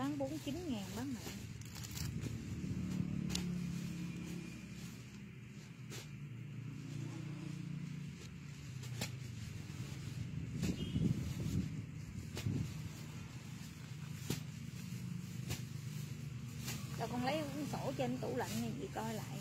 bán 49.000 bán mẹ. Rồi con lấy cuốn sổ trên tủ lạnh này chị coi lại.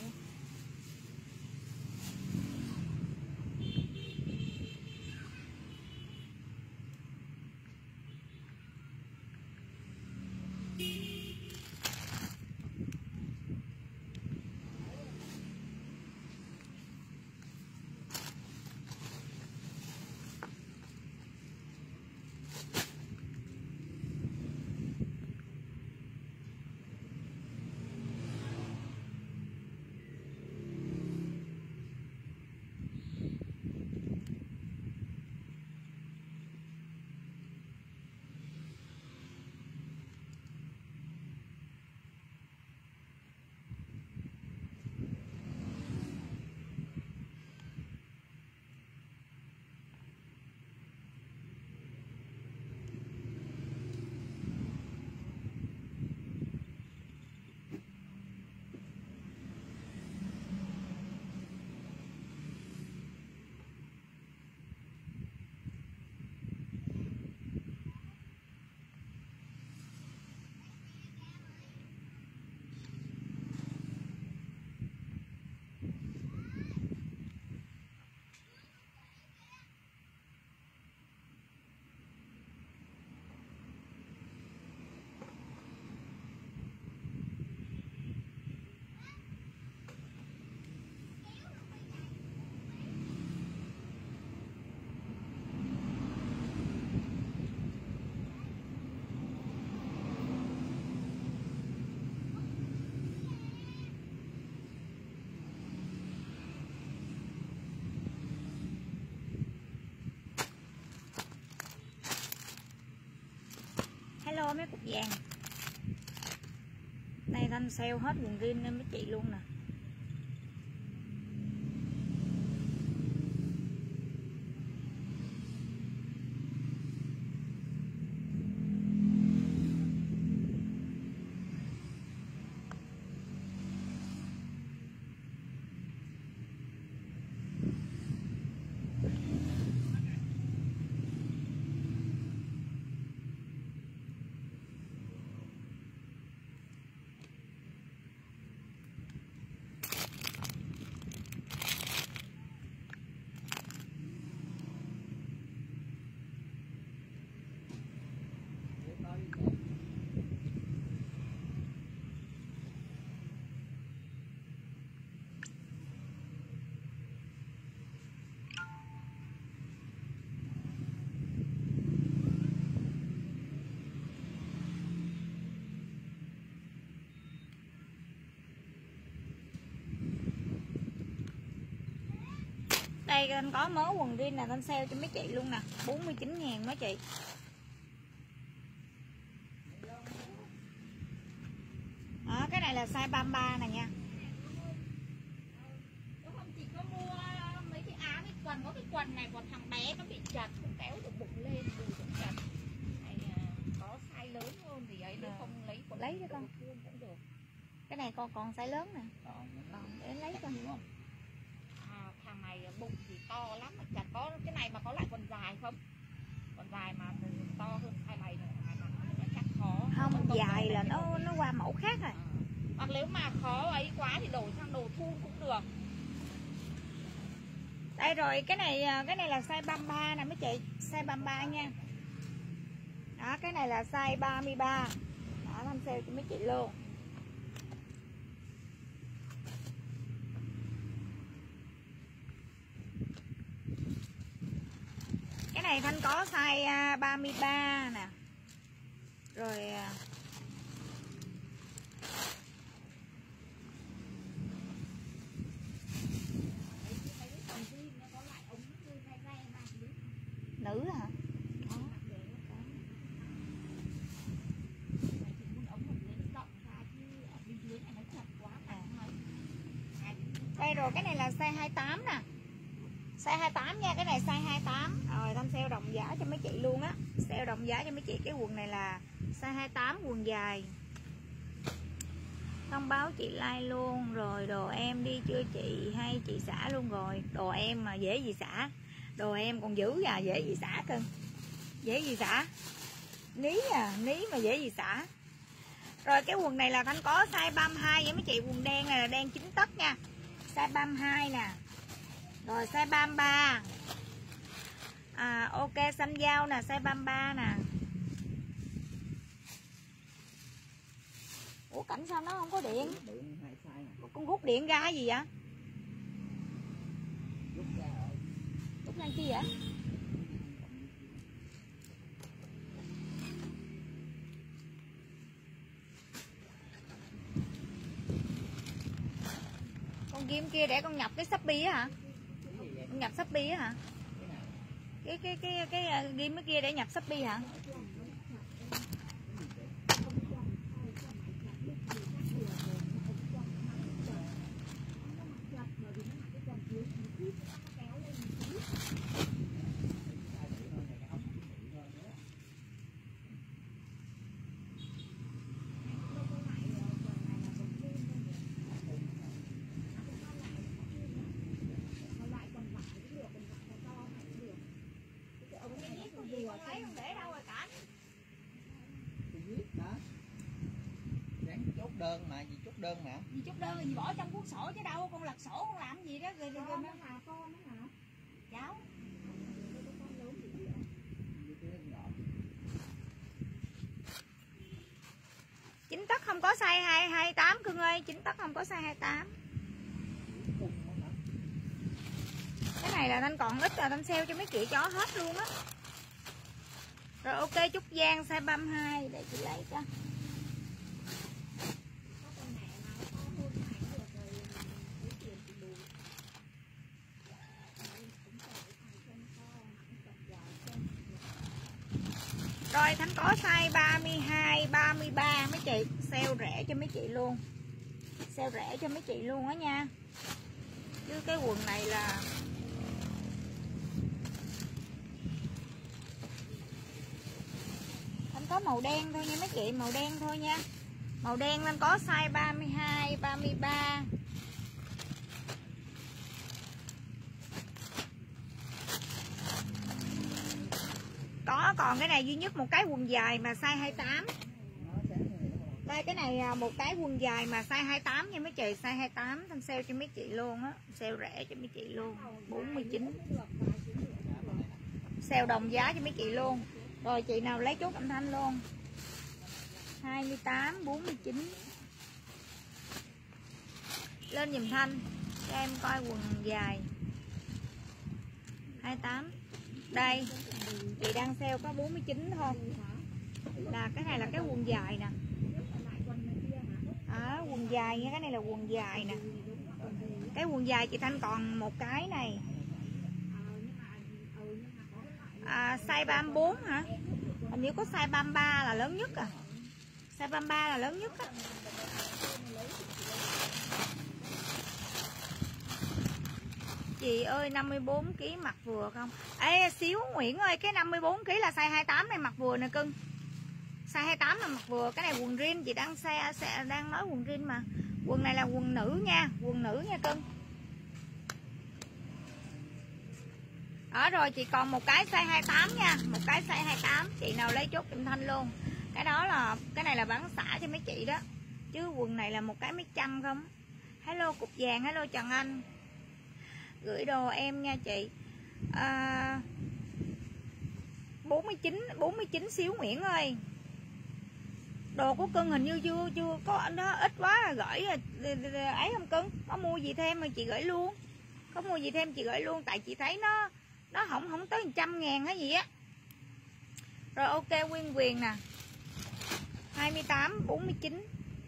Hello mấy cục vàng. Đây Thanh sale hết quần jean nên mấy chị luôn nè. Đây anh có mớ quần jean là anh sale cho mấy chị luôn nè, 49.000 mấy chị. Đó, cái này là size 33 nè nha. Không chỉ có mua mấy cái áo cái quần, có cái quần này còn thằng bé nó bị chật, không kéo được bụng lên thì cũng chật. Này có size lớn hơn thì ấy, nếu không lấy quần lấy cho con cũng được. Cái này còn size lớn nè. Còn để lấy con. Thằng này bụng thì to lắm mà chặt. Có cái này mà có lại quần dài không? Quần dài mà to hơn size này mà chắc khó. Không, dài là nó qua mẫu khác rồi. Hoặc nếu mà khó ấy quá thì đổi sang đồ thun cũng được. Đây rồi, cái này là size 33 nè mấy chị, size 33 nha. Đó, cái này là size 33. Đó, Thanh sale cho mấy chị luôn. Cái này Thanh có size 33 nè. Rồi nữ hả? Đây rồi, cái này là size 28 nè. Size 28 nha, cái này size 28. Rồi Thanh sale đồng giá cho mấy chị luôn á. Sale đồng giá cho mấy chị. Cái quần này là size 28, quần dài. Thông báo chị like luôn. Rồi đồ em đi chưa chị? Hay chị xả luôn rồi? Đồ em mà dễ gì xả. Đồ em còn giữ à, dễ gì xả cưng. Dễ gì xả. Ní à, ní mà dễ gì xả. Rồi cái quần này là Thanh có size 32 với mấy chị. Quần đen này là đen 9 tấc nha. Size 32 nè. Rồi size 33. Ok xanh dao nè, size 33 nè. Ủa cảnh sao nó không có điện? Con rút điện ra gì vậy? Rút ra chi vậy? Con ghim kia để con nhập cái Shopee á hả? Con nhập Shopee á hả? Cái ghim cái kia để nhập Shopee hả? Để đâu rồi cảnh? Chốt đơn mà, gì chốt đơn mà. Gì chốt đơn là gì bỏ trong cuốn sổ chứ đâu, con lật sổ con làm gì đó rồi nó hả con đó hả? cháu. Chính tấc không có size 28 cưng ơi, chính tấc không có size 28. Cái này là Thanh còn ít là Thanh sale cho mấy chị chó hết luôn á. Rồi ok Trúc Giang size 32 để chị lấy cho. Rồi Thanh có size 32, 33 mấy chị, sale rẻ cho mấy chị luôn. Sale rẻ cho mấy chị luôn á nha. Chứ cái quần này là Thanh có màu đen thôi nha mấy chị, màu đen thôi nha. Màu đen Thanh có size 32, 33. Có, còn cái này duy nhất một cái quần dài mà size 28. Đây cái này một cái quần dài mà size 28 nha mấy chị, size 28 Thanh sale cho mấy chị luôn á, sale rẻ cho mấy chị luôn, 49. Sale đồng giá cho mấy chị luôn. Rồi chị nào lấy chốt âm thanh luôn. 28, 49. Lên giùm Thanh cho em coi quần dài 28. Đây chị đang sale có 49 thôi. Là cái này là cái quần dài nè. Quần dài nha, cái này là quần dài nè. Cái quần dài chị Thanh còn một cái này. Size 34 hả? Hình như có size 33 là lớn nhất à. Size 33 là lớn nhất á. Chị ơi 54 kg mặc vừa không? Ê xíu Nguyễn ơi, cái 54 kg là size 28 này mặc vừa nè cưng. Size 28 là mặc vừa, cái này quần jean chị đang nói quần jean mà. Quần này là quần nữ nha, quần nữ nha cưng. Rồi chị còn một cái size 28 nha, một cái size 28, chị nào lấy chốt giùm Thanh luôn. Cái đó là cái này là bán xả cho mấy chị đó. Chứ quần này là một cái mấy trăm không. Hello cục vàng, hello Trần Anh. Gửi đồ em nha chị. 49 xíu Nguyễn ơi. Đồ của cưng hình như chưa có, nó ít quá gửi ấy không cưng. Có mua gì thêm mà chị gửi luôn. Có mua gì thêm chị gửi luôn, tại chị thấy nó không tới 100.000 hay gì á. Rồi ok Nguyên Quyền nè. 28, 49.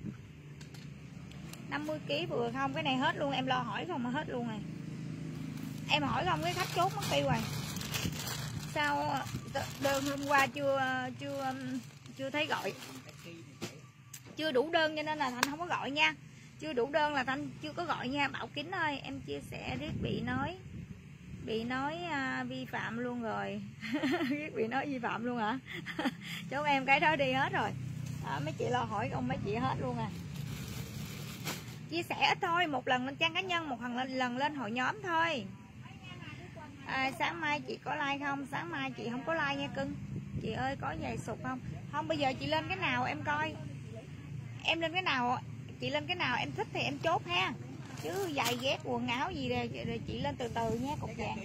50 kg vừa không? Cái này hết luôn, em lo hỏi không mà hết luôn này. Em hỏi không cái khách chốt mất tiêu rồi. Sao đơn hôm qua chưa thấy gọi. Chưa đủ đơn cho nên là Thanh không có gọi nha. Chưa đủ đơn là Thanh chưa có gọi nha. Bảo Kính ơi em chia sẻ thiết bị nói bị nói vi phạm luôn rồi. Biết bị nói vi phạm luôn hả? Cháu em cái đó đi hết rồi. Mấy chị lo hỏi không mấy chị hết luôn à. Chia sẻ ít thôi, một lần lên trang cá nhân, một lần lên hội nhóm thôi. Sáng mai chị có like không? Sáng mai chị không có like nha cưng. Chị ơi có giày sụt không? Không, bây giờ chị lên cái nào em coi. Em lên cái nào, chị lên cái nào em thích thì em chốt ha. Chứ giày dép quần áo gì rồi chị lên từ từ nha cục vàng.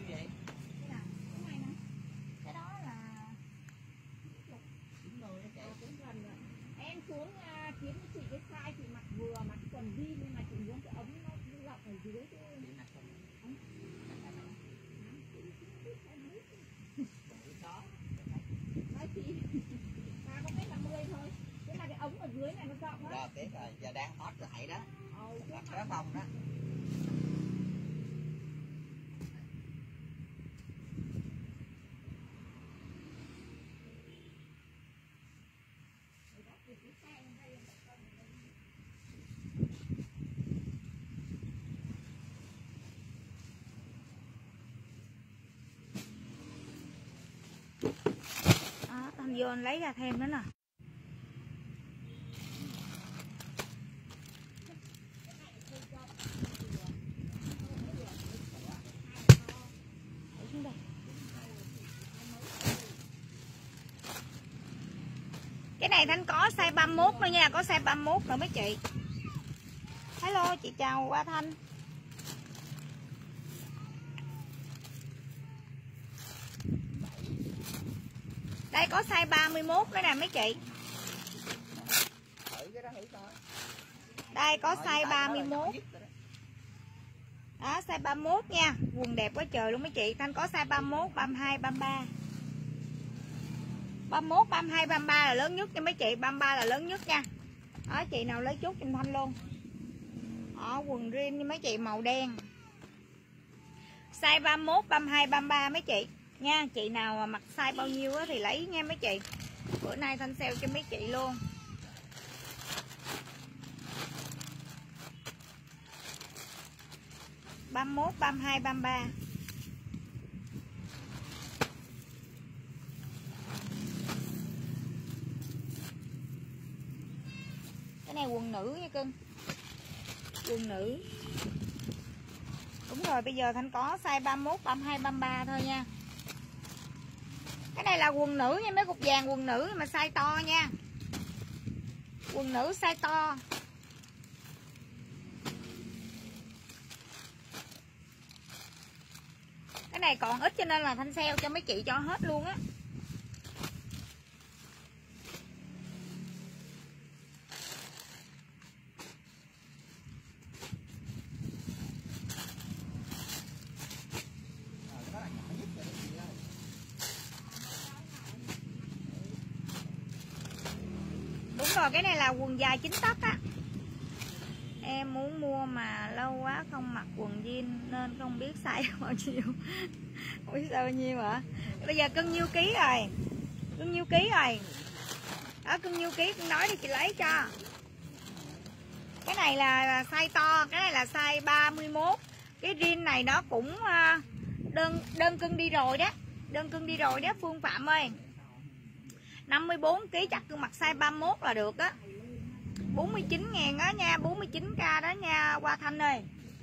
Cái đó là em xuống kiếm chị cái size thì mặc vừa mặc quần jean nhưng mà chị muốn cái ống nó lọc ở dưới chứ. Nói chị ta có biết 50 thôi. Thế là cái ống ở dưới này nó rộng á. Rồi tiếc rồi, giờ đang hot lại đó. Mặc cái phòng đó. Thanh vô anh lấy ra thêm nữa nè. Cái này Thanh có size 31 nữa nha, có size 31 nữa mấy chị. Hello chị chào Hoa Thanh. Đây có size 31 nữa nè mấy chị. Đây có size 31. Đó size 31 nha. Quần đẹp quá trời luôn mấy chị. Thanh có size 31, 32, 33. 31, 32, 33 là lớn nhất nha mấy chị. 33 là lớn nhất nha. Đó chị nào lấy chút trên Thanh luôn. Đó quần jean như mấy chị màu đen. Size 31, 32, 33 mấy chị nha. Chị nào mà mặc size bao nhiêu thì lấy nha mấy chị. Bữa nay Thanh sale cho mấy chị luôn. Ba 31, 32, 33. Cái này quần nữ nha cưng. Quần nữ. Đúng rồi, bây giờ Thanh có size 31, 32, 33 thôi nha. Cái này là quần nữ nha mấy cục vàng, quần nữ mà size to nha. Quần nữ size to. Cái này còn ít cho nên là Thanh sale cho mấy chị cho hết luôn á. Đúng rồi, cái này là quần dài 9 tấc á. Em muốn mua mà lâu quá không mặc quần jean nên không biết size bao nhiêu. Không biết size bao nhiêu hả? Bây giờ cân nhiêu ký rồi? Cân nhiêu ký rồi? Đó cân nhiêu ký con nói đi chị lấy cho. Cái này là size to, cái này là size 31. Cái jean này nó cũng đơn cân đi rồi đó. Đơn cân đi rồi đó Phương Phạm ơi. 54 kg chắc cưng mặc size 31 là được á. 49.000 đó nha, 49k đó nha Hoa Thanh ơi.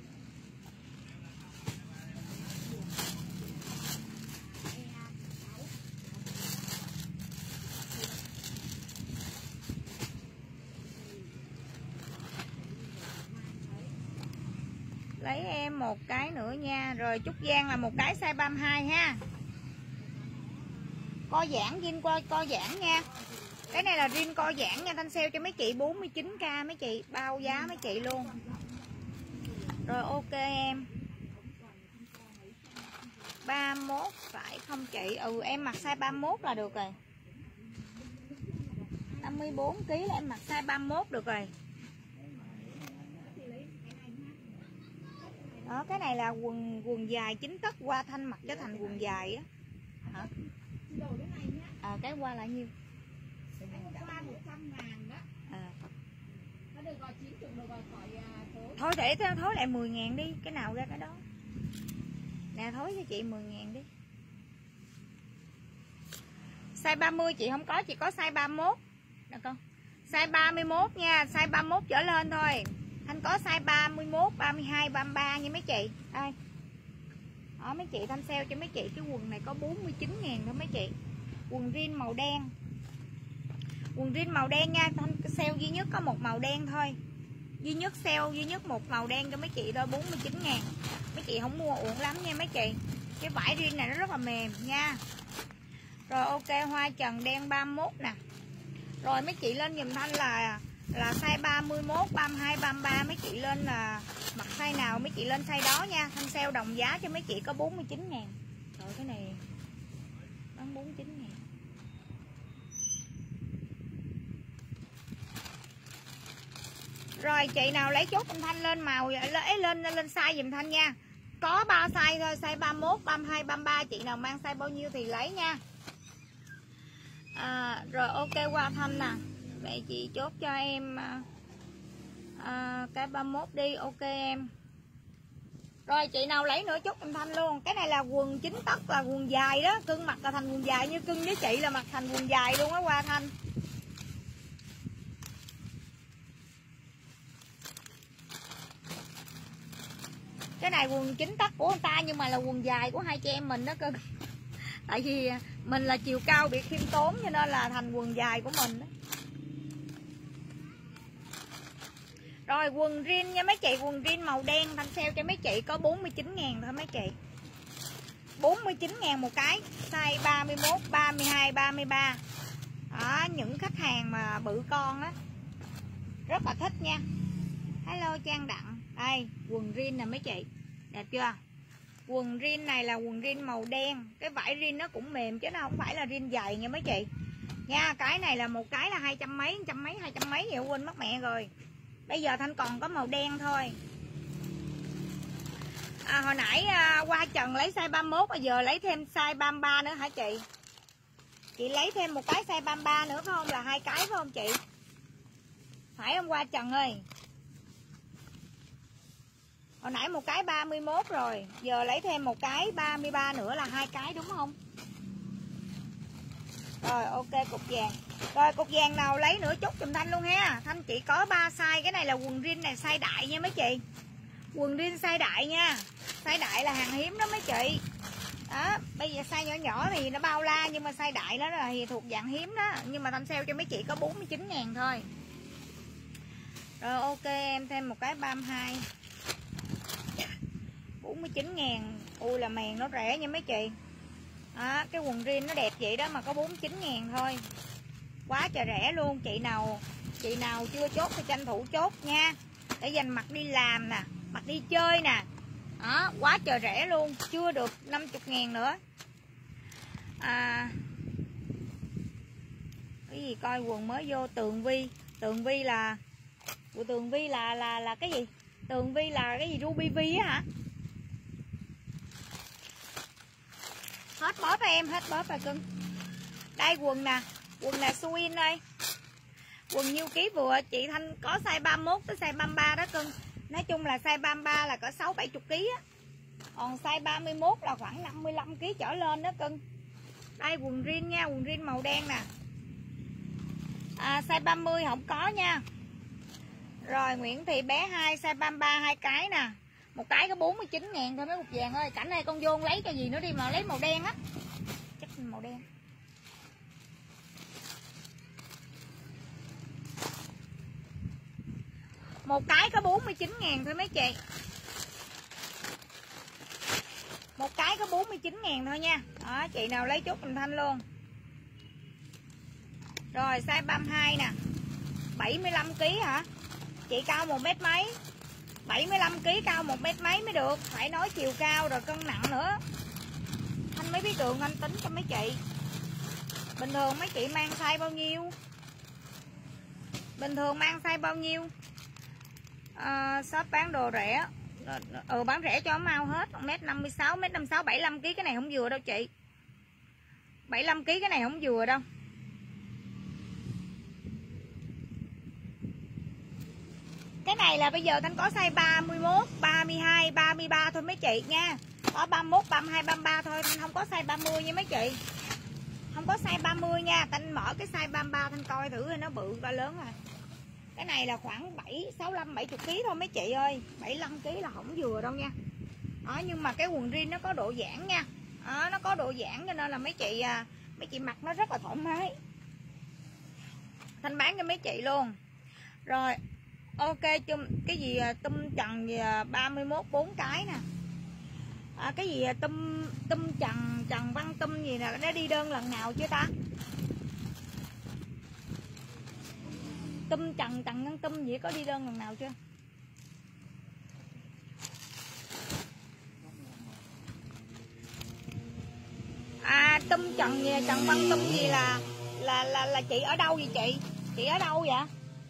Lấy em một cái nữa nha. Rồi Trúc Giang là một cái size 32 ha. Co giãn zin co giãn nha. Cái này là zin co giãn nha. Thanh sale cho mấy chị 49k mấy chị. Bao giá mấy chị luôn. Rồi ok em. 31 phải không chị? Ừ em mặc size 31 là được rồi. 54kg là em mặc size 31 được rồi. Đó cái này là quần dài 9 tấc. Hoa Thanh mặc cho thành quần dài á. Hả? Cái qua là nhiêu? Qua 100.000 đó. Nó được gọi 90 được gọi khỏi thối. Thôi để thối lại 10.000 đi, cái nào ra cái đó. Nè thối cho chị 10.000 đi. Size 30 chị không có, chị có size 31. Được không? Size 31 nha, size 31 trở lên thôi. Thanh có size 31, 32, 33 nha mấy chị. Đây. Đó mấy chị, Thanh sale cho mấy chị cái quần này có 49.000 thôi mấy chị. Quần jean màu đen. Quần jean màu đen nha, Thanh sale duy nhất có một màu đen thôi. Duy nhất sale duy nhất một màu đen cho mấy chị thôi, 49.000. Mấy chị không mua uổng lắm nha mấy chị. Cái vải jean này nó rất là mềm nha. Rồi ok, hoa trần đen 31 nè. Rồi mấy chị lên giùm Thanh là size 31, 32, 33. Mấy chị lên là mặc size nào mấy chị lên size đó nha. Thanh sale đồng giá cho mấy chị có 49.000. Rồi cái này bán 49.000. Rồi chị nào lấy chốt giùm Thanh lên màu lấy lên size giùm Thanh nha. Có 3 size thôi, size 31, 32, 33. Chị nào mang size bao nhiêu thì lấy nha. Rồi ok, qua Thanh nè. Vậy chị chốt cho em cái 31 đi. Ok em. Rồi chị nào lấy nữa chốt giùm Thanh luôn. Cái này là quần 9 tấc, là quần dài đó. Cưng mặc là thành quần dài, như cưng với chị là mặc thành quần dài luôn á qua Thanh. Cái này quần 9 tấc của người ta nhưng mà là quần dài của hai chị em mình đó cưng. Tại vì mình là chiều cao bị khiêm tốn cho nên là thành quần dài của mình đó. Rồi quần jean nha mấy chị, quần jean màu đen Thanh sale cho mấy chị có 49.000 thôi mấy chị. 49.000 một cái, size 31, 32, 33. Đó, những khách hàng mà bự con á rất là thích nha. Hello Trang Đặng. Đây, quần jean nè mấy chị. Đẹp chưa? Quần jean này là quần jean màu đen. Cái vải jean nó cũng mềm chứ nó không phải là jean dày nha mấy chị. Nha, cái này là một cái là 200 mấy, 100 mấy, 200 mấy vậy quên mất mẹ rồi. Bây giờ Thanh còn có màu đen thôi. Hồi nãy qua Trần lấy size 31, bây giờ lấy thêm size 33 nữa hả chị? Chị lấy thêm một cái size 33 nữa phải không? Là hai cái phải không chị? Phải không qua Trần ơi? Hồi nãy một cái 31 rồi, giờ lấy thêm một cái 33 nữa là hai cái đúng không? Rồi ok, cục vàng. Rồi cục vàng nào lấy nữa chốt giùm Thanh luôn ha. Thanh chỉ có 3 size. Cái này là quần jean này size đại nha mấy chị. Quần jean size đại nha. Size đại là hàng hiếm đó mấy chị. Đó, bây giờ size nhỏ nhỏ thì nó bao la, nhưng mà size đại đó là thuộc dạng hiếm đó. Nhưng mà Thanh sale cho mấy chị có 49.000 thôi. Rồi ok, em thêm một cái 32 49.000. Ui là mèn nó rẻ nha mấy chị. Đó, cái quần jean nó đẹp vậy đó mà có 49.000 thôi. Quá trời rẻ luôn. Chị nào chưa chốt thì tranh thủ chốt nha. Để dành mặc đi làm nè, mặc đi chơi nè. Đó, quá trời rẻ luôn. Chưa được 50.000 nữa. Cái gì coi quần mới vô Tường Vi. Tường Vi là Tường Vi là cái gì? Tường Vi là cái gì? Ruby Vi á hả? Hết bóp em, hết bóp rồi cưng. Đây quần nè, quần là Suin đây. Quần nhiêu ký vừa? Chị Thanh có size 31 tới size 33 đó cưng. Nói chung là size 33 là cỡ 6-70 kg á. Còn size 31 là khoảng 55 kg trở lên đó cưng. Đây quần jean nha, quần jean màu đen nè. Size 30 không có nha. Rồi Nguyễn Thị bé 2 size 33 hai cái nè. Một cái có 49.000 thôi mấy cục vàng ơi. Cảnh này con vô lấy cái gì nữa đi mà lấy màu đen á. Chắc màu đen. Một cái có 49.000 thôi mấy chị. Một cái có 49.000 thôi nha. Đó, chị nào lấy chốt giùm Thanh luôn. Rồi size 32 nè. 75 kg hả? Chị cao 1 mét mấy. 75 kg cao 1 mét mấy mới được. Phải nói chiều cao rồi cân nặng nữa. Anh mới biết đường anh tính cho mấy chị. Bình thường mấy chị mang size bao nhiêu? Bình thường mang size bao nhiêu? Shop bán đồ rẻ. Bán rẻ cho mau hết. 1m56, 1m56, 75 kg cái này không vừa đâu chị. 75 kg cái này không vừa đâu. Cái này là bây giờ Thanh có size 31, 32, 33 thôi mấy chị nha. Có 31, 32, 33 thôi, Thanh không có size 30 nha mấy chị. Không có size 30 nha, Thanh mở cái size 33 Thanh coi thử nó bự to lớn à. Cái này là khoảng 65 70 kg thôi mấy chị ơi. 75 kg là không vừa đâu nha. Đó, nhưng mà cái quần jean nó có độ giãn nha. Đó, nó có độ giãn cho nên là mấy chị mặc nó rất là thoải mái. Thanh bán cho mấy chị luôn. Rồi, ok, cái gì tum trần gì 31 4 cái nè. Cái gì tum Trần Văn Tum gì nè, nó đi đơn lần nào chưa ta? Tum Trần Văn Tum gì có đi đơn lần nào chưa? Tum Trần Văn Tum gì là chị ở đâu vậy chị? Chị ở đâu vậy?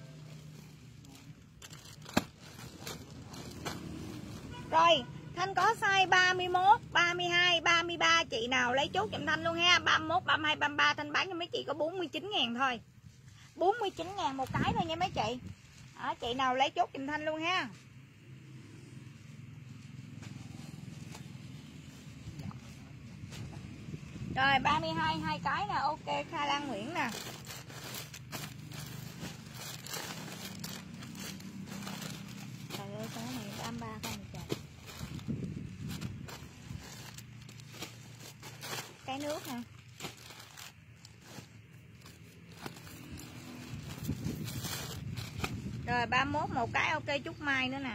Rồi, Thanh có size 31, 32, 33, chị nào lấy chốt giùm Thanh luôn ha. 31, 32, 33 Thanh bán cho mấy chị có 49.000 thôi. 49.000 một cái thôi nha mấy chị. Đó, chị nào lấy chốt giùm Thanh luôn ha. Rồi 32 hai cái nè, ok, Kha Lan Nguyễn nè. Trời ơi, cái này 33 không trời. Cái nước nè. Rồi 31 một cái, ok, Trúc Mai nữa nè.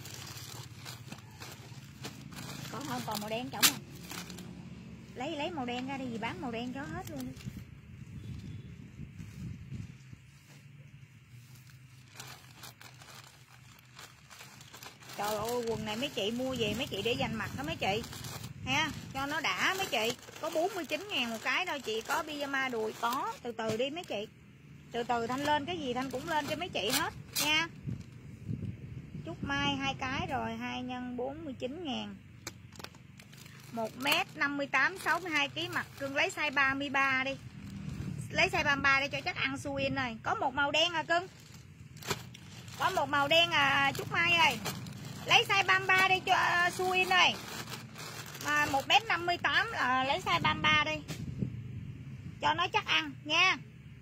Có không, còn màu đen trống không? Lấy màu đen ra đi, gì bán màu đen cho hết luôn đi. Trời ơi, quần này mấy chị mua về mấy chị để dành mặc đó mấy chị ha, cho nó đã mấy chị. Có 49.000 một cái thôi chị. Có pyjama đùi, có, từ từ đi mấy chị, từ từ Thanh lên cái gì Thanh cũng lên cho mấy chị hết nha. Trúc Mai hai cái rồi, 2 x 49.000, 1m58, 62 kg, mặc cưng lấy size 33 đi. Lấy size 33 đi cho chắc ăn suin rồi. Có một màu đen à cưng. Có một màu đen à Trúc Mai ơi. Lấy size 33 đi cho suin ơi. Mà 1m58 là lấy size 33 đi. Cho nó chắc ăn nha.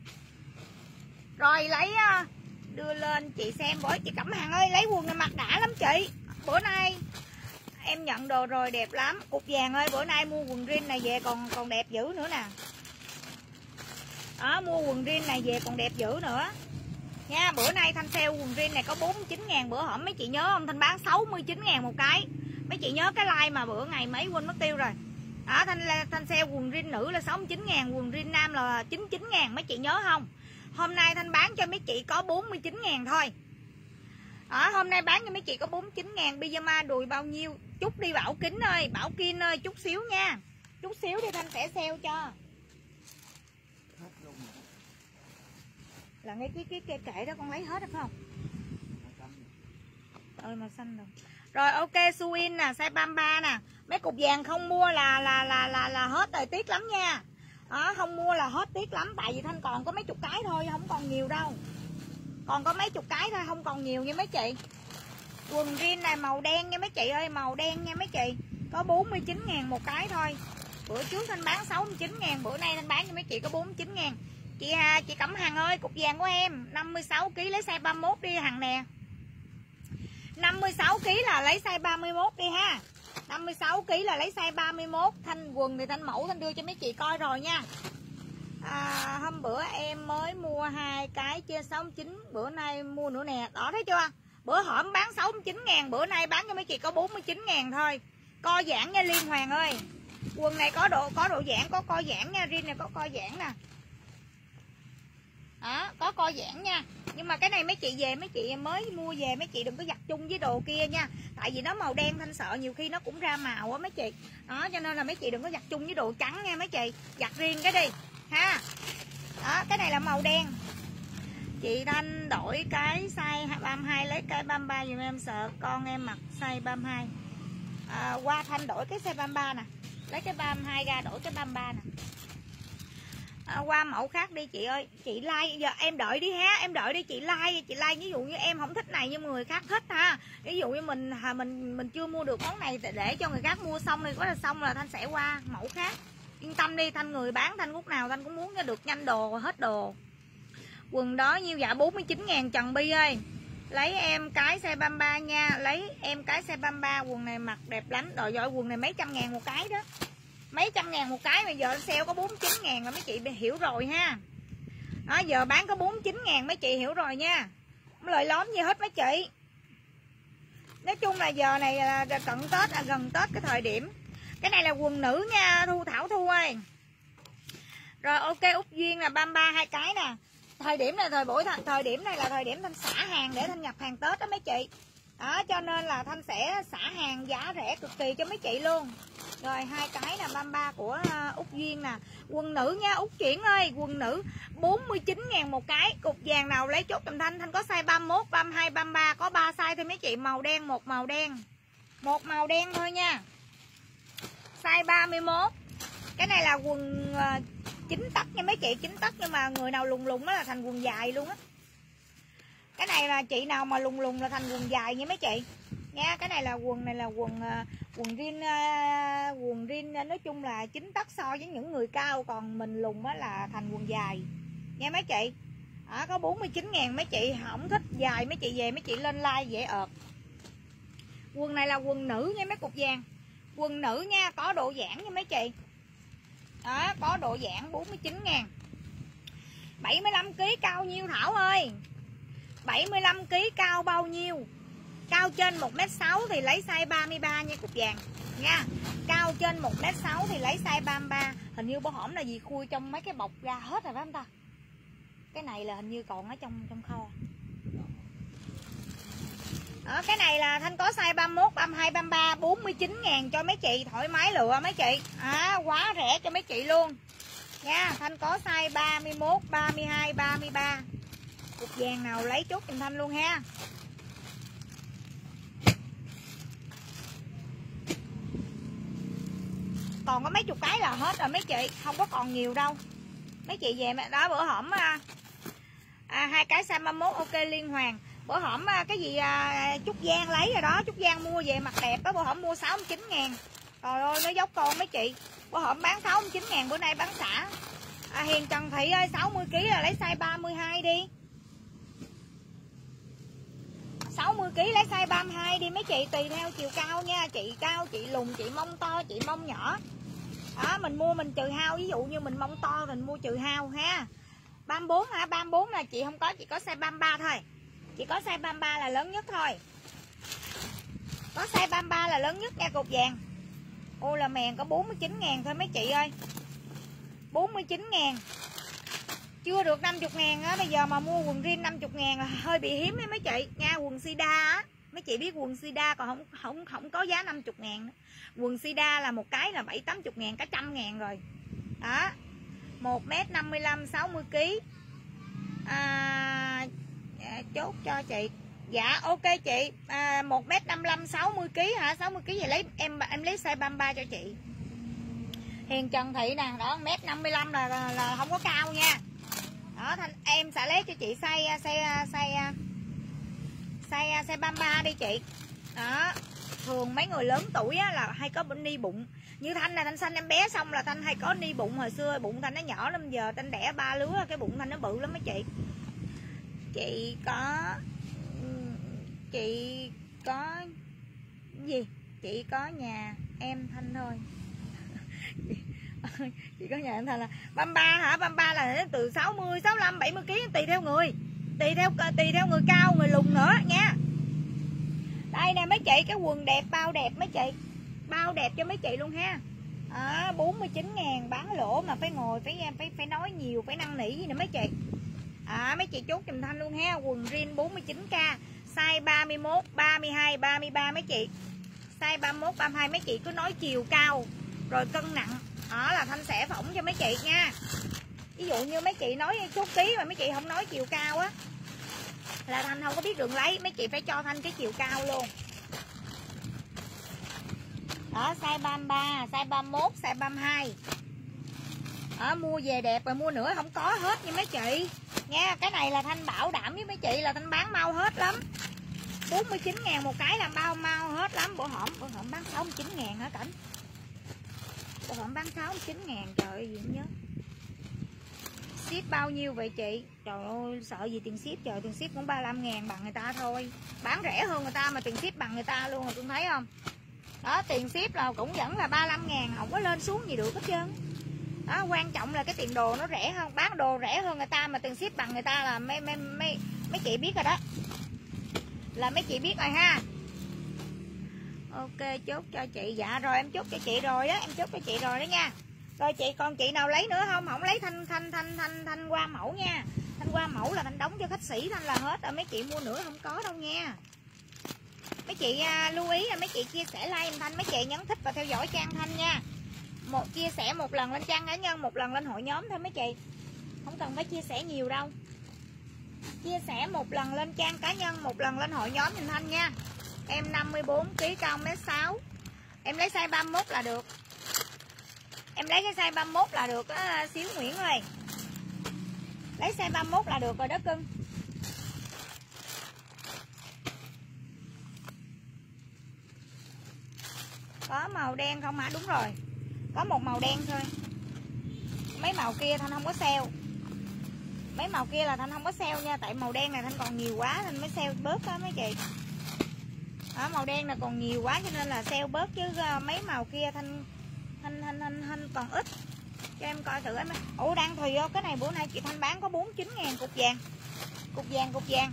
Rồi lấy đưa lên chị xem với chị Cẩm Hằng ơi, lấy quần này mặc đã lắm chị. Bữa nay em nhận đồ rồi đẹp lắm. Cục vàng ơi, bữa nay mua quần jean này về còn đẹp dữ nữa nè. Đó, mua quần jean này về còn đẹp dữ nữa nha. Bữa nay Thanh sale quần jean này có 49.000. Bữa hổm mấy chị nhớ không, Thanh bán 69.000 một cái. Mấy chị nhớ cái like mà bữa ngày mấy quên mất tiêu rồi. Đó, Thanh sale quần jean nữ là 69.000, quần jean nam là 99.000. Mấy chị nhớ không? Hôm nay Thanh bán cho mấy chị có 49.000 thôi. Đó, hôm nay bán cho mấy chị có 49.000. Pyjama đùi bao nhiêu? Chút đi Bảo Kính ơi, Bảo Kiên ơi, chút xíu nha. Chút xíu thì Thanh sẽ sale cho. Là ngay cái kệ đó con lấy hết được không? Ơi màu xanh rồi. Rồi ok, Suin nè, size 33 nè. Mấy cục vàng không mua là hết rồi, tiếc lắm nha. Đó, không mua là hết tiếc lắm. Tại vì Thanh còn có mấy chục cái thôi, không còn nhiều đâu. Còn có mấy chục cái thôi, không còn nhiều nha mấy chị. Quần jean này màu đen nha mấy chị ơi, màu đen nha mấy chị. Có 49.000 một cái thôi. Bữa trước Thanh bán 69.000, bữa nay Thanh bán cho mấy chị có 49.000. Chị Cẩm Hằng ơi, cục vàng của em 56 kg lấy size 31 đi Hằng nè. 56 kg là lấy size 31 đi ha. 56 kg là lấy size 31. Thanh quần thì Thanh mẫu Thanh đưa cho mấy chị coi rồi nha. Hôm bữa em mới mua 2 cái trên 69, bữa nay mua nữa nè. Đó thấy chưa? Bữa hổm bán 69.000, bữa nay bán cho mấy chị có 49.000 thôi. Co giãn nha Liên Hoàng ơi. Quần này có độ giãn, có co giãn nha, riêng này có co giãn nè. Đó, có co giãn nha. Nhưng mà cái này mấy chị về, mấy chị mới mua về mấy chị đừng có giặt chung với đồ kia nha. Tại vì nó màu đen Thanh sợ nhiều khi nó cũng ra màu á mấy chị. Đó, cho nên là mấy chị đừng có giặt chung với đồ trắng nha mấy chị. Giặt riêng cái đi ha. Đó, cái này là màu đen. Chị Thanh đổi cái size 32 lấy cái 33 dùm em, sợ con em mặc size 32. Qua Thanh đổi cái size 33 nè. Lấy cái 32 ra đổi cái 33 nè. Qua mẫu khác đi chị ơi. Chị like giờ em đợi đi ha, em đợi đi chị like ví dụ như em không thích này nhưng người khác thích ha. Ví dụ như mình chưa mua được món này để cho người khác mua xong thì có là xong là Thanh sẽ qua mẫu khác. Yên tâm đi, Thanh người bán Thanh lúc nào Thanh cũng muốn cho được nhanh đồ hết đồ. Quần đó nhiêu dạ? 49.000 Trần Bi ơi. Lấy em cái size 33 nha, lấy em cái size 33, quần này mặc đẹp lắm. Rồi giỏi, quần này mấy trăm ngàn một cái đó. Mấy trăm ngàn một cái mà giờ sale có 49.000 là mấy chị hiểu rồi ha. Đó, giờ bán có 49.000 mấy chị hiểu rồi nha. Không lời lóm gì hết mấy chị. Nói chung là giờ này là cận Tết, gần Tết cái thời điểm. Cái này là quần nữ nha, Thảo Thu ơi. Rồi ok, Úc Duyên là 33 hai cái nè. Thời điểm này thời điểm này là thời điểm Thanh xả hàng để Thanh nhập hàng Tết đó mấy chị. Đó, cho nên là Thanh sẽ xả hàng giá rẻ cực kỳ cho mấy chị luôn. Rồi hai cái là 33 của Úc Duyên nè. Quần nữ nha, Úc Chuyển ơi, quần nữ 49.000 một cái. Cục vàng nào lấy chốt dùm Thanh. Thanh có size 31, 32, 33, có 3 size thôi mấy chị. Màu đen, một màu đen. Một màu đen thôi nha. Size 31. Cái này là quần 9 tấc nha mấy chị, 9 tấc nhưng mà người nào lùng lùng đó là thành quần dài luôn á. Cái này là chị nào mà lùng lùng là thành quần dài nha mấy chị. Nha, cái này là quần quần rin nói chung là 9 tấc so với những người cao, còn mình lùng á là thành quần dài. Nha mấy chị. Đó, có 49.000 mấy chị không thích dài mấy chị về mấy chị lên like dễ ợt. Quần này là quần nữ nha mấy cục vàng. Quần nữ nha, có độ giãn nha mấy chị. Đó, có độ giãn 49.000. 75kg cao nhiêu Thảo ơi? 75kg cao bao nhiêu? Cao trên 1m6 thì lấy size 33 nha cục vàng nha. Cao trên 1m6 thì lấy size 33. Hình như bó hổm là gì khui trong mấy cái bọc ra hết rồi phải không ta? Cái này là hình như còn ở trong kho. Đó, cái này là Thanh có size 31, 32, 33, 49.000 cho mấy chị thoải mái lựa mấy chị. Quá rẻ cho mấy chị luôn. Nha, Thanh có size 31, 32, 33. Cục vàng nào lấy chốt giùm Thanh luôn ha. Còn có mấy chục cái là hết rồi mấy chị, không có còn nhiều đâu. Mấy chị về mà đó bữa hổm hai cái size 31 ok Liên Hoàng. Bữa hổm cái gì Trúc Giang lấy rồi đó, Trúc Giang mua về mặt đẹp đó, bữa hổm mua 69.000. Trời ơi nó dốc con mấy chị. Bữa hổm bán 69.000, bữa nay bán xả. Hiền Trần Thị ơi 60kg là lấy size 32 đi. 60kg lấy size 32 đi mấy chị, tùy theo chiều cao nha. Chị cao, chị lùn, chị mông to, chị mông nhỏ. Đó, mình mua mình trừ hao, ví dụ như mình mông to mình mua trừ hao ha. 34 hả? 34 là chị không có, chị có size 33 thôi. Chỉ có size 33 là lớn nhất thôi. Có size 33 là lớn nhất nha cục vàng. Ô là mèn có 49.000 thôi mấy chị ơi. 49.000. Chưa được 50.000 á, bây giờ mà mua quần rin 50.000 là hơi bị hiếm đấy mấy chị nha. Quần Sida á, mấy chị biết quần Sida còn không có giá 50.000 nữa. Quần Sida là một cái là 70-80.000, cả 100.000 rồi. Đó. 1m55 60kg. Chốt cho chị. Dạ ok chị. 1m55 60kg hả? 60kg vậy lấy em lấy size 33 cho chị. Hiền Trần Thị nè, đó 1m55 là không có cao nha. Đó em sẽ lấy cho chị size 33 đi chị. Đó. Thường mấy người lớn tuổi á, là hay có ni bụng. Như Thanh là Thanh sanh em bé xong là Thanh hay có ni bụng, hồi xưa bụng Thanh nó nhỏ lắm, giờ Thanh đẻ 3 lứa cái bụng Thanh nó bự lắm mấy chị. Chị có gì? Chị có nhà em Thanh thôi. Chị có nhà em Thanh là 33 hả? 33 là từ 60, 65, 70kg tùy theo người. Tùy theo người cao, người lùn nữa nha. Đây nè mấy chị, cái quần đẹp, bao đẹp mấy chị. Bao đẹp cho mấy chị luôn ha. 49.000 bán lỗ mà phải ngồi phải nói nhiều, phải năn nỉ gì nè mấy chị. Mấy chị chốt giùm Thanh luôn ha. Quần rin 49k, size 31, 32, 33 mấy chị. Size 31, 32 mấy chị cứ nói chiều cao rồi cân nặng. Đó là Thanh sẽ phỏng cho mấy chị nha. Ví dụ như mấy chị nói số ký mà mấy chị không nói chiều cao á là Thanh không có biết đường lấy, mấy chị phải cho Thanh cái chiều cao luôn. Đó, size 33, size 31, size 32. Mua về đẹp rồi mua nữa không có hết nha mấy chị nha. Cái này là Thanh bảo đảm với mấy chị là Thanh bán mau hết lắm. 49.000 một cái là bao mau hết lắm. Bộ hổm bán 69.000 hả Cảnh? Bộ hổm bán 69.000, trời ơi gì không nhớ. Ship bao nhiêu vậy chị? Trời ơi sợ gì tiền ship, trời tiền ship cũng 35.000 bằng người ta thôi. Bán rẻ hơn người ta mà tiền ship bằng người ta luôn rồi, tôi thấy không? Đó, tiền ship là cũng vẫn là 35.000, không có lên xuống gì được hết trơn. Đó, quan trọng là cái tiền đồ nó rẻ hơn, bán đồ rẻ hơn người ta mà tiền ship bằng người ta là mấy chị biết rồi đó. Là mấy chị biết rồi ha. Ok, chốt cho chị. Dạ rồi em chốt cho chị rồi đó, em chốt cho chị rồi đó nha. Rồi chị, còn chị nào lấy nữa không? Không lấy Thanh qua mẫu nha. Thanh qua mẫu là Thanh đóng cho khách sĩ Thanh là hết rồi, mấy chị mua nữa không có đâu nha. Mấy chị lưu ý là mấy chị chia sẻ like Thanh, mấy chị nhấn thích và theo dõi trang Thanh nha. Chia sẻ một lần lên trang cá nhân, một lần lên hội nhóm thôi mấy chị. Không cần phải chia sẻ nhiều đâu. Chia sẻ một lần lên trang cá nhân, một lần lên hội nhóm giùm Thanh nha. Em 54kg, cao 1m6. Em lấy size 31 là được. Em lấy cái size 31 là được đó, Xíu Nguyễn ơi. Lấy size 31 là được rồi đó cưng. Có màu đen không hả? Đúng rồi, có một màu đen thôi. Mấy màu kia Thanh không có sale. Mấy màu kia là Thanh không có sale nha. Tại màu đen này Thanh còn nhiều quá Thanh mới sale bớt đó mấy chị. Đó, màu đen là còn nhiều quá cho nên là sale bớt. Chứ mấy màu kia Thanh còn ít. Cho em coi thử em. Ủa đang Thùy ơi, cái này bữa nay chị Thanh bán có 49.000 cục vàng. Cục vàng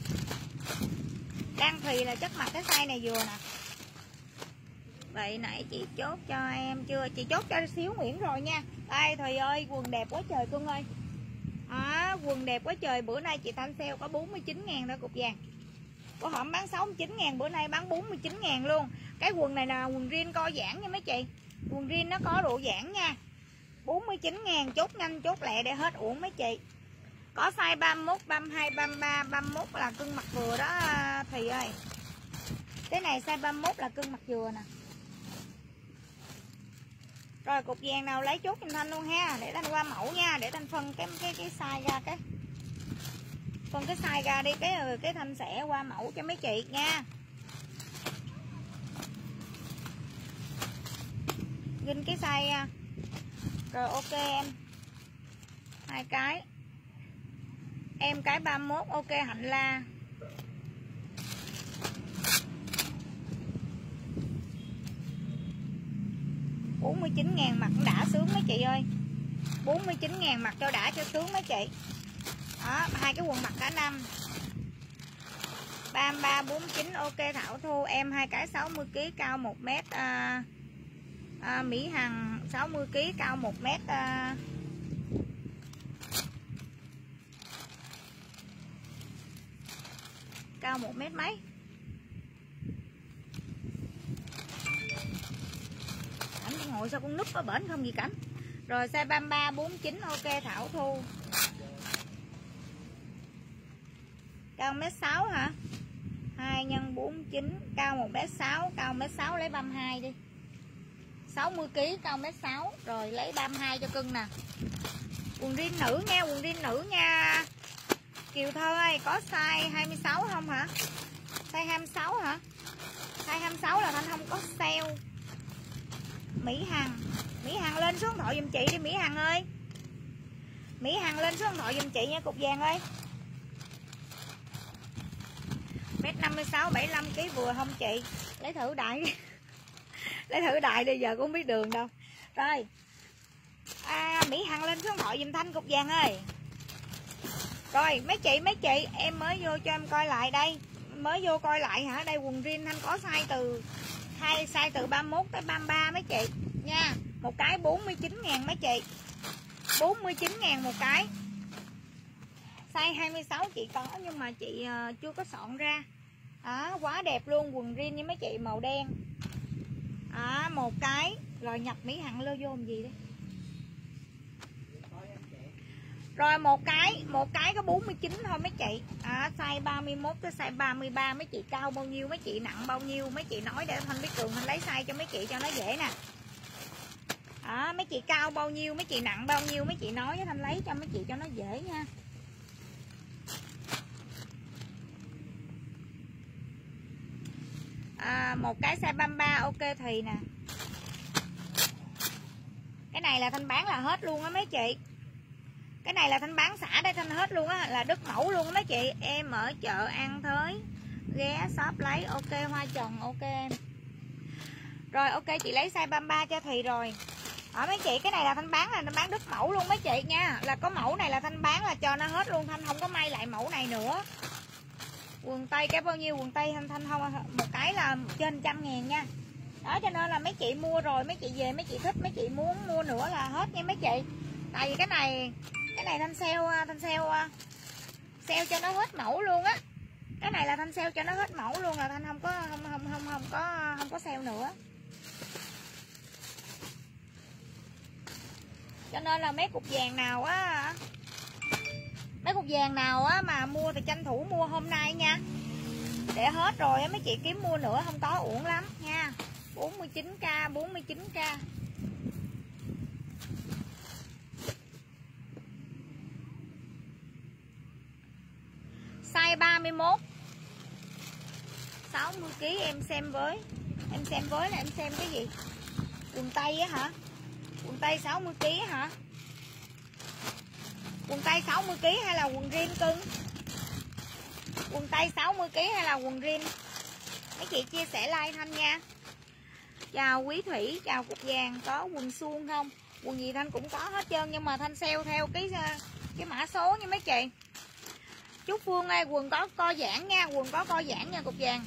Đang Thùy là chất mặt cái size này vừa nè. Vậy nãy chị chốt cho em chưa? Chị chốt cho Xíu Nguyễn rồi nha. Đây Thùy ơi, quần đẹp quá trời cưng ơi. Quần đẹp quá trời. Bữa nay chị Thanh sale có 49.000 thôi cục vàng. Bữa hổm bán 69.000, bữa nay bán 49.000 luôn. Cái quần này là quần jean co giãn nha mấy chị. Quần jean nó có độ giãn nha. 49.000, chốt nhanh chốt lẹ để hết uổng mấy chị. Có size 31, 32, 33, 31 là cưng mặt vừa đó Thùy ơi. Cái này size 31 là cưng mặt vừa nè. Rồi cục vàng nào lấy chốt giùm Thanh luôn ha. Để Thanh qua mẫu nha. Để Thanh phân cái size ra cái. Phân cái size ra đi. Cái Thanh sẽ qua mẫu cho mấy chị nha. Ghi cái size. Rồi ok em. 2 cái. Em cái 31. Ok Hạnh La. $49.000 mặc đã sướng mấy chị ơi. 49.000 mặc cho đã cho sướng mấy chị. Đó, 2 cái quần mặc cả năm. 33 49 ok Thảo Thu. Em 2 cái 60kg, cao 1m. Mỹ Hằng 60kg, cao 1m. Cao 1m mấy. Cảnh đi ngồi sao con núp ở bển không gì Cảnh. Rồi size 33 49 ok Thảo Thu. Cao 1m6 hả? 2 x 49, cao 1m6, cao 1m6 lấy 32 đi. 60kg, cao 1m6. Rồi lấy 32 cho cưng nè. Quần jean nữ nha, quần jean nữ nha. Kiều Thơ ơi, có size 26 không hả? Size 26 hả? Size 26 là Thanh không có sale. Mỹ Hằng lên số điện thoại giùm chị đi Mỹ Hằng ơi. Mỹ Hằng lên số điện thoại giùm chị nha cục vàng ơi. 1m56, 75kg vừa không chị? Lấy thử đại. Lấy thử đại đi, giờ cũng không biết đường đâu. Rồi Mỹ Hằng lên số điện thoại giùm Thanh cục vàng ơi. Rồi mấy chị em mới vô cho em coi lại đây. Mới vô coi lại hả? Đây quần jean Thanh có size từ 31 tới 33 mấy chị nha. Một cái 49.000 mấy chị. 49.000 một cái. Size 26 chị có nhưng mà chị chưa có soạn ra. Đó, quá đẹp luôn, quần jean với mấy chị màu đen. Một cái. Rồi nhập Mỹ Hằng lô vô làm gì đấy. Rồi một cái có 49 thôi mấy chị. Size 31 tới size 33 mấy chị cao bao nhiêu, mấy chị nặng bao nhiêu, mấy chị nói để Thanh biết đường Thanh lấy size cho mấy chị cho nó dễ nè. Đó, mấy chị cao bao nhiêu, mấy chị nặng bao nhiêu, mấy chị nói với Thanh lấy cho mấy chị cho nó dễ nha. Một cái size 33 ok thì nè. Cái này là Thanh bán là hết luôn á mấy chị. Cái này là Thanh bán xả đây Thanh hết luôn á, là đứt mẫu luôn á mấy chị. Em ở chợ An Thới ghé shop lấy. Ok Hoa Trần ok em. Rồi ok chị lấy size 33 cho thì rồi. Ở mấy chị cái này là Thanh bán là Thanh bán đứt mẫu luôn mấy chị nha. Là có mẫu này là Thanh bán là cho nó hết luôn, Thanh không có may lại mẫu này nữa. Quần tây cái bao nhiêu, quần tây Thanh không, một cái là trên 100.000 nha. Đó cho nên là mấy chị mua rồi mấy chị về mấy chị thích, mấy chị muốn mua nữa là hết nha mấy chị. Tại vì cái này Thanh sale cho nó hết mẫu luôn á. Cái này là Thanh sale cho nó hết mẫu luôn, là Thanh không có sale nữa. Cho nên là mấy cục vàng nào á mà mua thì tranh thủ mua hôm nay nha. Để hết rồi mấy chị kiếm mua nữa không có uổng lắm nha. 49k 49k. Size 31 60kg em xem với. Em xem với là em xem cái gì? Quần tây á hả? Quần tây 60kg hả? Quần tây 60kg hay là quần jean cưng? Quần tây 60kg hay là quần jean? Mấy chị chia sẻ like Thanh nha. Chào Quý Thủy, chào Cục Vàng. Có quần suông không? Quần gì Thanh cũng có hết trơn, nhưng mà Thanh sale theo cái mã số nha mấy chị. Chúc Phương ơi, quần có co giãn nha, quần có co giãn nha Cục Vàng.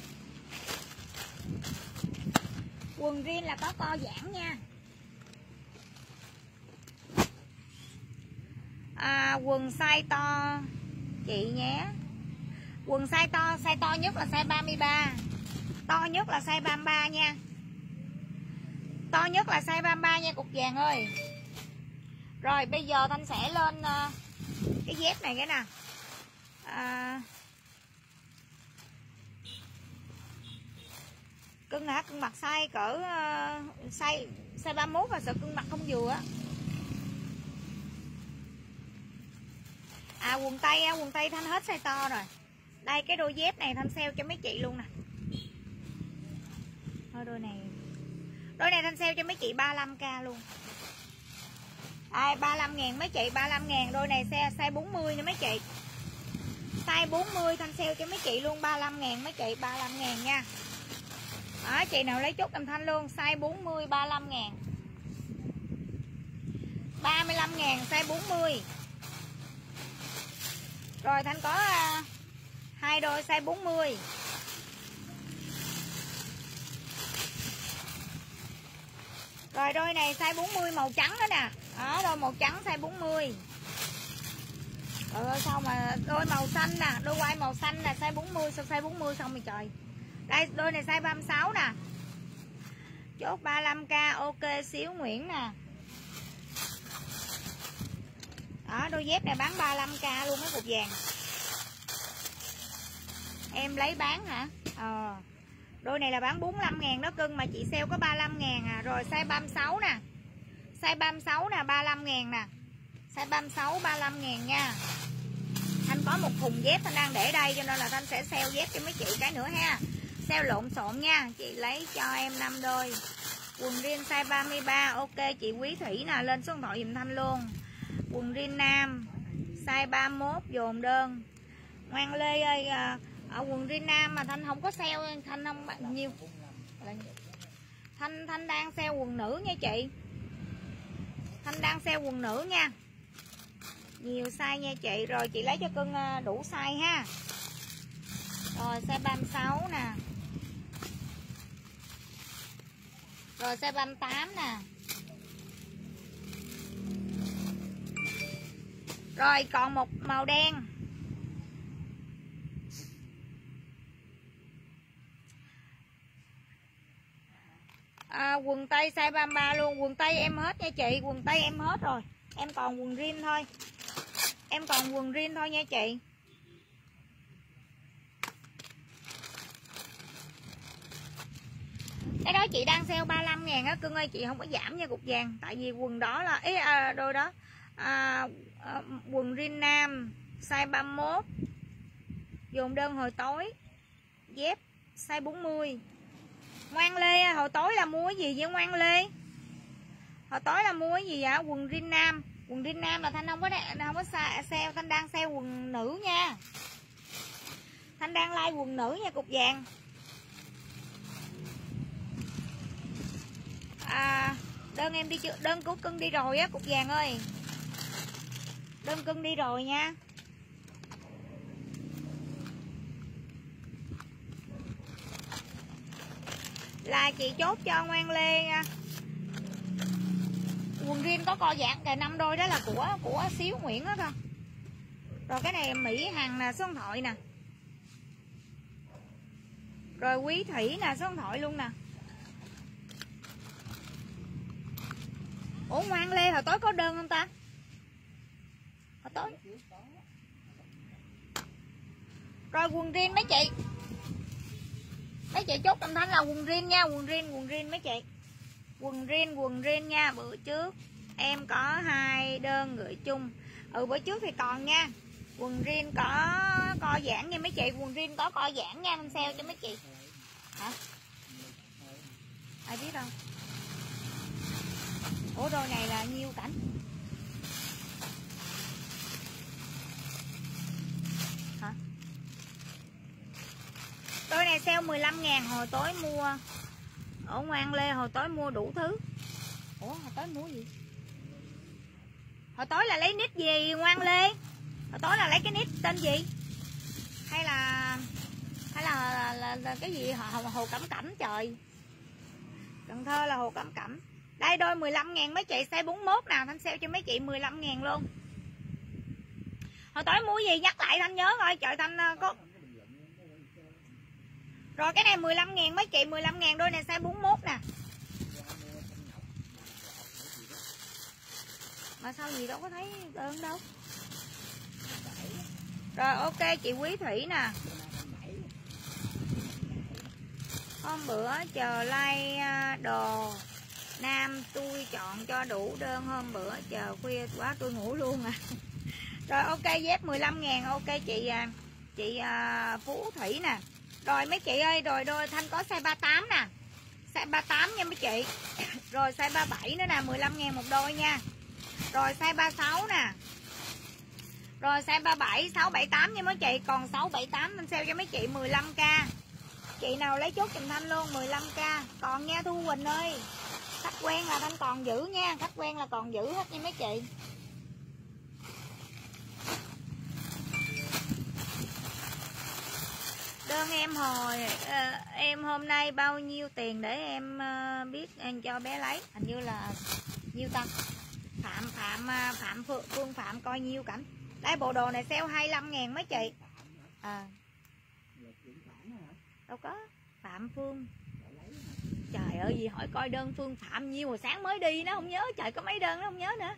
Quần jean là có co giãn nha. Quần size to chị nhé. Quần size to nhất là size 33. To nhất là size 33 nha. To nhất là size 33 nha Cục Vàng ơi. Rồi bây giờ Thanh sẽ lên cái dép này cái nè. Cưng hả? Cưng mặc size cỡ size 31 và sợ cưng mặc không vừa á. Quần tây Thanh hết size to rồi. Đây cái đôi dép này Thanh sale cho mấy chị luôn nè. Thôi đôi này Thanh sale cho mấy chị 35k luôn. 35.000 mấy chị, 35.000. Đôi này size 40 nha mấy chị. Size 40 Thanh sale cho mấy chị luôn 35.000 mấy chị, 35.000 nha. Đó, chị nào lấy chốt em Thanh luôn. Size 40 35.000. 35.000 size 40. Rồi Thanh có hai đôi size 40. Rồi đôi này size 40 màu trắng đó nè. Đó, đôi màu trắng size 40. Rồi sao mà đôi màu xanh nè, đôi quai màu xanh nè size 40, sao size 40 xong rồi trời. Đây đôi này size 36 nè. Chốt 35k ok xíu Nguyễn nè. Đó, đôi dép này bán 35k luôn á Cục Vàng. Em lấy bán hả? Đôi này là bán 45.000 đó cưng, mà chị sale có 35.000 à. Rồi size 36 nè. Size 36 nè, 35.000 nè. Size 36 35.000 nha. Thanh có một thùng dép Thanh đang để đây, cho nên là Thanh sẽ sale dép cho mấy chị cái nữa ha. Sale lộn xộn nha. Chị lấy cho em 5 đôi. Quần jean size 33 ok chị Quý Thủy nè, lên số điện thoại giùm Thanh luôn. Quần jean nam size 31 dồn đơn. Ngoan Lê ơi, ở quần jean nam mà Thanh không có sale, Thanh không nhiều. Thanh đang sale quần nữ nha chị. Thanh đang sale quần nữ nha. Nhiều size nha chị. Rồi chị lấy cho cưng đủ size ha. Rồi size 36 nè. Rồi size 38 nè. Rồi còn một màu đen. Quần tây size 33 luôn. Quần tây em hết nha chị. Quần tây em hết rồi. Em còn quần jean thôi. Em còn quần jean thôi nha chị. Cái đó chị đang sale 35.000 á cưng ơi, chị không có giảm nha cục vàng. Tại vì quần đó là đôi đó quần rin nam size 31, dồn đơn hồi tối, dép size 40. Ngoan Lê, hồi tối là mua cái gì vậy Ngoan Lê? Hồi tối là mua cái gì vậy? Quần rin nam. Quần rin nam là Thanh không có sale, Thanh đang sale quần nữ nha. Thanh đang like quần nữ nha cục vàng. Đơn em đi chưa? Đơn của cưng đi rồi á cục vàng ơi. Đơn cưng đi rồi nha. Là chị chốt cho Ngoan Lê nha. Quần riêng có co giãn kìa, 5 đôi đó là của Xíu Nguyễn đó con. Rồi cái này Mỹ Hằng nè, số điện thoại nè. Rồi Quý Thủy nè, số điện thoại luôn nè. Ủa Ngoan Lê hồi tối có đơn không ta? Hồi tối. Rồi quần riêng mấy chị. Mấy chị chốt Thanh là quần riêng nha, quần riêng mấy chị. Quần riêng nha, bữa trước em có 2 đơn gửi chung. Bữa trước thì còn nha. Quần riêng có co giãn nha mấy chị, quần riêng có co giãn nha, em sale cho mấy chị. Hả? Ai biết đâu. Ủa đôi này là nhiêu cảnh? Hả? Đôi này sale 15.000 hồi tối mua. Ở Ngoan Lê hồi tối mua đủ thứ. Ủa hồi tối mua gì? Hồi tối là lấy nick gì Ngoan Lê? Hồi tối là lấy cái nick tên gì? Hay là cái gì Hồ Cẩm Cẩm trời. Cần Thơ là Hồ Cẩm Cẩm. Đây đôi 15.000 mấy chị, size 41 nào Thanh sale cho mấy chị 15.000 luôn. Hồi tối mua gì nhắc lại Thanh nhớ coi, trời Thanh có. Rồi cái này 15.000 mấy chị, 15.000 đôi này size 41 nè. Mà sao gì đâu có thấy đơn đâu. Rồi ok chị Quý Thủy nè. Hôm bữa chờ like đồ nam tôi chọn cho đủ đơn, hôm bữa chờ khuya quá tôi ngủ luôn à. Rồi ok dép 15.000 ok chị Phú Thủy nè. Rồi mấy chị ơi, rồi đôi Thanh có size 38 nè. Size 38 nha mấy chị. Rồi size 37 nữa nè, 15.000 một đôi nha. Rồi size 36 nè. Rồi size 37, 678 nha mấy chị. Còn 678 Thanh sale cho mấy chị 15k. Chị nào lấy chốt giùm Thanh luôn 15k. Còn nha Thu Quỳnh ơi. Khách quen là Thanh còn giữ nha. Khách quen là còn giữ hết nha mấy chị. Đơn em hôm nay bao nhiêu tiền để em biết em cho bé lấy. Hình như là nhiêu ta? Phương Phạm coi nhiêu cảnh. Đây bộ đồ này sale 25.000 mấy chị. Đâu có Phạm Phương. Trời ơi gì hỏi coi đơn Phương Phạm nhiêu hồi sáng mới đi nó không nhớ. Trời có mấy đơn nó không nhớ nữa.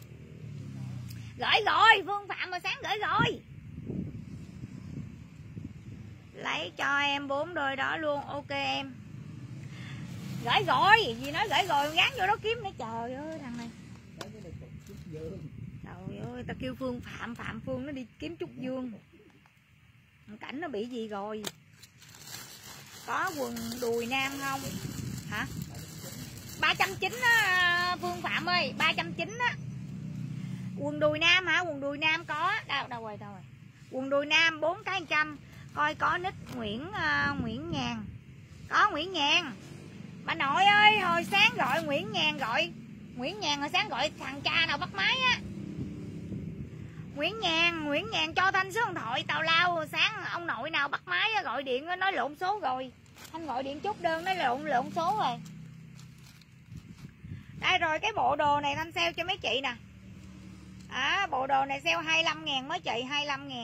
Gửi rồi Phương Phạm mà sáng gửi rồi. Lấy cho em 4 đôi đó luôn. Ok em. Gửi rồi. Gì nói gửi rồi gán vô đó kiếm nữa. Trời ơi thằng này. Trời ơi ta kêu Phương Phạm, Phạm Phương nó đi kiếm Trúc Dương. Cảnh nó bị gì rồi? Có quần đùi nam không? Hả? 390 á Phương Phạm ơi, 390 á. Quần đùi nam hả? Quần đùi nam có. Đâu rồi. Quần đùi nam 4 cái 100. Coi có nick Nguyễn Nhàn. Có Nguyễn Nhàn. Bà nội ơi, hồi sáng gọi Nguyễn Nhàn hồi sáng gọi thằng cha nào bắt máy á. Nguyễn Nhàn cho Thanh số điện thoại tào lao. Sáng ông nội nào bắt máy á, gọi điện nói lộn số rồi. Thanh gọi điện chốt đơn nói lộn số rồi. Đây rồi cái bộ đồ này Thanh sale cho mấy chị nè. Bộ đồ này sale 25.000 mấy chị, 25.000.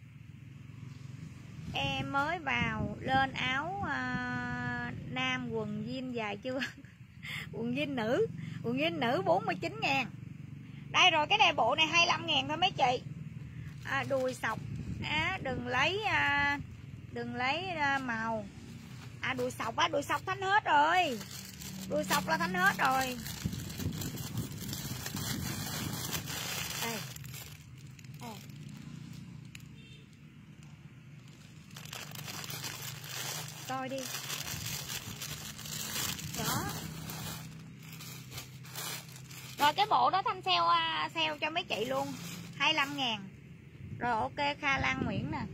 Em mới vào lên áo nam quần jean dài chưa? Quần jean nữ 49.000. Đây rồi cái này bộ này 25.000 thôi mấy chị. Đùi sọc. Đừng lấy màu. À đùi sọc á, đùi sọc Thanh hết rồi. Đùi sọc là Thanh hết rồi. Đây. Đây. Coi đi. Đó. Rồi cái bộ đó Thanh sale cho mấy chị luôn 25.000. Rồi ok, Kha Lan Nguyễn nè.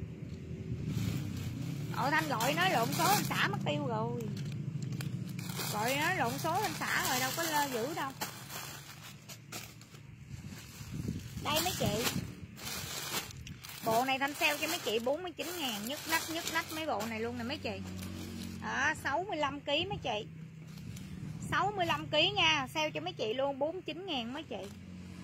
Thanh gọi nói lộn số anh xã mất tiêu rồi. Gọi nói lộn số anh xã rồi, đâu có giữ đâu. Đây mấy chị. Bộ này Thanh sale cho mấy chị 49.000, nhức nách mấy bộ này luôn nè mấy chị. Đó, 65kg mấy chị. 65kg nha, sale cho mấy chị luôn 49.000 mấy chị.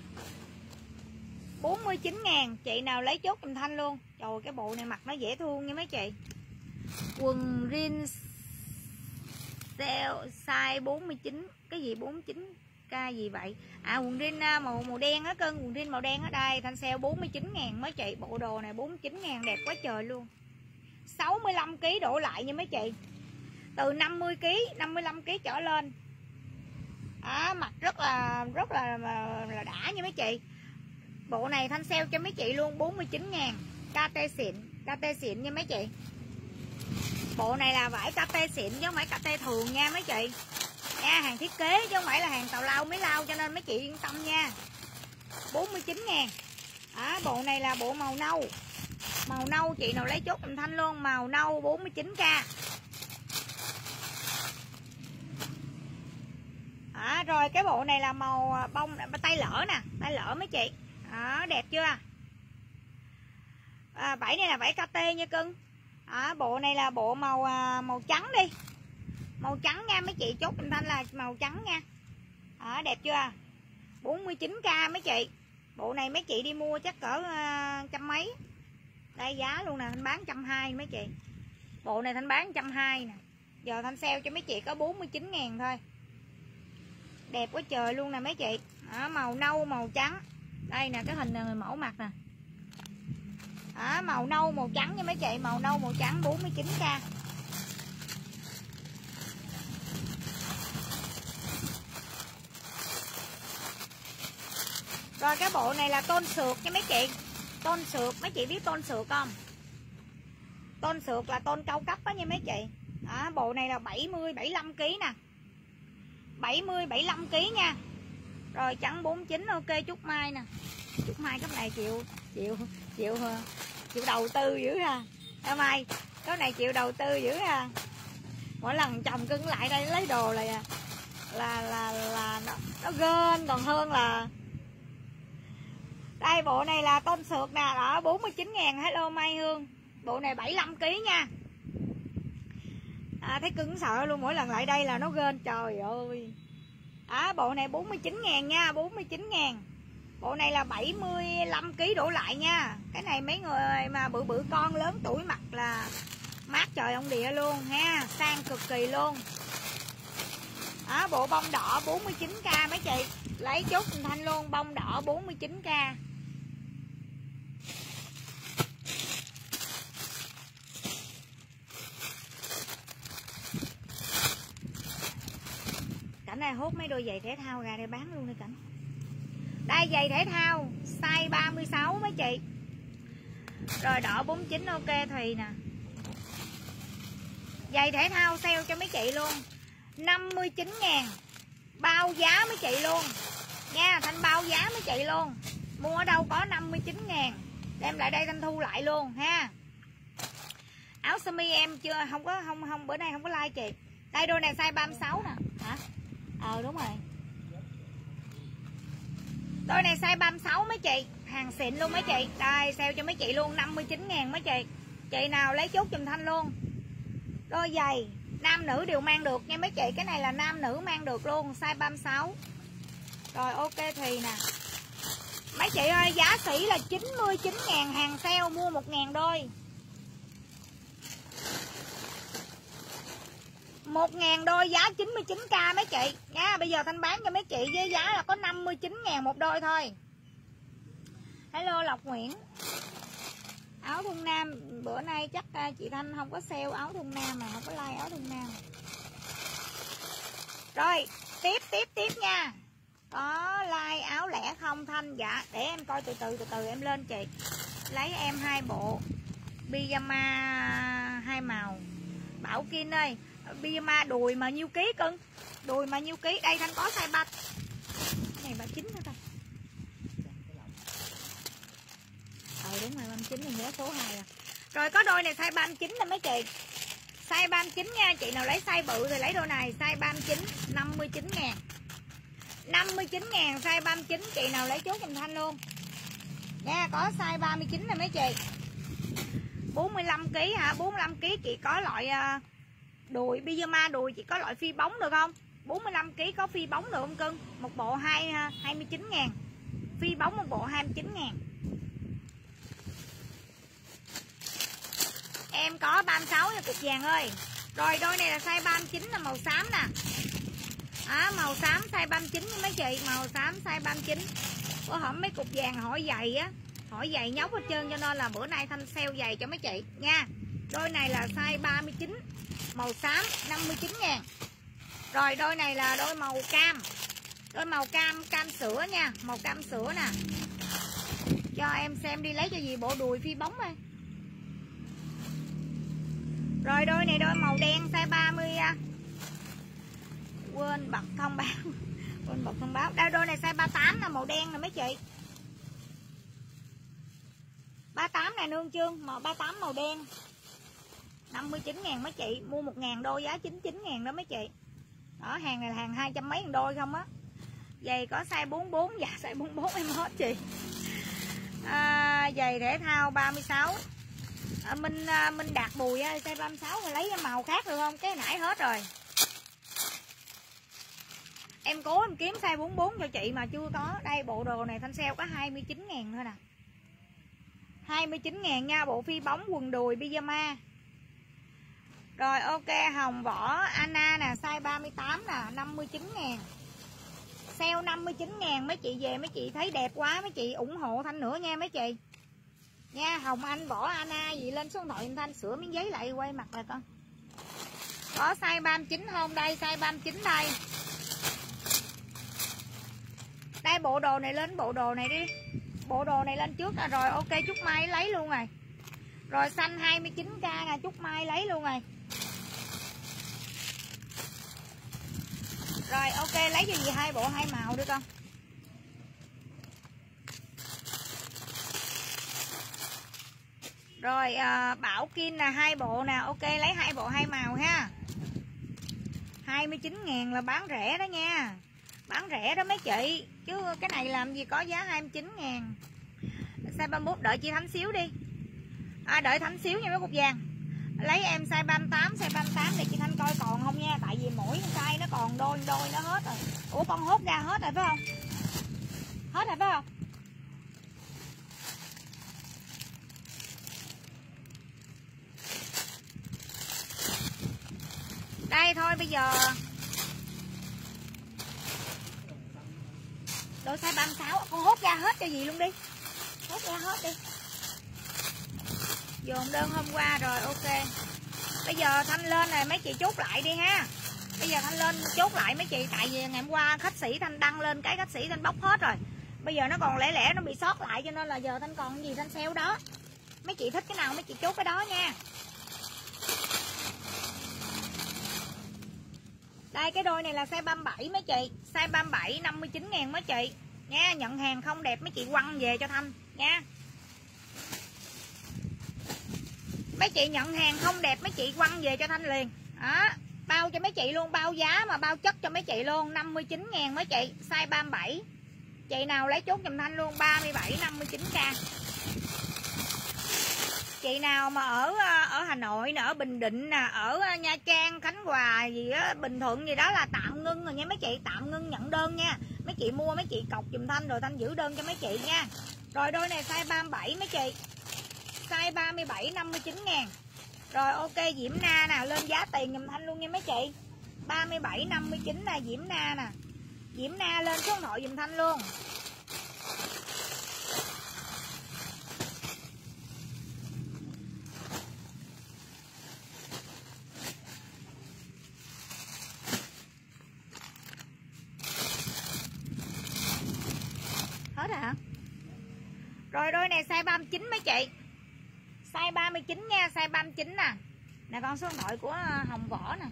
49.000, chị nào lấy chốt giùm Thanh luôn. Trời, cái bộ này mặc nó dễ thương nha mấy chị. Quần jean size 49, cái gì 49k gì vậy? À quần jean màu đen á cưng, quần jean màu đen ở đây Thanh sale 49.000 mấy chị. Bộ đồ này 49.000 đẹp quá trời luôn. 65kg đổ lại nha mấy chị. Từ 50kg, 55kg trở lên. Mặc rất là đã nha mấy chị. Bộ này Thanh sale cho mấy chị luôn 49.000. KT xịn nha mấy chị. Bộ này là vải KT xịn chứ không phải KT thường nha mấy chị. Nha, hàng thiết kế chứ không phải là hàng tào lao mới lao, cho nên mấy chị yên tâm nha. 49.000. Bộ này là bộ màu nâu. Màu nâu chị nào lấy chốt giùm Thanh luôn, màu nâu 49k. Rồi cái bộ này là màu bông tay lỡ nè, tay lỡ mấy chị. Đẹp chưa? Vải này là vải KT nha cưng. Bộ này là bộ màu trắng đi. Màu trắng nha mấy chị, chốt giùm Thanh là màu trắng nha. Đẹp chưa? 49k mấy chị. Bộ này mấy chị đi mua chắc cỡ trăm mấy. Đây giá luôn nè, Thanh bán 120 mấy chị. Bộ này Thanh bán 120 nè. Giờ Thanh sale cho mấy chị có 49.000 thôi. Đẹp quá trời luôn nè mấy chị. Màu nâu màu trắng. Đây nè, cái hình người mẫu mặt nè. Màu nâu màu trắng nha mấy chị. Màu nâu màu trắng 49k. Rồi cái bộ này là tôn sượt nha mấy chị. Tôn sượt, mấy chị biết tôn sượt không? Tôn sượt là tôn cao cấp đó nha mấy chị. Bộ này là 70 75kg nè. 70 75kg nha. Rồi trắng 49, ok. Trúc Mai nè. Trúc Mai cái này chịu đầu tư dữ ha. Mai cái này chịu đầu tư dữ ha. Mỗi lần chồng cưng lại đây lấy đồ là nó gên còn hơn là. Đây bộ này là tôn sượt nè, đó 49.000. Hello Mai Hương. Bộ này 75kg nha. Thấy cưng sợ luôn, mỗi lần lại đây là nó gên trời ơi. Bộ này 49.000 nha, 49.000. Bộ này là 75kg đổ lại nha. Cái này mấy người mà bự con lớn tuổi mặc là mát trời ông địa luôn ha, sang cực kỳ luôn. Bộ bông đỏ 49k mấy chị. Lấy chốt Thanh luôn, bông đỏ 49k. Cảnh này hốt mấy đôi giày thể thao ra đây bán luôn đi Cảnh. Đây giày thể thao size 36 mấy chị. Rồi đỏ 49, ok Thùy nè. Giày thể thao sale cho mấy chị luôn 59.000. Bao giá mấy chị luôn nha. Thanh bao giá mấy chị luôn. Mua ở đâu có 59.000. Đem lại đây Thanh thu lại luôn ha. Áo sơ mi em chưa không bữa nay không có like chị. Đây đôi này size 36 nè. Hả? Đúng rồi. Đôi này size 36 mấy chị. Hàng xịn luôn mấy chị. Đây sale cho mấy chị luôn 59.000 mấy chị. Chị nào lấy chốt giùm Thanh luôn. Đôi giày nam nữ đều mang được nha mấy chị. Cái này là nam nữ mang được luôn, size 36. Rồi ok Thùy nè. Mấy chị ơi, giá sỉ là 99.000, hàng sale mua 1.000 đôi. 1.000 đôi giá 99k mấy chị nha. Bây giờ Thanh bán cho mấy chị với giá là có 59.000 một đôi thôi. Hello Lộc Nguyễn. Áo thun nam bữa nay chắc chị Thanh không có sale áo thun nam, mà không có like áo thun nam. Rồi tiếp nha. Có like áo lẻ không Thanh? Dạ để em coi từ từ em lên chị. Lấy em 2 bộ pyjama 2 màu. Bảo Kim ơi, pyjama đùi mà nhiêu ký cưng? Đùi mà nhiêu ký? Đây Thanh có size 3. Cái này 39 hả ta? Đúng rồi 39 thì nhớ số 2 à. Rồi có đôi này size 39 nè mấy chị. Size 39 nha, chị nào lấy size bự thì lấy đôi này, size 39 59.000. 59.000 size 39, chị nào lấy chốt giùm Thanh luôn. Nha, có size 39 nè mấy chị. 45 kg hả? 45 kg chị có loại đùi pyjama đùi, chị có loại phi bóng được không? 45 kg có phi bóng được không cưng? Một bộ 29.000. Phi bóng một bộ 29.000. Em có 36 nha cục vàng ơi. Rồi đôi này là size 39 là màu xám nè. Màu xám size 39 nha mấy chị, màu xám size 39. Bữa hổm mấy cục vàng hỏi giày á, hỏi giày nhóc hết trơn, cho nên là bữa nay Thanh sale giày cho mấy chị nha. Đôi này là size 39 màu xám 59.000. Rồi đôi này là đôi màu cam. Đôi màu cam sữa nha, màu cam sữa nè. Cho em xem đi, lấy cho gì bộ đùi phi bóng ơi. Rồi đôi này đôi màu đen size 30. Quên bật thông báo. Quên bật thông báo. Đây đôi này size 38 là màu đen nè mấy chị. 38 nè nương chương, màu 38 màu đen. 59.000 mấy chị, mua 1.000 đôi giá 99.000 đó mấy chị. Đó, hàng này là hàng 200 mấy ngàn đôi không á. Giày có size 44, dạ size 44 em hết chị. Giày thể thao 36. Minh Đạt Bùi size 36 rồi lấy màu khác được không? Cái nãy hết rồi. Em cố em kiếm size 44 cho chị mà chưa có. Đây bộ đồ này Thanh sale có 29.000 thôi nè. 29.000 nha, bộ phi bóng quần đùi pyjama. Rồi ok, hồng vỏ Anna nè, size 38 nè, 59.000. Sale 59.000 mấy chị về mấy chị thấy đẹp quá, mấy chị ủng hộ Thanh nữa nha mấy chị. Nha, hồng anh vỏ Anna gì lên số điện thoại Thanh sửa miếng giấy lại quay mặt rồi con. Có size 39 không? Đây size 39 đây. Đây bộ đồ này lên bộ đồ này đi. Bộ đồ này lên trước rồi ok Trúc Mai lấy luôn rồi. Rồi xanh 29k nè, Trúc Mai lấy luôn rồi. Rồi ok lấy cho gì 2 bộ 2 màu đi con. Rồi Bảo Kim là 2 bộ nè, ok lấy 2 bộ 2 màu ha. 29.000 là bán rẻ đó nha. Bán rẻ đó mấy chị. Chứ cái này làm gì có giá 29.000. Size 31 đợi chị Thanh xíu đi. Đợi Thanh xíu nha mấy cục vàng. Lấy em size 38, size 38 để chị Thanh coi còn không nha. Tại vì mỗi size nó còn đôi nó hết rồi. Ủa con hốt ra hết rồi phải không? Hết rồi phải không? Đây thôi bây giờ đôi size 36 con hốt ra hết cho gì luôn đi. Hốt ra hết đi. Dồn đơn hôm qua rồi ok. Bây giờ Thanh lên này mấy chị chốt lại đi ha. Bây giờ Thanh lên chốt lại mấy chị. Tại vì ngày hôm qua khách sĩ Thanh đăng lên cái khách sĩ Thanh bóc hết rồi. Bây giờ nó còn lẻ nó bị sót lại, cho nên là giờ Thanh còn gì Thanh sale đó. Mấy chị thích cái nào mấy chị chốt cái đó nha. Đây cái đôi này là size 37 mấy chị. Size 37 59.000 mấy chị nha. Nhận hàng không đẹp mấy chị quăng về cho Thanh nha. Mấy chị nhận hàng không đẹp mấy chị quăng về cho Thanh liền. Đó, bao cho mấy chị luôn, bao giá mà bao chất cho mấy chị luôn. 59.000 mấy chị, size 37. Chị nào lấy chốt giùm Thanh luôn 37 59k. Chị nào mà ở Hà Nội nè, ở Bình Định nè, ở Nha Trang, Khánh Hòa gì á, Bình Thuận gì đó là tạm ngưng rồi nha mấy chị, tạm ngưng nhận đơn nha. Mấy chị mua mấy chị cọc giùm Thanh rồi Thanh giữ đơn cho mấy chị nha. Rồi đôi này size 37 mấy chị. Size 37 59.000. Rồi ok Diễm Na nè, lên giá tiền giùm Thanh luôn nha mấy chị. 37 59 là Diễm Na nè. Diễm Na lên số điện thoại giùm Thanh luôn. hết hả? Rồi đôi này size 39 mấy chị. Size 39 nha, size 39 nè. Nè con số điện thoại của Hồng Võ nè.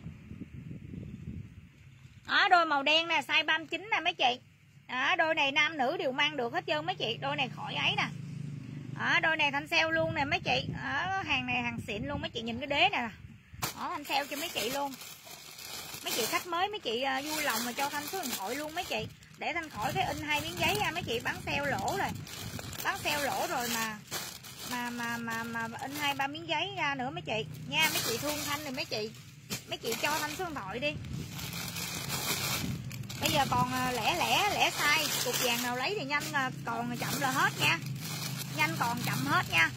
Đó, đôi màu đen nè, size 39 nè mấy chị. Đó, đôi này nam nữ đều mang được hết trơn mấy chị. Đôi này khỏi ấy nè. Đó, đôi này thanh sale luôn nè mấy chị. Đó, hàng này hàng xịn luôn mấy chị, nhìn cái đế nè. Đó, thanh sale cho mấy chị luôn. Mấy chị khách mới mấy chị vui lòng mà cho Thanh số điện thoại luôn mấy chị, để Thanh khỏi cái in 2 miếng giấy ra mấy chị, bán sale lỗ rồi. Bán sale lỗ rồi mà in 2-3 miếng giấy ra nữa mấy chị nha. Mấy chị thương Thanh rồi mấy chị cho Thanh số điện thoại đi. Bây giờ còn lẻ size, cục vàng nào lấy thì nhanh, còn chậm là hết nha. Nhanh còn chậm hết nha.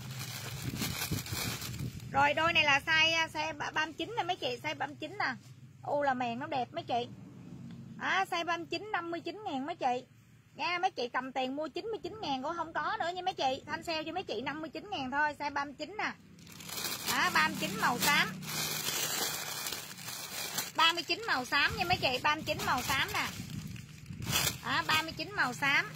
Rồi đôi này là size 39 nè mấy chị, size 39 nè. U là mèn nó đẹp mấy chị. Size 39 59.000 mấy chị. Nha, mấy chị cầm tiền mua 99.000 cũng không có nữa nha mấy chị. Thanh sale cho mấy chị 59.000 thôi, size 39 nè. 39 màu xám. 39 màu xám nha mấy chị, 39 màu xám nè. 39 màu xám.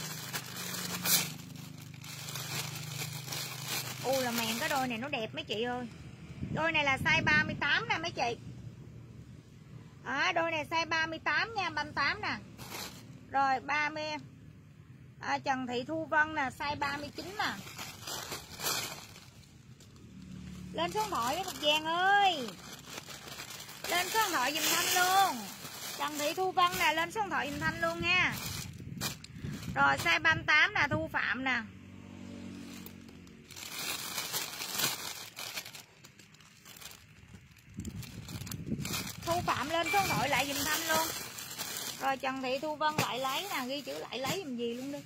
U là mèn cái đôi này nó đẹp mấy chị ơi. Đôi này là size 38 nè mấy chị. Đôi này size 38 nha, 38 nè. Rồi 30 Trần Thị Thu Vân nè, size 39 nè. Lên số điện thoại với Cục Vàng ơi. Lên số điện thoại giùm Thanh luôn. Trần Thị Thu Vân nè, lên số điện thoại giùm Thanh luôn nha. Rồi size 38 nè, Thu Phạm nè. Thu Phạm lên số điện thoại lại giùm Thanh luôn. Rồi Trần Thị Thu Vân lại lấy nè, ghi chữ lại lấy làm gì luôn đi.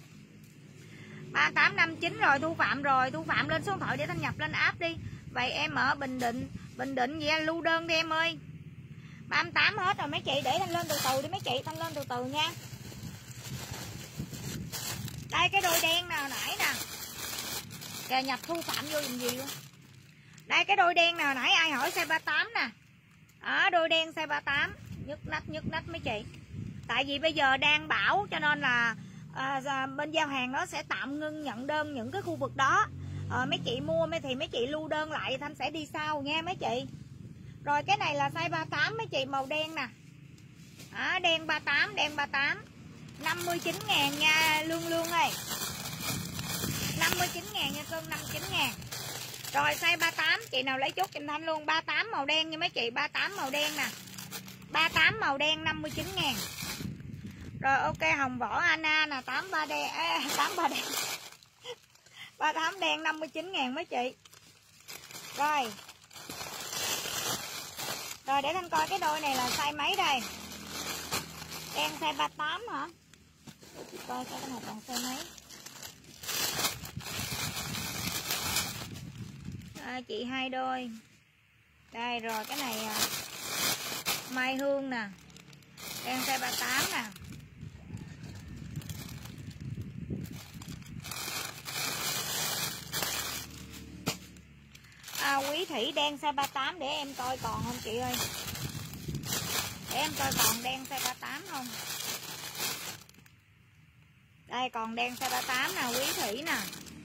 3859 rồi, Thu Phạm rồi. Thu Phạm lên số điện thoại để Thanh nhập lên app đi. Vậy em ở Bình Định gì lưu đơn đi em ơi. 38 hết rồi mấy chị, để Thanh lên từ từ đi mấy chị, Thanh lên từ từ nha. Đây cái đôi đen nào nãy nè. Kìa nhập Thu Phạm vô làm gì luôn. Đây cái đôi đen nào nãy ai hỏi size 38 nè. Đôi đen size 38, nhức nách mấy chị. Tại vì bây giờ đang bão cho nên là bên giao hàng nó sẽ tạm ngưng nhận đơn những cái khu vực đó. Mấy chị mua thì mấy chị lưu đơn lại, Thanh sẽ đi sau nha mấy chị. Rồi cái này là size 38 mấy chị, màu đen nè. Đen 38, đen 38. 59.000 nha Lương ơi. 59.000 nha cưng, 59.000. Rồi size 38, chị nào lấy chốt giùm Thanh luôn. 38 màu đen nha mấy chị, 38 màu đen nè. 38 màu đen 59.000. Rồi ok, Hồng Võ Anna nè, 83 đen, 83 đen. 38 đen 59.000 mấy chị. Rồi. Rồi để Thanh coi cái đôi này là size mấy đây. Đen size 38 hả? Để chị coi cái này còn size mấy. Chị hai đôi. Đây rồi cái này Mai Hương nè. Đen size 38 nè. Quý Thủy đen size 38 để em coi còn không chị ơi. Để em coi còn đen size 38 không. Đây còn đen size 38 nè, Quý Thủy nè.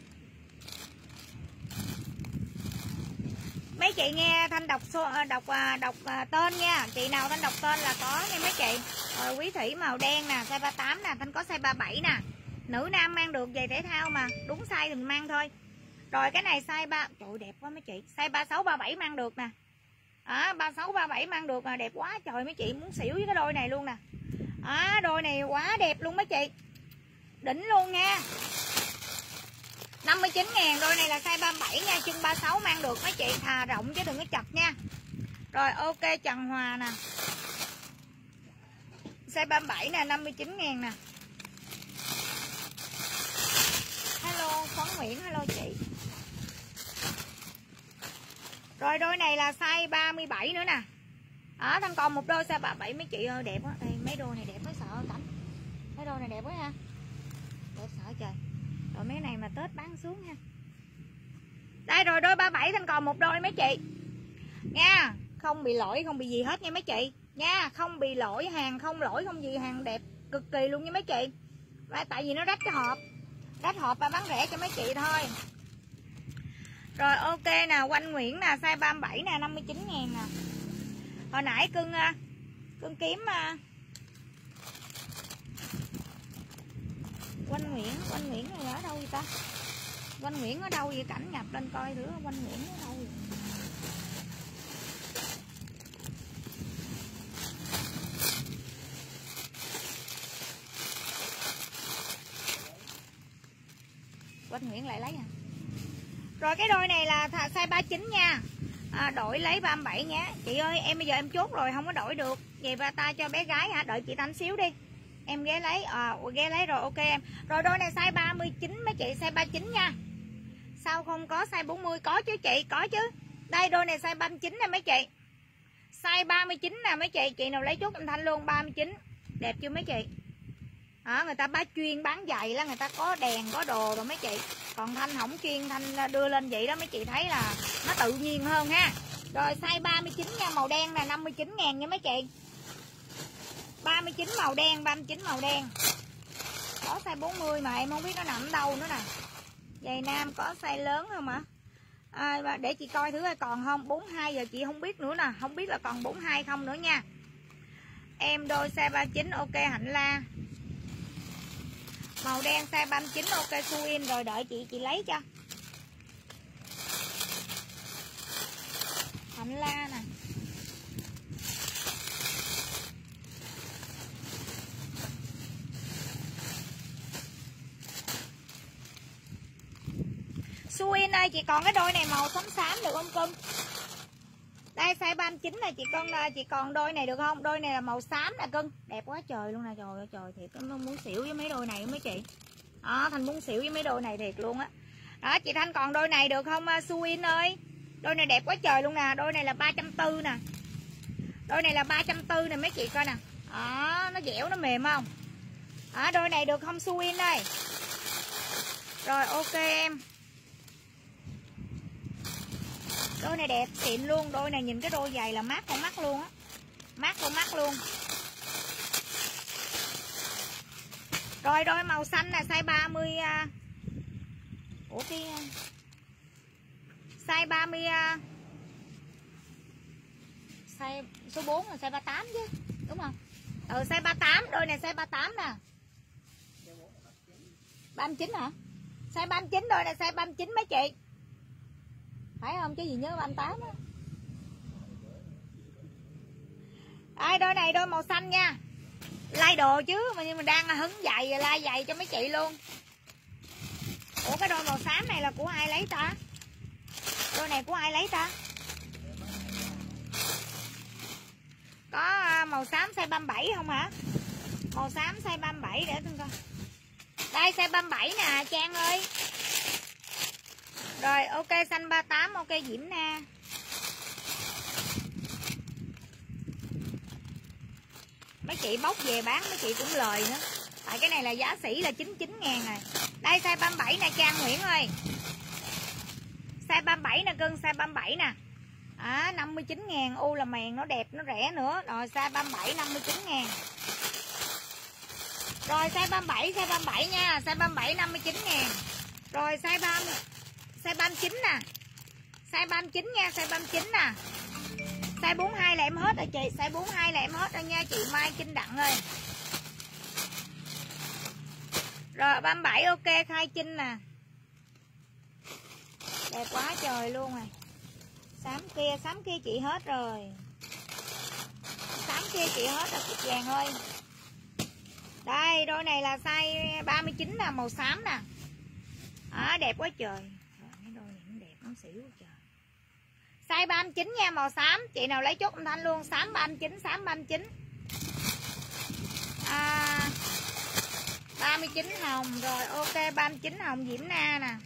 Mấy chị nghe Thanh đọc tên nha. Chị nào Thanh đọc tên là có nha mấy chị. Rồi Quý Thủy màu đen nè, size 38 nè, Thanh có size 37 nè. Nữ nam mang được, giày thể thao mà, đúng size thì mang thôi. Rồi cái này size 3, trời đẹp quá mấy chị. Size 36 37 mang được nè. 36 37 mang được là đẹp quá trời mấy chị, muốn xỉu với cái đôi này luôn nè. Đôi này quá đẹp luôn mấy chị. Đỉnh luôn nha. 59.000, đôi này là size 37 nha, chân 36 mang được mấy chị, thà rộng chứ đừng có chặt nha. Rồi ok, Trần Hòa nè. Size 37 nè, 59.000 nè. Hello Phấn Nguyễn, hello chị. Rồi đôi này là size 37 nữa nè. Thanh còn một đôi size 37 mấy chị ơi, đẹp quá. Đây mấy đôi này đẹp quá sợ Cảnh. Mấy đôi này đẹp quá ha. Đẹp sợ trời. Rồi mấy này mà Tết bán xuống nha. Đây rồi đôi 37 Thanh còn một đôi mấy chị. Nha, không bị lỗi, không bị gì hết nha mấy chị. Nha, không bị lỗi, hàng không lỗi không gì, hàng đẹp cực kỳ luôn nha mấy chị. Tại vì nó rách cái hộp. Kết hợp và bán rẻ cho mấy chị thôi. Rồi ok nè, Quanh Nguyễn nè, size 37 nè, 59.000 nè. Hồi nãy cưng kiếm Quanh Nguyễn này ở đâu vậy ta? Quanh Nguyễn ở đâu vậy? Cảnh nhập lên coi thử Quanh Nguyễn ở đâu vậy? Quanh Nguyễn lại lấy à? Rồi cái đôi này là size 39 nha. Đổi lấy 37 nhé. Chị ơi, em bây giờ em chốt rồi, không có đổi được. Vậy ba ta cho bé gái hả? Đợi chị Thanh xíu đi. Em ghé lấy, ghé lấy rồi, ok em. Rồi đôi này size 39 mấy chị, size 39 nha. Sao không có size 40? Có chứ chị, có chứ. Đây đôi này size 39 nè mấy chị. Size 39 nè mấy chị. Chị nào lấy chốt em Thanh luôn, 39. Đẹp chưa mấy chị? Người ta chuyên bán giày là người ta có đèn, có đồ rồi mấy chị. Còn Thanh không chuyên, Thanh đưa lên vậy đó mấy chị thấy là nó tự nhiên hơn ha. Rồi size 39 nha, màu đen là 59.000 nha mấy chị. 39 màu đen, 39 màu đen. Có size 40 mà em không biết nó nằm ở đâu nữa nè. Giày nam có size lớn không ạ? Để chị coi thử còn không. 42 giờ chị không biết nữa nè, không biết là còn 42 không nữa nha. Em đôi size 39 ok Hạnh La. Màu đen size 39 ok Suin. Rồi đợi chị lấy cho. Hạnh La nè. Suin ơi, chị còn cái đôi này màu xám xám được không cưng? Đây size 39 này chị còn đôi này được không? Đôi này là màu xám nè cưng. Đẹp quá trời luôn nè, trời ơi trời, thiệt nó muốn xỉu với mấy đôi này mấy chị. Thanh muốn xỉu với mấy đôi này thiệt luôn á. Đó chị Thanh còn đôi này được không Suin ơi? Đôi này đẹp quá trời luôn nè, đôi này là 340 nè. Đôi này là 340 nè mấy chị coi nè. Nó dẻo nó mềm không? Đôi này được không Suin ơi? Rồi ok em. Đôi này đẹp xịn luôn, đôi này nhìn cái đôi giày là mát con mắt luôn á. Mát con mắt luôn. Rồi đôi màu xanh là size 30. Ủa cái size 30 size số 4 là size 38 chứ, đúng không? Size 38, đôi này size 38 nè. 39 hả? Size 39, đôi này size 39 mấy chị. Phải không chứ gì nhớ 38 á. Đôi này đôi màu xanh nha. Like đồ chứ mà mình đang hứng giày, like giày cho mấy chị luôn. Ủa cái đôi màu xám này là của ai lấy ta? Đôi này của ai lấy ta? Có màu xám size 37 không hả? Màu xám size 37 để tôi coi. Đây size 37 nè Trang ơi. Rồi ok xanh 38 ok Diễm Na. Mấy chị bóc về bán mấy chị cũng lời nữa. Tại cái này là giá sỉ là 99.000 rồi. Đây size 37 nè Trang Nguyễn ơi. Size 37 nè cưng, size 37 nè. 59.000, u là mèn nó đẹp nó rẻ nữa. Rồi size 37 59.000. Rồi size 37 nha, size 37 59.000. Rồi size 39 nè. Size 39 nha, size 39 nè. Size 42 là em hết rồi chị, size 42 là em hết rồi nha chị Mai Trinh Đặng ơi. Rồi 37 ok Khai Trinh nè. Đẹp quá trời luôn rồi. Xám kia chị hết rồi. Xám kia chị hết rồi chị vàng ơi. Đây đôi này là size 39 nè, màu xám nè. Đẹp quá trời. Rồi, cái đôi này cũng đẹp lắm xỉu quá trời. Size 39 nha, màu xám. Chị nào lấy chốt âm thanh luôn. Xám 39, xám 39. 39 hồng. Rồi ok 39 hồng Diễm Na nè.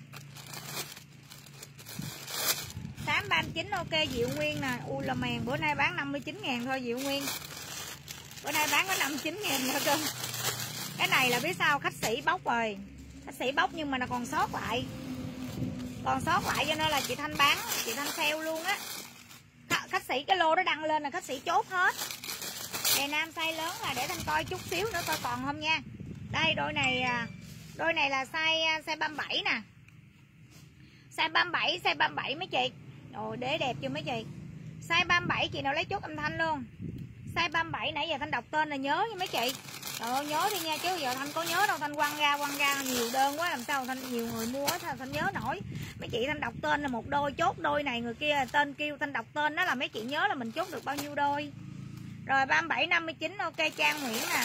Xám 39 ok Diệu Nguyên nè. Là mèn bữa nay bán 59.000 thôi Diệu Nguyên. Bữa nay bán có 59.000 nữa cơ. Cái này là biết sao khách sĩ bóc rồi. Khách sĩ bóc nhưng mà nó còn sót lại. Còn sót lại cho nên là chị Thanh bán, chị Thanh sale luôn á. Khách sĩ cái lô đó đăng lên là khách sĩ chốt hết. Đè nam size lớn là để Thanh coi chút xíu nữa coi còn không nha. Đây đôi này Đôi này là size 37 nè. Size 37 mấy chị. Ồ, đế đẹp chưa mấy chị. Size 37 chị nào lấy chốt âm Thanh luôn. Size 37 nãy giờ Thanh đọc tên là nhớ nha mấy chị. Trời ơi, nhớ đi nha, chứ giờ Thanh có nhớ đâu. Thanh quăng ra nhiều đơn quá, làm sao Thanh nhiều người mua sao Thanh nhớ nổi. Mấy chị Thanh đọc tên là một đôi, chốt đôi này người kia tên kêu Thanh đọc tên đó là mấy chị nhớ là mình chốt được bao nhiêu đôi. Rồi 37 59 ok Trang Nguyễn nè.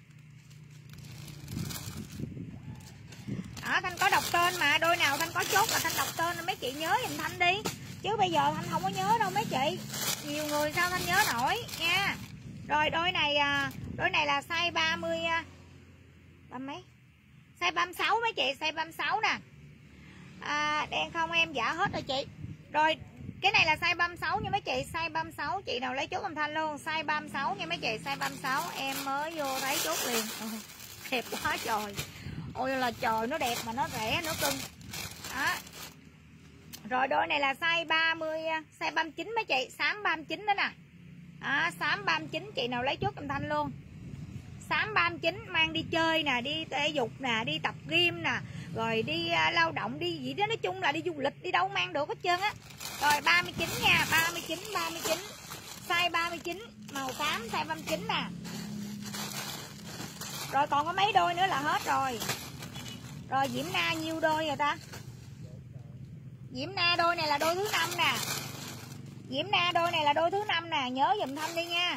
Thanh có đọc tên mà, đôi nào Thanh có chốt là Thanh đọc tên là mấy chị nhớ giùm Thanh đi. Chứ bây giờ Thanh không có nhớ đâu mấy chị. Nhiều người sao Thanh nhớ nổi nha. Rồi đôi này là size 30 mấy? Size 36 mấy chị, size 36 nè. Đen không em? Dạ hết rồi chị. Rồi cái này là size 36 nha mấy chị, size 36 chị nào lấy chốt âm Thanh luôn, size 36 nha mấy chị, size 36 em mới vô thấy chốt liền. Đẹp quá trời. Ôi là trời, nó đẹp mà nó rẻ nữa cưng. Đó. Rồi đôi này là size 30, size 39 mấy chị, xám 39 đó nè. Xám 39 chị nào lấy chốt âm Thanh luôn. Xám 39 mang đi chơi nè, đi thể dục nè, đi tập gym nè, rồi đi lao động, đi gì đó, nói chung là đi du lịch, đi đâu mang được hết trơn á. Rồi 39 nha, 39 size 39 màu xám, size 39 nè. Rồi còn có mấy đôi nữa là hết rồi. Rồi Diễm Na nhiêu đôi rồi ta? Diễm Na đôi này là đôi thứ 5 nè. Diễm Na đôi này là đôi thứ 5 nè, nhớ giùm Thanh đi nha.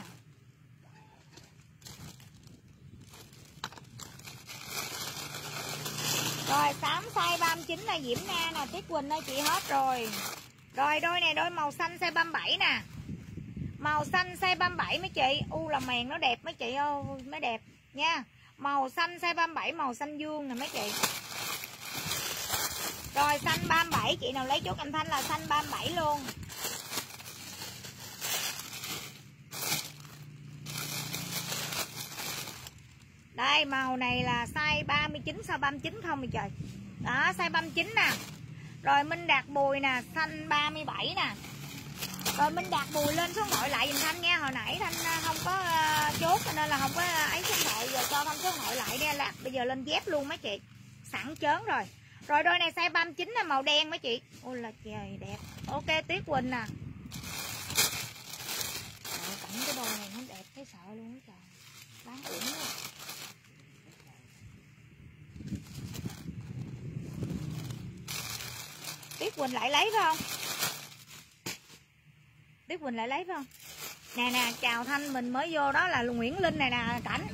Rồi xám size 39 là Diễm Na nè, Tiết Quỳnh ơi chị hết rồi. Rồi đôi này đôi màu xanh size 37 nè. Màu xanh size 37 mấy chị. Là mèn nó đẹp mấy chị ơi, mới đẹp nha. Màu xanh size 37 màu xanh dương nè mấy chị. Rồi xanh 37 chị nào lấy chốt âm Thanh là xanh 37 luôn. Đây màu này là size 39, sao 39 không vậy trời. Đó size 39 nè. Rồi Minh Đạt Bùi nè, xanh 37 nè. Rồi Minh Đạt Bùi lên số điện thoại lại giùm Thanh nha. Hồi nãy Thanh không có chốt nên là không có ấy số điện thoại, giờ cho Thanh số điện thoại lại đi. Là bây giờ lên dép luôn mấy chị. Sẵn chớn rồi. Rồi đôi này size 39 là màu đen mấy chị. Ôi là trời đẹp. Ok Tiết Quỳnh nè. Trời, cảnh cái đôi này nó đẹp thấy sợ luôn á trời. Bán uổng quá. Tiết Quỳnh lại lấy phải không? Tiết Quỳnh lại lấy phải không? Nè nè, chào Thanh mình mới vô đó là Nguyễn Linh này nè Cảnh.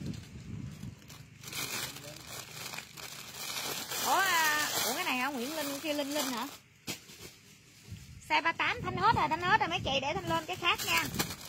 Ủa cái này hả? Nguyễn Linh kia Linh hả? Size 38 Thanh hết rồi mấy chị, để Thanh lên cái khác nha.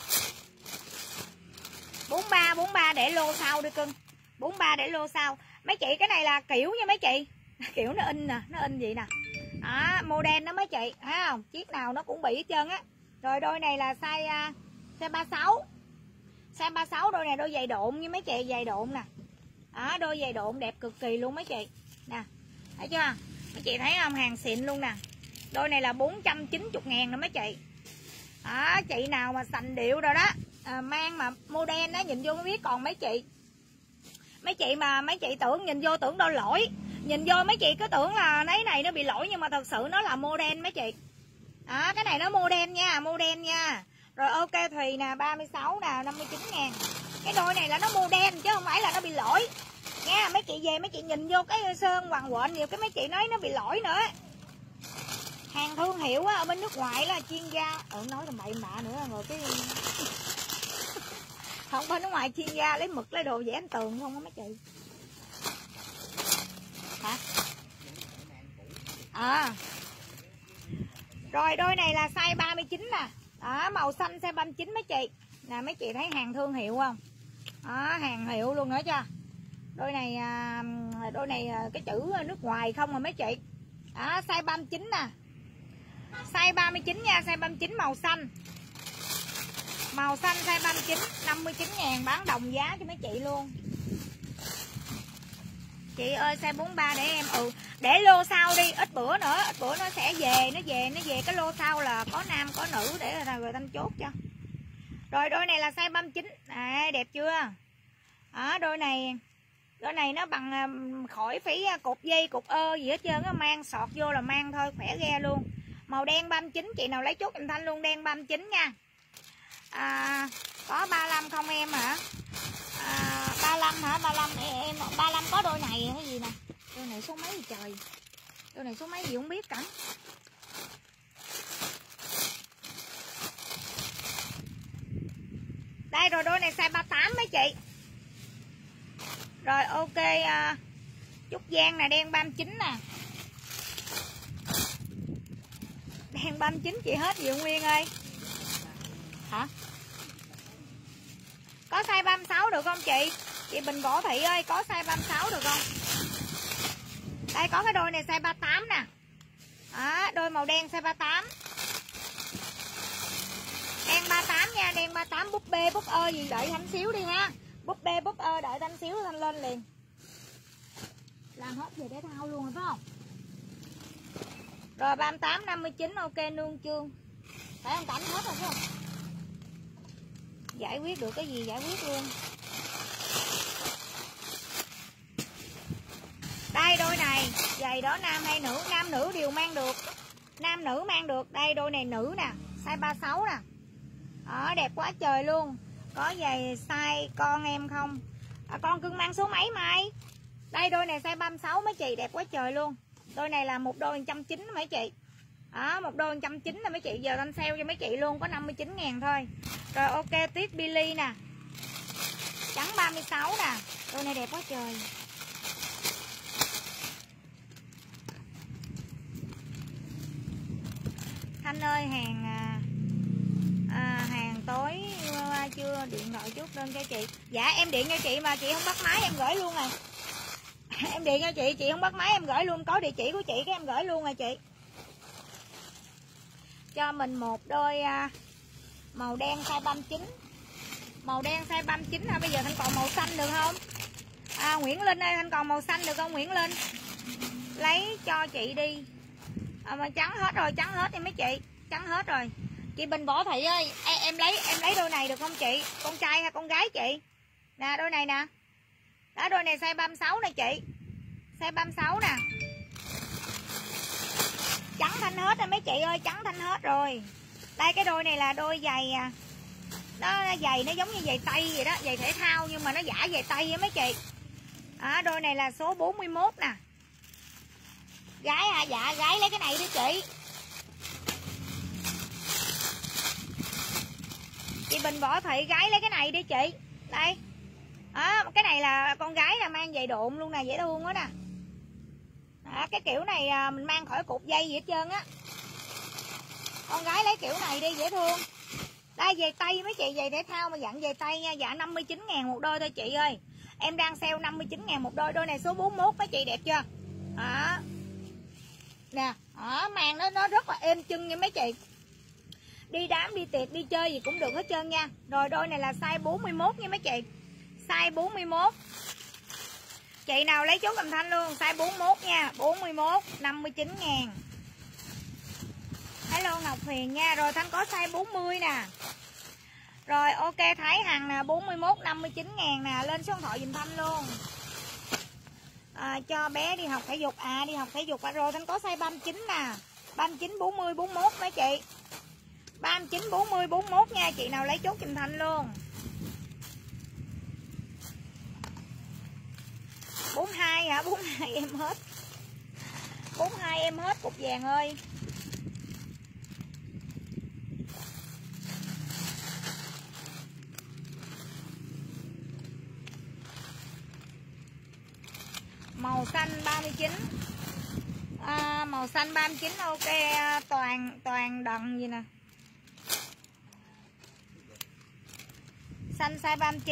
43 để lô sau đi cưng. 43 để lô sau. Mấy chị cái này là kiểu nha mấy chị. Kiểu nó in nè, nó in vậy nè. Đó, model đó mấy chị, thấy không? Chiếc nào nó cũng bị hết trơn á. Rồi đôi này là size 36. Size 36 đôi này đôi giày độn như mấy chị, giày độn nè. Đó, đôi giày độn đẹp cực kỳ luôn mấy chị. Nè. Thấy chưa? Mấy chị thấy không? Hàng xịn luôn nè. Đôi này là 490.000 nè mấy chị. Đó, chị nào mà sành điệu rồi đó, mang mà model đó nhìn vô mới biết. Còn mấy chị mà mấy chị tưởng nhìn vô tưởng đôi lỗi. Nhìn vô mấy chị cứ tưởng là này nó bị lỗi, nhưng mà thật sự nó là model mấy chị. Đó, cái này nó model nha. Rồi ok Thùy nè, 36 nè, 59.000. Cái đôi này là nó model chứ không phải là nó bị lỗi nha. Mấy chị về mấy chị nhìn vô cái sơn hoàng quện nhiều cái mấy chị nói nó bị lỗi nữa. Hàng thương hiệu á, ở bên nước ngoài là chuyên gia. Nói là bậy bạ nữa rồi cái không, bên nước ngoài chuyên gia lấy mực lấy đồ vẽ anh tường không á mấy chị. Hả? Rồi đôi này là size 39 nè. Đó, màu xanh size 39 mấy chị. Nè mấy chị thấy hàng thương hiệu không? Đó, hàng hiệu luôn nữa chưa? Đôi này cái chữ nước ngoài không mà mấy chị. Đó, size 39 nè. Size 39 nha, size 39 màu xanh. Màu xanh size 39, 59.000 bán đồng giá cho mấy chị luôn. Chị ơi size 43 để em. Để lô sau đi, ít bữa nữa nó sẽ về, nó về cái lô sau là có nam có nữ để rồi Thanh chốt cho. Rồi đôi này là size 39. Đẹp chưa? Đó, đôi này Đôi này nó bằng khỏi phải cột dây cột ơ gì hết trơn á, mang sọt vô là mang thôi, khỏe ghe luôn. Màu đen 39, chị nào lấy chốt em Thanh luôn, đen 39 nha. Có 35 không em hả? 35 hả? 35 em 35 có đôi này hay gì nè. Đôi này số mấy gì trời. Đôi này số mấy gì không biết cả. Đây rồi, đôi này size 38 mấy chị. Rồi ok, Trúc Giang nè, đen 39 nè. Đen 39 chị hết gì Nguyên ơi? Hả? Có size 36 được không chị? Chị Bình Võ Thị ơi, có size 36 được không? Đây có cái đôi này size 38 nè. Đôi màu đen size 38. Đen 38 nha, đen 38 búp bê búp ơ gì, đợi Thanh xíu đi ha. Búp bê búp ơ đợi Thanh xíu, Thanh lên liền. Làm hết về để thao luôn rồi phải không? Rồi 38 59 ok nương chương. Phải không Cảnh hết rồi phải không? Giải quyết được cái gì giải quyết luôn. Đây đôi này, giày đó nam hay nữ, nam nữ đều mang được. Nam nữ mang được. Đây đôi này nữ nè, size 36 nè. Đẹp quá trời luôn. Có giày size con em không? Con cưng mang số mấy Mai? Đây đôi này size 36 mấy chị, đẹp quá trời luôn. Đôi này là một đôi 190 mấy chị. Một đôi 190 nè mấy chị, giờ Thanh sale cho mấy chị luôn, có 59.000 thôi. Rồi ok, tiếp Billy nè. Trắng 36 nè. Đôi này đẹp quá trời. Thanh ơi, hàng tối chưa, điện gọi chút đơn cho chị. Dạ em điện cho chị mà chị không bắt máy em gửi luôn rồi. Em điện cho chị không bắt máy em gửi luôn, có địa chỉ của chị cái em gửi luôn rồi chị. Cho mình một đôi màu đen size 39. Màu đen size 39 bây giờ Thanh còn màu xanh được không? Nguyễn Linh ơi, Thanh còn màu xanh được không Nguyễn Linh? Lấy cho chị đi. Mà trắng hết rồi, trắng hết đi mấy chị, trắng hết rồi. Chị Bình Võ Thị ơi, em lấy đôi này được không chị? Con trai hay con gái chị? Nè đôi này nè. Đó đôi này size 36 nè chị. Size 36 nè. Trắng thanh hết rồi mấy chị ơi, trắng thanh hết rồi. Đây cái đôi này là đôi giày nó giày nó giống như giày tây vậy đó, giày thể thao nhưng mà nó giả giày tây á mấy chị. Đôi này là số 41 nè. Gái hả? Dạ gái lấy cái này đi chị. Chị Bình Võ Thị gái lấy cái này đi chị. Đây. Cái này là con gái là mang giày độn luôn nè, dễ thương quá nè. Cái kiểu này mình mang khỏi cột dây gì hết trơn á. Con gái lấy kiểu này đi, dễ thương. Đây giày tây mấy chị, giày thể thao mà dặn giày tây nha. Dạ 59.000 một đôi thôi chị ơi. Em đang sale 59.000 một đôi. Đôi này số 41 mấy chị, đẹp chưa? Nè, mang nó rất là êm chân nha mấy chị. Đi đám, đi tiệc, đi chơi gì cũng được hết trơn nha. Rồi đôi này là size 41 nha mấy chị. Size 41. Chị nào lấy chốt cầm Thanh luôn, size 41 nha. 41 59.000. Hello Ngọc Huyền nha. Rồi Thanh có size 40 nè. Rồi ok, Thái Hằng nè, 41 59.000 nè. Lên số điện thoại dùm Thanh luôn. Cho bé đi học thể dục. Đi học thể dục. Rồi Thanh có size 39 nè. 39 40 41 mấy chị. 39 40 41 nha. Chị nào lấy chốt dùm Thanh luôn. 42 hả? 42 em hết. 42 em hết cục vàng ơi. Màu xanh 39. Màu xanh 39 ok, toàn đần gì nè. Xanh size 39.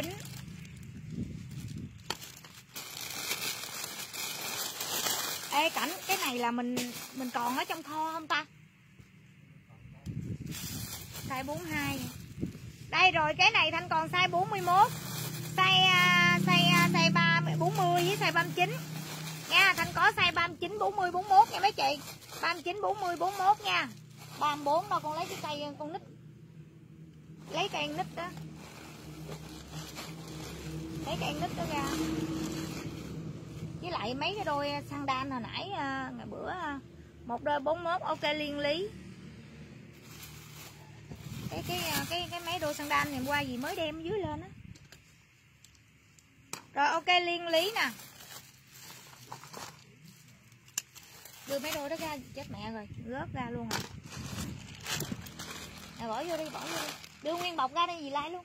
Ê Cảnh, cái này là mình còn ở trong kho không ta? Size 42. Đây rồi, cái này Thanh còn size 41. Size 40 với size 39. Nha, Thanh có size 39 40 41 nha mấy chị. 39 40 41 nha. 34 đâu, con lấy cái cây con nít. Lấy cây nít đó. Lấy cây nít đó ra. lại mấy cái đôi sandal hồi nãy ngày bữa một đôi 41 ok Liên Lý. Cái mấy đôi sandal này qua gì mới đem dưới lên á. Rồi ok Liên Lý nè. Đưa mấy đôi đó ra, chết mẹ rồi, rớt ra luôn rồi. Nè bỏ vô đi, bỏ vô đi. Đưa nguyên bọc ra đây gì lại luôn.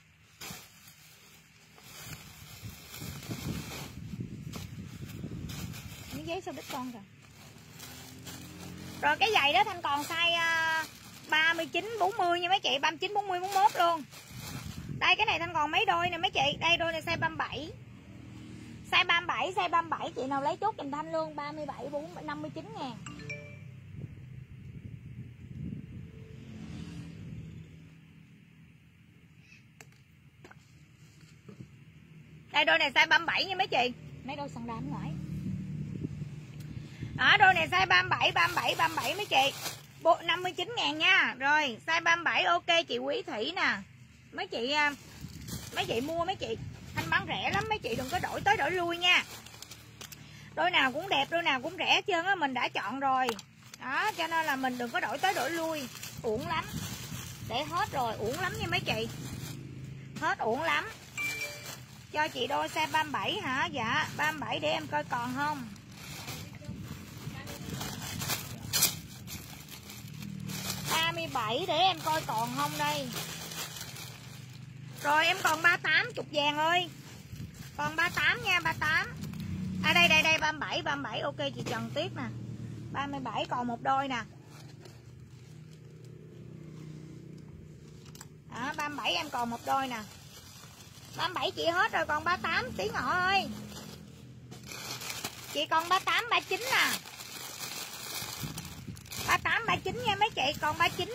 Miếng giấy sao đít con rồi. Rồi cái giày đó Thanh còn size 39 40 nha mấy chị, 39 40 41 luôn. Đây cái này Thanh còn mấy đôi nè mấy chị, đây đôi này size 37. Size 37, size 37 chị nào lấy chốt giùm Thanh luôn, 37 59 ngàn. Đây đôi này size 37 nha mấy chị. Mấy đôi sandal ngoài. Đó đôi này size 37 mấy chị. 59 ngàn nha. Rồi size 37 ok chị Quý Thủy nè. Mấy chị mua mấy chị Thanh bán rẻ lắm, mấy chị đừng có đổi tới đổi lui nha. Đôi nào cũng đẹp, đôi nào cũng rẻ hết trơn á, mình đã chọn rồi. Đó, cho nên là mình đừng có đổi tới đổi lui, uổng lắm. Để hết rồi, uổng lắm nha mấy chị. Hết uổng lắm. Cho chị đôi size 37 hả? Dạ, 37 để em coi còn không. Để em coi còn không đây. Rồi em còn 38 chục vàng ơi. Còn 38 nha, 38. À đây 37 ok chị Trần Tuyết nè. 37 còn một đôi nè. Đó, 37 em còn một đôi nè. 37 chị hết rồi, còn 38 tí ngọ ơi. Chị còn 38 39 nè. 38 39 nha mấy chị, còn 39.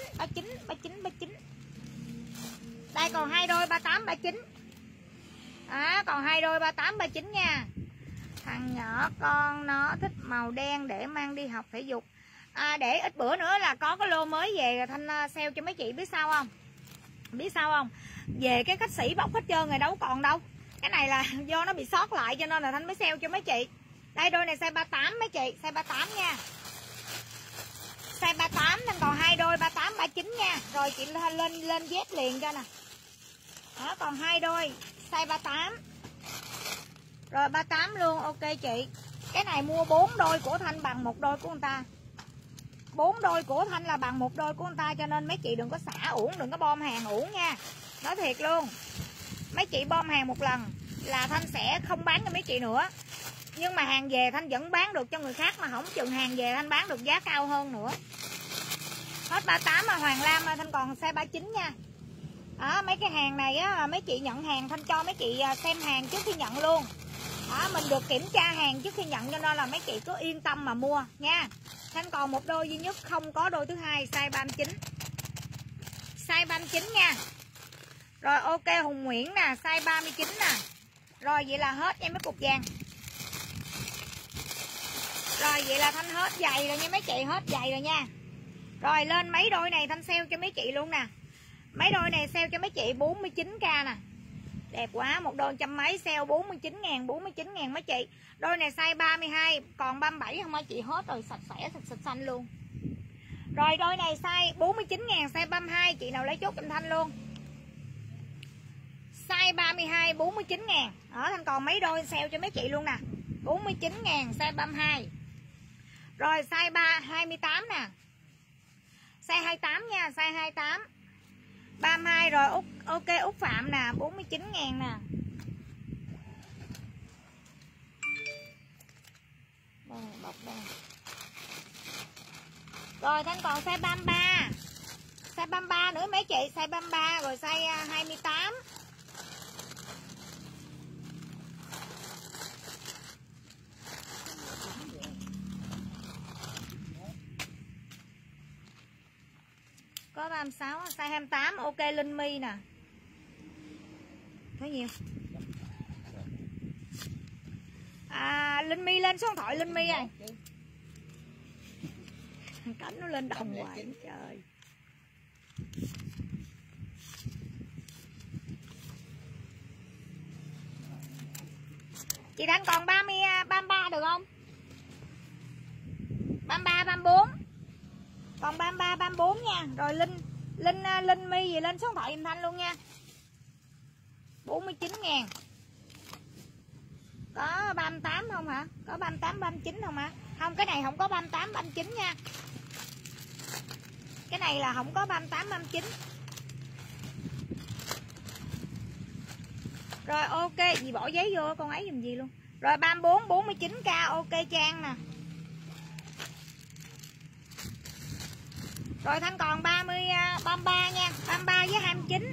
Đây còn hai đôi 38 39. Đó, còn hai đôi 38 39 nha. Thằng nhỏ con nó thích màu đen để mang đi học thể dục. Để ít bữa nữa là có cái lô mới về Thanh sale cho mấy chị, biết sao không? Biết sao không? Về cái cách sĩ bóc hết trơn rồi, đâu còn đâu. Cái này là do nó bị sót lại cho nên là Thanh mới sale cho mấy chị. Đây đôi này size 38 mấy chị, size 38 nha. Size 38 nên còn hai đôi 38 39 nha. Rồi chị lên dép liền cho nè. Đó, còn hai đôi size 38. Rồi 38 luôn, ok chị. Cái này mua 4 đôi của Thanh bằng một đôi của người ta. 4 đôi của Thanh là bằng một đôi của người ta, cho nên mấy chị đừng có xả uổng, đừng có bom hàng uổng nha. Nói thiệt luôn. Mấy chị bom hàng một lần là Thanh sẽ không bán cho mấy chị nữa. Nhưng mà hàng về Thanh vẫn bán được cho người khác, mà không chừng hàng về Thanh bán được giá cao hơn nữa. Hết 38 mà Hoàng Lam Thanh còn size 39 nha. Đó, mấy cái hàng này á, mấy chị nhận hàng Thanh cho mấy chị xem hàng trước khi nhận luôn. Đó, mình được kiểm tra hàng trước khi nhận, cho nên là mấy chị cứ yên tâm mà mua nha. Thanh còn một đôi duy nhất, không có đôi thứ hai, size 39. Size 39 nha. Rồi ok Hùng Nguyễn nè, size 39 nè. Rồi vậy là hết em mấy cục vàng. Rồi vậy là Thanh hết giày rồi nha mấy chị, hết giày rồi nha. Rồi lên mấy đôi này Thanh sale cho mấy chị luôn nè. Mấy đôi này sale cho mấy chị 49k nè. Đẹp quá, một đôi trăm mấy sale 49 ngàn mấy chị. Đôi này size 32, còn 37 không mấy chị, hết rồi, sạch sẽ, xịt xanh luôn. Rồi đôi này size 49 ngàn, size 32, chị nào lấy chốt cho Thanh luôn. Size 32 49 ngàn. Đó, Thanh còn mấy đôi sale cho mấy chị luôn nè. 49 ngàn, size 32. Rồi size 28 nè. Size 28 nha, size 28. 32 rồi, ok Út Phạm nè, 49 ngàn nè. Đây, bọc đây. Rồi Thanh còn size 33. Size 33 nữa mấy chị, size 33 rồi size 28. Có 36, size 28, ok Linh My nè. Thấy nhiều. Linh My lên số điện thoại Linh My ơi. Cảnh nó lên đồng hoài trời. Chị Thanh còn 33 được còn 33 34 nha. Rồi Linh My gì lên số điện thoại giùm Thanh luôn nha. 49.000. Có 38 không hả? Có 38 39 không hả? Không, cái này không có 38 39 nha. Cái này là không có 38 39. Rồi ok, gì bỏ giấy vô con ấy dùm gì luôn. Rồi 34 49k ok Trang nè. Rồi Thanh còn 33 nha, 33 với 29.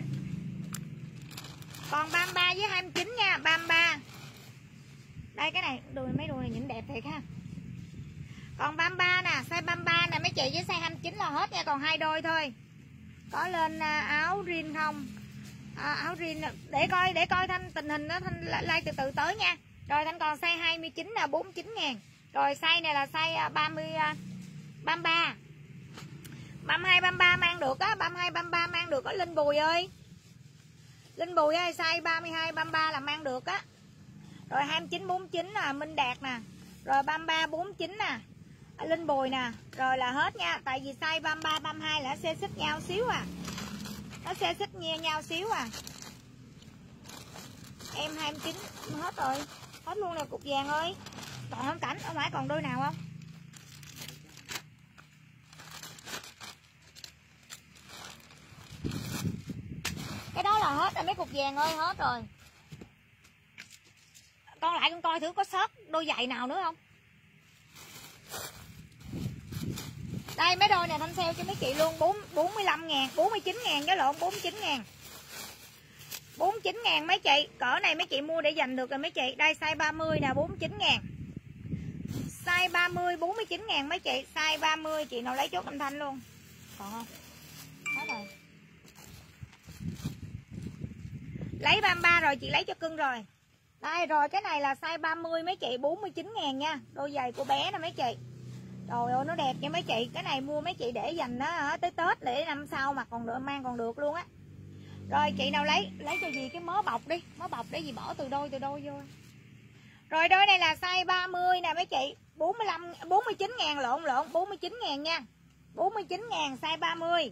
Còn 33 với 29 nha, 33. Đây cái này, mấy đùi này nhìn đẹp thiệt ha. Còn 33 nè, size 33 nè mấy chị, với size 29 là hết nha, còn 2 đôi thôi. Có lên áo rin không? Áo rin để coi Thanh tình hình đó, Thanh like từ từ tới nha. Rồi Thanh còn size 29 là 49.000. Rồi size này là size 33 32 33 mang được á, 32 33 mang được á Linh Bùi ơi. Linh Bùi ơi, size 32 33 là mang được á. Rồi 29 49 là Minh Đạt nè. Rồi 33 49 nè. Linh Bùi nè. Rồi là hết nha, tại vì size 33 32 là xe xích nhau xíu à. Nó xe xích nhau xíu à. Em 29 hết rồi. Hết luôn nè cục vàng ơi. Còn không Cảnh, không phải còn đôi nào không? Cái đó là hết rồi mấy cục vàng ơi, hết rồi. Con lại con coi thử có sót đôi giày nào nữa không. Đây mấy đôi này Thanh sale cho mấy chị luôn, 45.000, 49.000 cái lộn, 49.000. 49.000 mấy chị, cỡ này mấy chị mua để dành được rồi mấy chị. Đây size 30 nè, 49.000. Size 30 49.000 mấy chị, size 30 chị nào lấy chốt âm Thanh luôn. Còn không? Hết rồi. Lấy 33 rồi chị lấy cho cưng rồi. Đây rồi cái này là size 30 mấy chị, 49.000 nha. Đôi giày của bé nè mấy chị. Trời ơi nó đẹp nha mấy chị. Cái này mua mấy chị để dành nó tới Tết để năm sau mà còn được, mang còn được luôn á. Rồi chị nào lấy cho gì cái mớ bọc đi. Mớ bọc để gì bỏ từ đôi vô. Rồi đôi này là size 30 nè mấy chị, 49.000 lộn 49.000 nha. 49.000 size 30.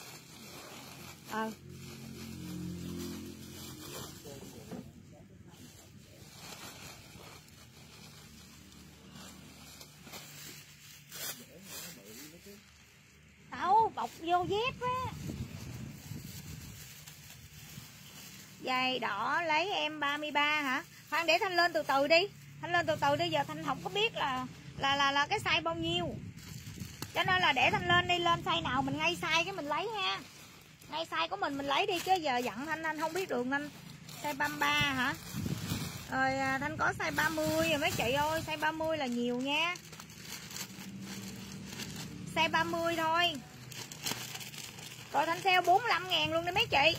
Đâu, bọc vô dép á. Giày đỏ lấy em 33 hả? Khoan để Thanh lên từ từ đi. Thanh lên từ từ đi, giờ Thanh không có biết là cái size bao nhiêu. Cho nên là để Thanh lên đi, lên size nào mình ngay size cái mình lấy ha. Ngay size của mình lấy đi chứ giờ dặn Thanh không biết đường anh. Size 33 hả? Rồi Thanh có size 30 rồi mấy chị ơi, size 30 là nhiều nha. Size 30 thôi. Rồi Thanh sale 45.000 luôn đi mấy chị.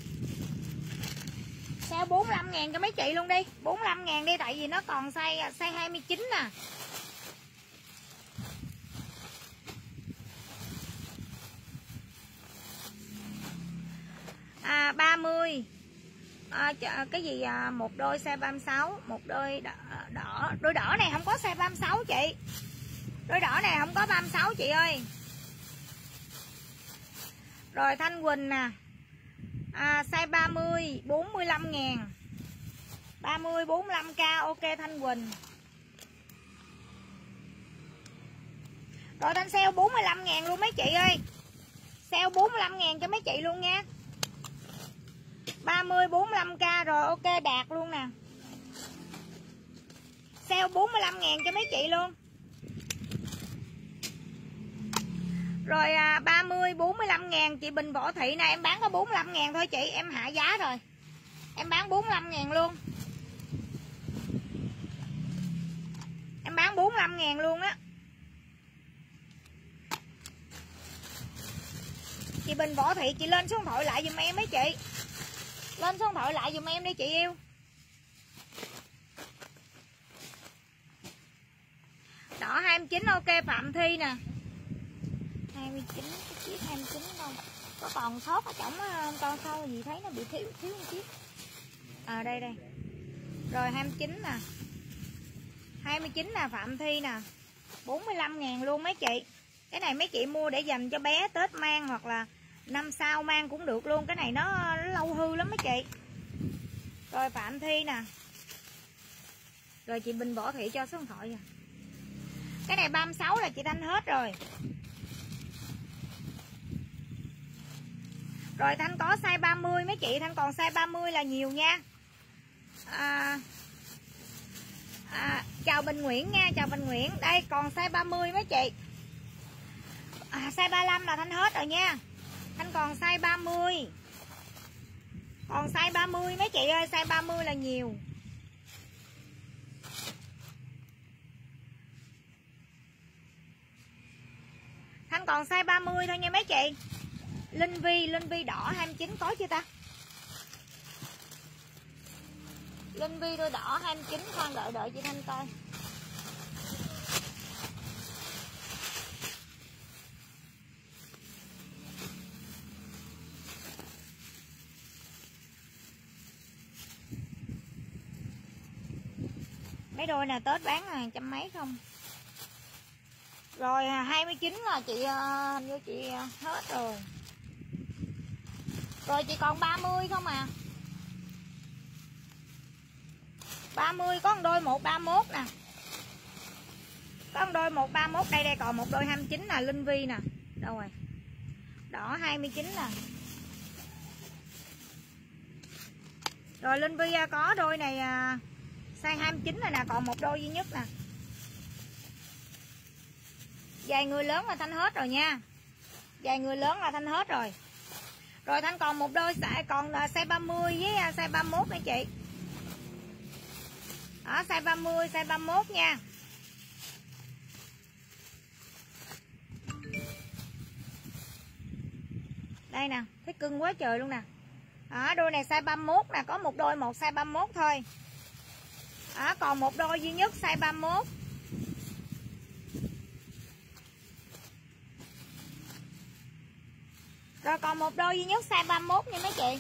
Sale 45.000 cho mấy chị luôn đi. 45.000 đi, tại vì nó còn size 29 nè. À 30. Cái gì một đôi size 36, một đôi đỏ. Đôi đỏ này không có size 36 chị. Đôi đỏ này không có 36 chị ơi. Rồi Thanh Quỳnh nè. Size 30 45.000. 30 45k ok Thanh Quỳnh. Rồi Thanh sale 45.000 luôn mấy chị ơi. Sale 45.000 cho mấy chị luôn nha. 30 45k rồi ok đạt luôn nè. Sale 45.000 cho mấy chị luôn. Rồi 30 45.000 chị Bình Võ Thị nè, em bán có 45.000 thôi chị, em hạ giá rồi. Em bán 45.000 luôn. Em bán 45.000 luôn á. Chị Bình Võ Thị chị lên số điện thoại lại giùm em mấy chị. Lên số điện thoại lại giùm em đi chị yêu. Đỏ 29 ok Phạm Thi nè. 29 cái chiếc 29 không? Có còn sót ở trỏng con sao gì thấy nó bị thiếu một chiếc. Đây. Rồi 29 nè. 29 nè Phạm Thi nè. 45.000 luôn mấy chị. Cái này mấy chị mua để dành cho bé Tết mang hoặc là năm sau mang cũng được luôn. Cái này nó lâu hư lắm mấy chị. Rồi Phạm Thi nè. Rồi chị Bình Võ Thị cho số điện thoại. Cái này 36 là chị Thanh hết rồi. Rồi Thanh có size 30 mấy chị. Thanh còn size 30 là nhiều nha. Chào Bình Nguyễn nha. Chào Bình Nguyễn. Đây còn size 30 mấy chị. Size 35 là Thanh hết rồi nha. Thanh còn size 30. Còn size 30 mấy chị ơi. Size 30 là nhiều. Thanh còn size 30 thôi nha mấy chị. Linh Vi đỏ 29 có chưa ta? Linh Vi đôi đỏ 29. Khoan đợi chị Thanh coi. Mấy đôi nè Tết bán là trăm mấy không. Rồi 29 là chị hình như chị hết rồi. Rồi chị còn 30 không à. 30 có một đôi 131 nè. Có một đôi 131 đây còn một đôi 29 là Linh Vi nè. Đâu rồi? Đỏ 29 nè. Rồi Linh Vi có đôi này size 29 rồi nè, còn một đôi duy nhất nè. Dài người lớn là Thanh hết rồi nha. Dài người lớn là Thanh hết rồi. Rồi Thanh còn một đôi còn size 30 với size 31 nữa chị. Đó, size 30, size 31 nha. Đây nè, thấy cưng quá trời luôn nè. Đó, đôi này size 31 nè, có một đôi một size 31 thôi. Đó, còn một đôi duy nhất size 31. Rồi còn một đôi duy nhất size 31 nha mấy chị.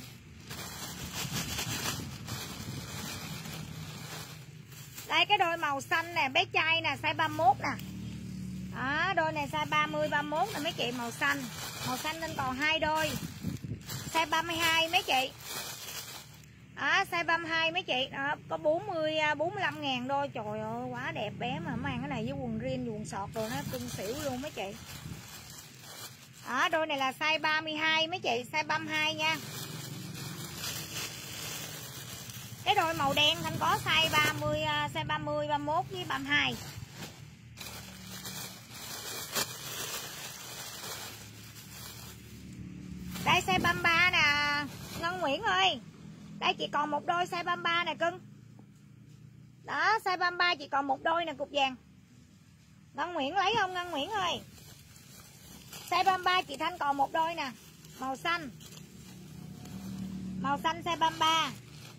Đây cái đôi màu xanh nè, bé trai nè, size 31 nè. Đó, đôi này size 30, 31 nè mấy chị, màu xanh. Màu xanh nên còn hai đôi. Size 32 mấy chị. Đó, size 32 mấy chị. Đó, có 45 ngàn đôi. Trời ơi, quá đẹp bé mà mang cái này với quần jean, quần sọt rồi nó cưng xỉu luôn mấy chị. Đó, đôi này là size 32 mấy chị, size 32 nha. Cái đôi màu đen Thanh có size 30, size 30, 31 với 32. Đây size 33 nè, Ngân Nguyễn ơi. Đây chị còn một đôi size 33 nè cưng. Đó, size 33 chị còn một đôi nè cục vàng. Ngân Nguyễn lấy không Ngân Nguyễn ơi? Size 33 chị Thanh còn một đôi nè, màu xanh. Màu xanh size 33.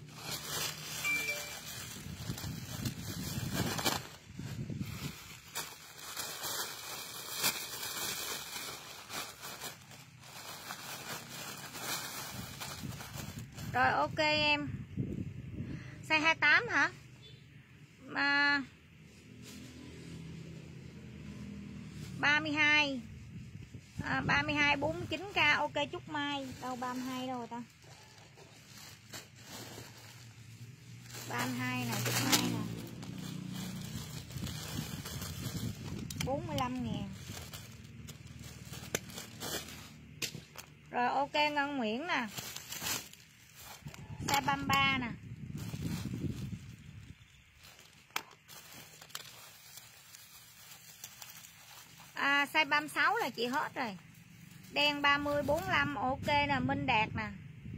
Rồi ok em. Size 28 hả? Mà 32. 32 49k. Ok Trúc Mai. Đâu 32 đâu rồi ta? 32 nè, Trúc Mai nè. 45 ngàn. Rồi ok Ngân Nguyễn nè. Size 33 nè. Size 36 là chị hết rồi. Đen 30 45 ok nè, Minh Đạt nè.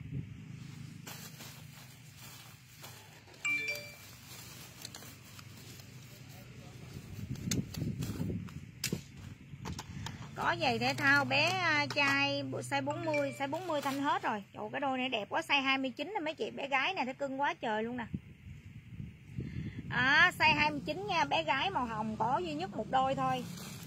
Có giày thể thao bé trai size 40, size 40 Thanh hết rồi. Trời cái đôi này đẹp quá, size 29 nè mấy chị, bé gái này thấy cưng quá trời luôn nè. Size 29 nha, bé gái màu hồng có duy nhất một đôi thôi.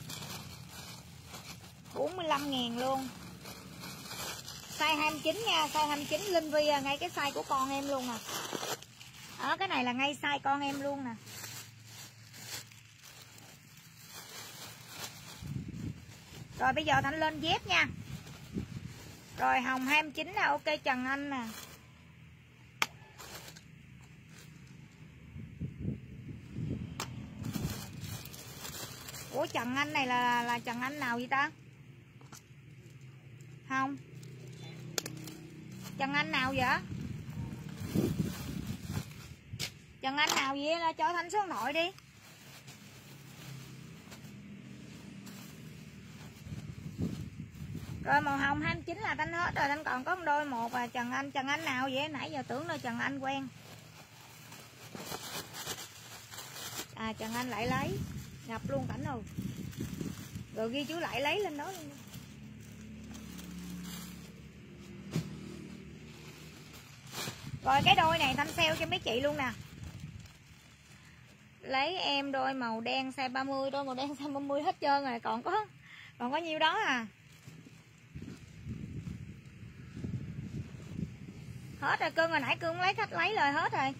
45 ngàn luôn. Size 29 nha, size 29 Linh Vi ngay cái size của con em luôn nè. Đó, cái này là ngay size con em luôn nè. Rồi bây giờ Thanh lên dép nha. Rồi hồng 29 là ok Trần Anh nè. Ủa Trần Anh này là Trần Anh nào vậy ta? Không. Trần Anh nào vậy? Trần Anh nào vậy? Là cho Thanh số điện thoại đi. Rồi màu hồng 29 là Thanh hết rồi, Thanh còn có một đôi một à. Trần Anh nào vậy? Nãy giờ tưởng là Trần Anh quen. À Trần Anh lại lấy. Ngập luôn cảnh rồi. Rồi ghi chú lại lấy lên đó luôn. Rồi cái đôi này Thanh sale cho mấy chị luôn nè. Lấy em đôi màu đen size 30, đôi màu đen size 30 hết trơn rồi, còn có nhiêu đó à. Hết rồi cưng, hồi nãy cưng lấy khách lấy lời hết rồi.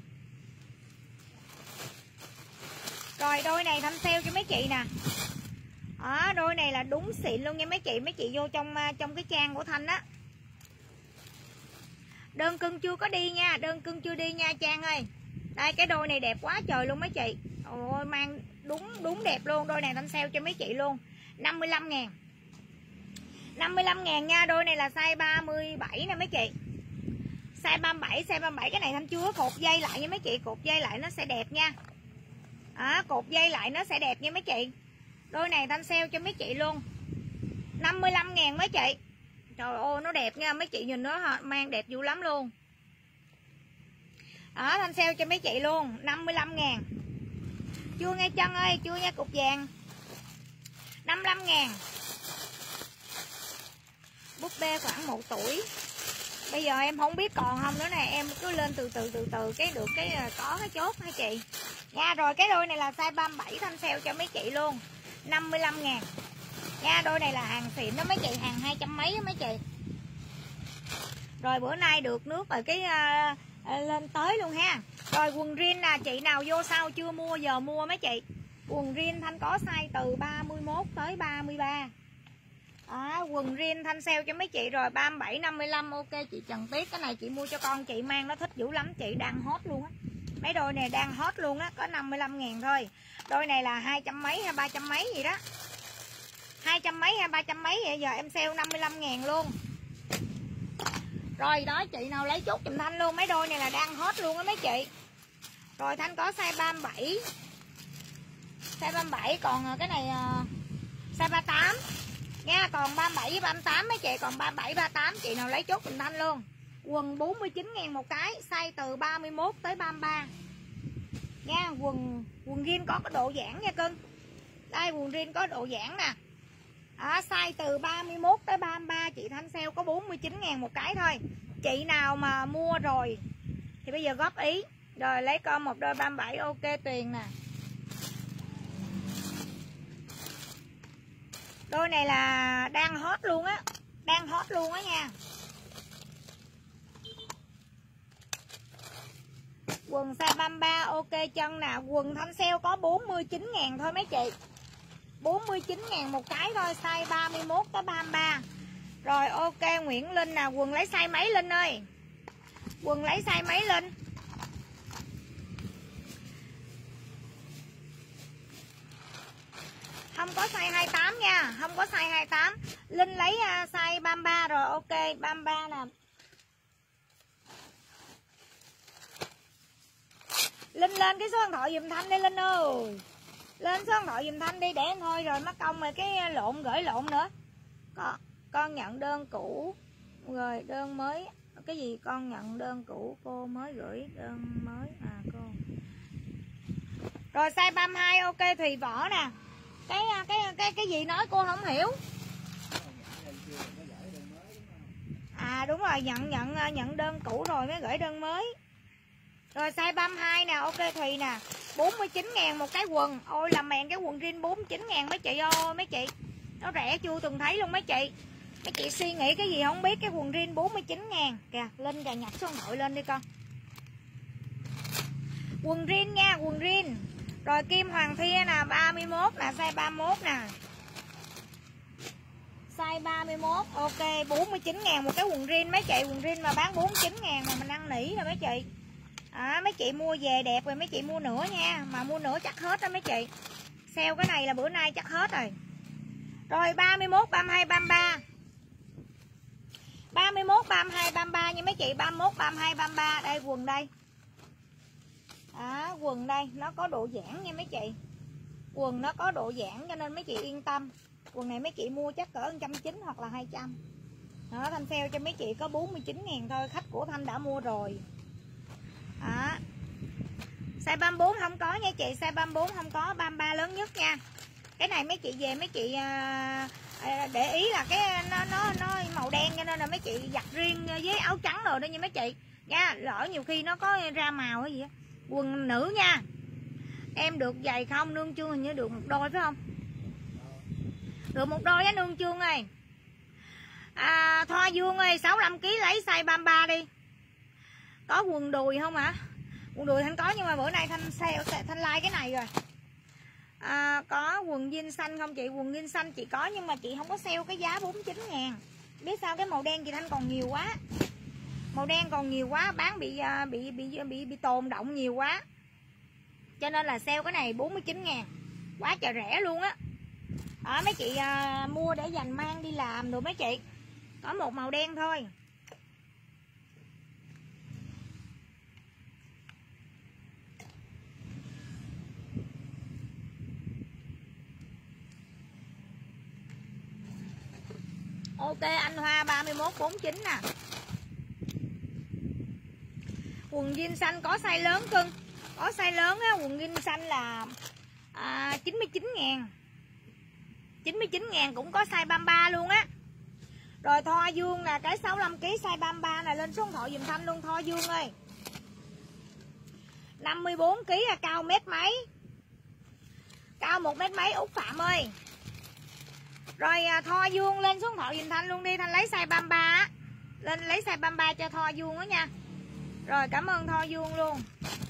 Rồi đôi này Thanh sale cho mấy chị nè. Đó, đôi này là đúng xịn luôn nha mấy chị vô trong cái trang của Thanh á. Đơn cưng chưa có đi nha, đơn cưng chưa đi nha Trang ơi. Đây cái đôi này đẹp quá trời luôn mấy chị. Ôi mang đúng đẹp luôn. Đôi này Thanh sale cho mấy chị luôn 55.000. 55.000 nha. Đôi này là size 37 nè mấy chị. Size 37 cái này Thanh chưa cột dây lại nha mấy chị. Cột dây lại nó sẽ đẹp nha. Đó, cột dây lại nó sẽ đẹp nha mấy chị. Đôi này Thanh sale cho mấy chị luôn 55.000 mấy chị. Trời ơi nó đẹp nha mấy chị, nhìn nó mang đẹp dữ lắm luôn. Đó Thanh sale cho mấy chị luôn 55.000. Chưa nghe Trân ơi, chưa nha cục vàng 55.000. Búp bê khoảng 1 tuổi. Bây giờ em không biết còn không nữa nè, em cứ lên từ từ cái được cái có cái chốt hả chị nha. Rồi cái đôi này là size 37 Thanh sale cho mấy chị luôn 55.000 nha. Đôi này là hàng xịn đó mấy chị, hàng 200 mấy đó mấy chị. Rồi bữa nay được nước rồi cái lên tới luôn ha. Rồi quần jean là chị nào vô sau chưa mua giờ mua mấy chị. Quần jean Thanh có size từ 31 tới 33. Đó, quần jean Thanh sale cho mấy chị rồi 37 55 ok chị Trần Tuyết. Cái này chị mua cho con chị mang nó thích dữ lắm chị, đang hot luôn á. Mấy đôi này đang hot luôn á, có 55.000 thôi. Đôi này là 200 mấy hay 300 mấy gì đó. 200 mấy hay 300 mấy vậy, giờ em sale 55.000 luôn. Rồi đó chị nào lấy chốt giùm Thanh luôn, mấy đôi này là đang hot luôn á mấy chị. Rồi Thanh có size 37. Size 37 còn cái này size 38 nha, còn 37 với 38 mấy chị, còn 37 38 chị nào lấy chốt giùm Thanh luôn. Quần 49.000 một cái, size từ 31 tới 33 nha. Quần jean có độ giãn nha cưng. Đây quần jean có độ giãn nè. Size từ 31 tới 33 chị Thanh sale có 49.000 một cái thôi. Chị nào mà mua rồi thì bây giờ góp ý. Rồi lấy con một đôi 37 ok Tuyền nè. Đôi này là đang hot luôn á. Đang hot luôn á nha. Quần size 33 ok chân nè. Quần Thanh sale có 49.000 thôi mấy chị. 49.000 một cái thôi, size 31 tới 33. Rồi ok Nguyễn Linh nè, quần lấy size mấy Linh ơi? Quần lấy size mấy Linh? Không có size 28 nha, không có size 28. Linh lấy size 33 rồi ok, 33 nè. Linh lên cái số điện thoại giùm Thanh đi Linh ơi. Lên số điện thoại giùm Thanh đi để em thôi rồi mất công rồi cái lộn gửi lộn nữa. Con nhận đơn cũ rồi đơn mới. Cái gì con nhận đơn cũ cô mới gửi đơn mới cô. Rồi size 32 ok Thùy Võ nè. Cái gì nói cô không hiểu. Đúng rồi, nhận đơn cũ rồi mới gửi đơn mới. Rồi size 32 nè, ok Thùy nè. 49.000 một cái quần. Ôi làm mèn cái quần jean 49.000 mấy chị ơi mấy chị. Nó rẻ chưa từng thấy luôn mấy chị. Mấy chị suy nghĩ cái gì không biết, cái quần jean 49.000. Kìa, Linh kìa, nhặt số điện thoại lên đi con. Quần jean nha, quần jean. Rồi Kim Hoàng Thia nè, 31 nè, size 31 nè. Size 31. Ok 49.000 một cái quần jean mấy chị. Quần jean mà bán 49.000 mà mình năn nỉ rồi mấy chị. Mấy chị mua về đẹp rồi mấy chị mua nữa nha. Mà mua nữa chắc hết đó mấy chị. Sale cái này là bữa nay chắc hết rồi. Rồi 31, 32, 33. 31, 32, 33 nha mấy chị. 31, 32, 33. Đây quần đây. Quần đây nó có độ giãn nha mấy chị. Quần nó có độ giãn cho nên mấy chị yên tâm. Quần này mấy chị mua chắc cỡ 190 hoặc là 200. Đó, Thanh sale cho mấy chị có 49.000 thôi. Khách của Thanh đã mua rồi. Size 34 không có nha chị. Size 34 không có. 33 lớn nhất nha. Cái này mấy chị về mấy chị để ý là cái nó màu đen cho nên là mấy chị giặt riêng với áo trắng rồi đó nha mấy chị nha. Lỡ nhiều khi nó có ra màu hay gì á. Quần nữ nha. Em được giày không? Nương Chương hình như được một đôi phải không? Được một đôi á Nương Chương ơi. Thoa Dương ơi 65kg lấy size 33 đi. Có quần đùi không hả? Quần đùi Thanh có nhưng mà bữa nay Thanh sale, Thanh like cái này rồi. Có quần jean xanh không chị? Quần jean xanh chị có nhưng mà chị không có sale cái giá 49.000. Biết sao cái màu đen chị Thanh còn nhiều quá. Màu đen còn nhiều quá, bán bị tồn động nhiều quá. Cho nên là sale cái này 49.000. Quá trời rẻ luôn á. Mấy chị mua để dành mang đi làm rồi mấy chị. Có một màu đen thôi. Ok anh Hoa 3149 nè. Quần jean xanh có size lớn cưng. Có size lớn á, quần jean xanh là 99.000. 99.000 cũng có size 33 luôn á. Rồi Thoa Dương là cái 65kg size 33 này lên số điện thoại dùm Thanh luôn Thoa Dương ơi. 54kg là cao mét mấy. Cao 1 mét mấy Út Phạm ơi. Rồi Thoa Dương lên số điện thoại dùm Thanh luôn đi. Thanh lấy size 33 á. Lên lấy size 33 cho Thoa Dương đó nha. Rồi cảm ơn Thoa Dương luôn.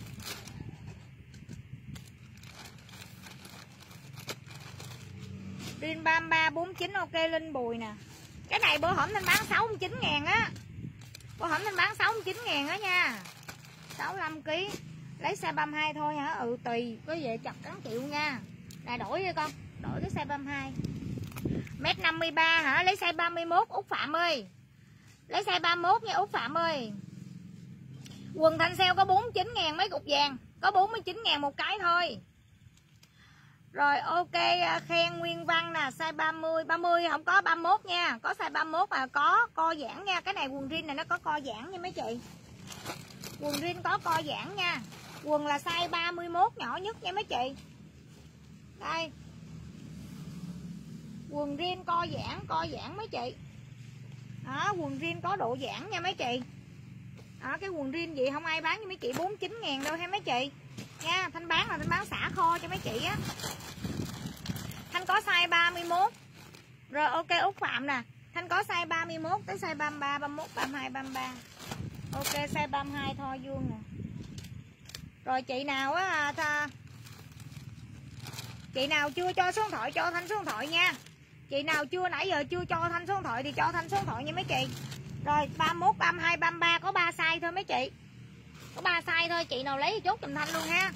Riêng 33 49 ok Linh Bùi nè. Cái này bữa hổm Thanh bán 69.000 á. Bữa hổm Thanh bán 69.000 á nha. 65kg. Lấy size 32 thôi hả? Tùy. Có về chặt cắn chịu nha. Này đổi đi con. Đổi cái size 32. Mét 53 hả? Lấy size 31 Út Phạm ơi. Lấy size 31 nha Út Phạm ơi. Quần Thanh sale có 49.000 mấy cục vàng. Có 49.000 một cái thôi. Rồi ok khen Nguyên Văn nè. Size 30. 30 không có 31 nha. Có size 31 mà có co giãn nha. Cái này quần jean này nó có co giãn nha mấy chị. Quần jean có co giãn nha. Quần là size 31 nhỏ nhất nha mấy chị. Đây. Quần jean co giãn mấy chị. Đó, quần jean có độ giãn nha mấy chị. Đó, cái quần jean gì không ai bán cho mấy chị 49.000 đâu ha mấy chị. Nha, Thanh bán là Thanh bán xả kho cho mấy chị á. Thanh có size 31. Rồi ok Út Phạm nè. Thanh có size 31 tới size 33, 31, 32, 33. Ok size 32 thôi vuông nè. Rồi chị nào á chị nào chưa cho số điện thoại cho Thanh số điện thoại nha. Chị nào chưa nãy giờ chưa cho Thanh số điện thoại thì cho Thanh số điện thoại nha mấy chị. Rồi 31, 32, 33 có 3 size thôi mấy chị. Có 3 size thôi, chị nào lấy thì chốt giùm Thanh luôn ha.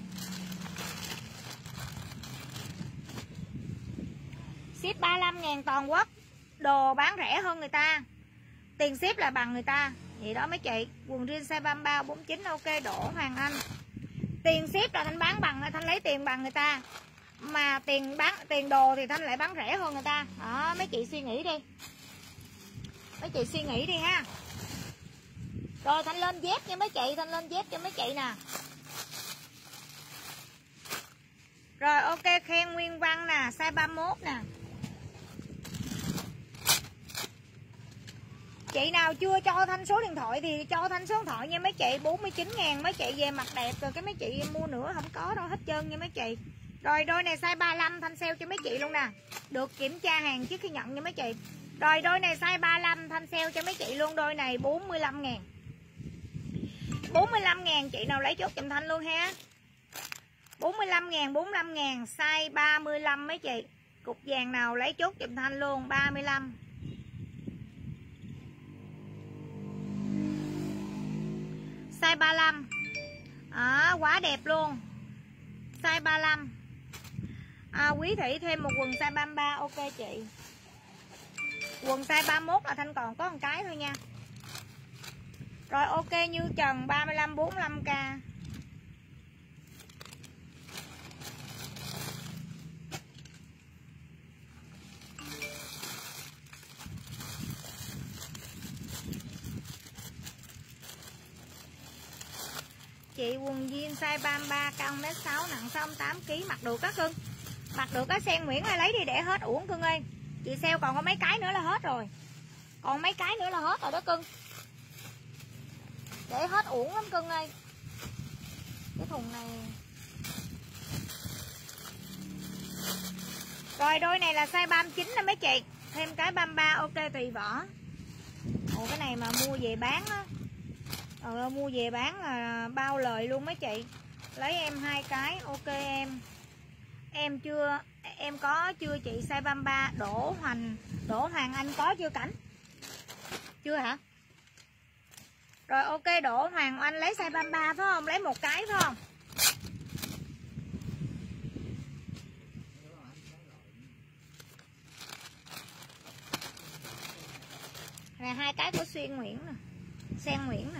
Ship 35.000 toàn quốc. Đồ bán rẻ hơn người ta. Tiền ship là bằng người ta. Vậy đó mấy chị. Quần jean size 33, 49 ok Đỗ Hoàng Anh. Tiền ship là Thanh bán bằng, Thanh lấy tiền bằng người ta. Mà tiền đồ thì Thanh lại bán rẻ hơn người ta. Đó mấy chị suy nghĩ đi. Mấy chị suy nghĩ đi ha. Rồi Thanh lên dép nha mấy chị. Thanh lên dép cho mấy chị nè. Rồi ok khen Nguyên Văn nè. Size 31 nè. Chị nào chưa cho Thanh số điện thoại thì cho Thanh số điện thoại nha mấy chị. 49.000 mấy chị về mặt đẹp rồi cái mấy chị mua nữa không có đâu hết trơn nha mấy chị. Rồi đôi này size 35 Thanh sale cho mấy chị luôn nè. Được kiểm tra hàng trước khi nhận nha mấy chị. Rồi đôi này size 35 Thanh sale cho mấy chị luôn. Đôi này 45.000. 45.000 chị nào lấy chốt giùm Thanh luôn ha. 45.000, 45.000 size 35 mấy chị. Cục vàng nào lấy chốt giùm Thanh luôn 35. size 35. Quá đẹp luôn. Size 35. Quý Thị thêm một quần size 33. Ok chị. Quần size 31 là Thanh còn có một cái thôi nha. Rồi ok Như Trần 35 45k. Chị quần jean size 33 cao 1m6 nặng 68kg mặc được các cưng. Mặc được á Sen Nguyễn ơi lấy đi để hết uổng cưng ơi. Chị sale còn có mấy cái nữa là hết rồi. Còn mấy cái nữa là hết rồi đó cưng. Để hết uổng lắm cưng ơi. Cái thùng này. Rồi đôi này là size 39 đó mấy chị. Thêm cái 33 ok tùy vỏ. Ồ cái này mà mua về bán á. Mua về bán là bao lời luôn mấy chị. Lấy em 2 cái ok em. Em có chưa chị size 33. Đỗ Hoàng Anh có chưa Cảnh? Chưa hả? Rồi ok Đỗ Hoàng Anh lấy size 33 phải không? Lấy một cái phải không? Này 2 cái của Xuyên Nguyễn nè. Sen Nguyễn nè.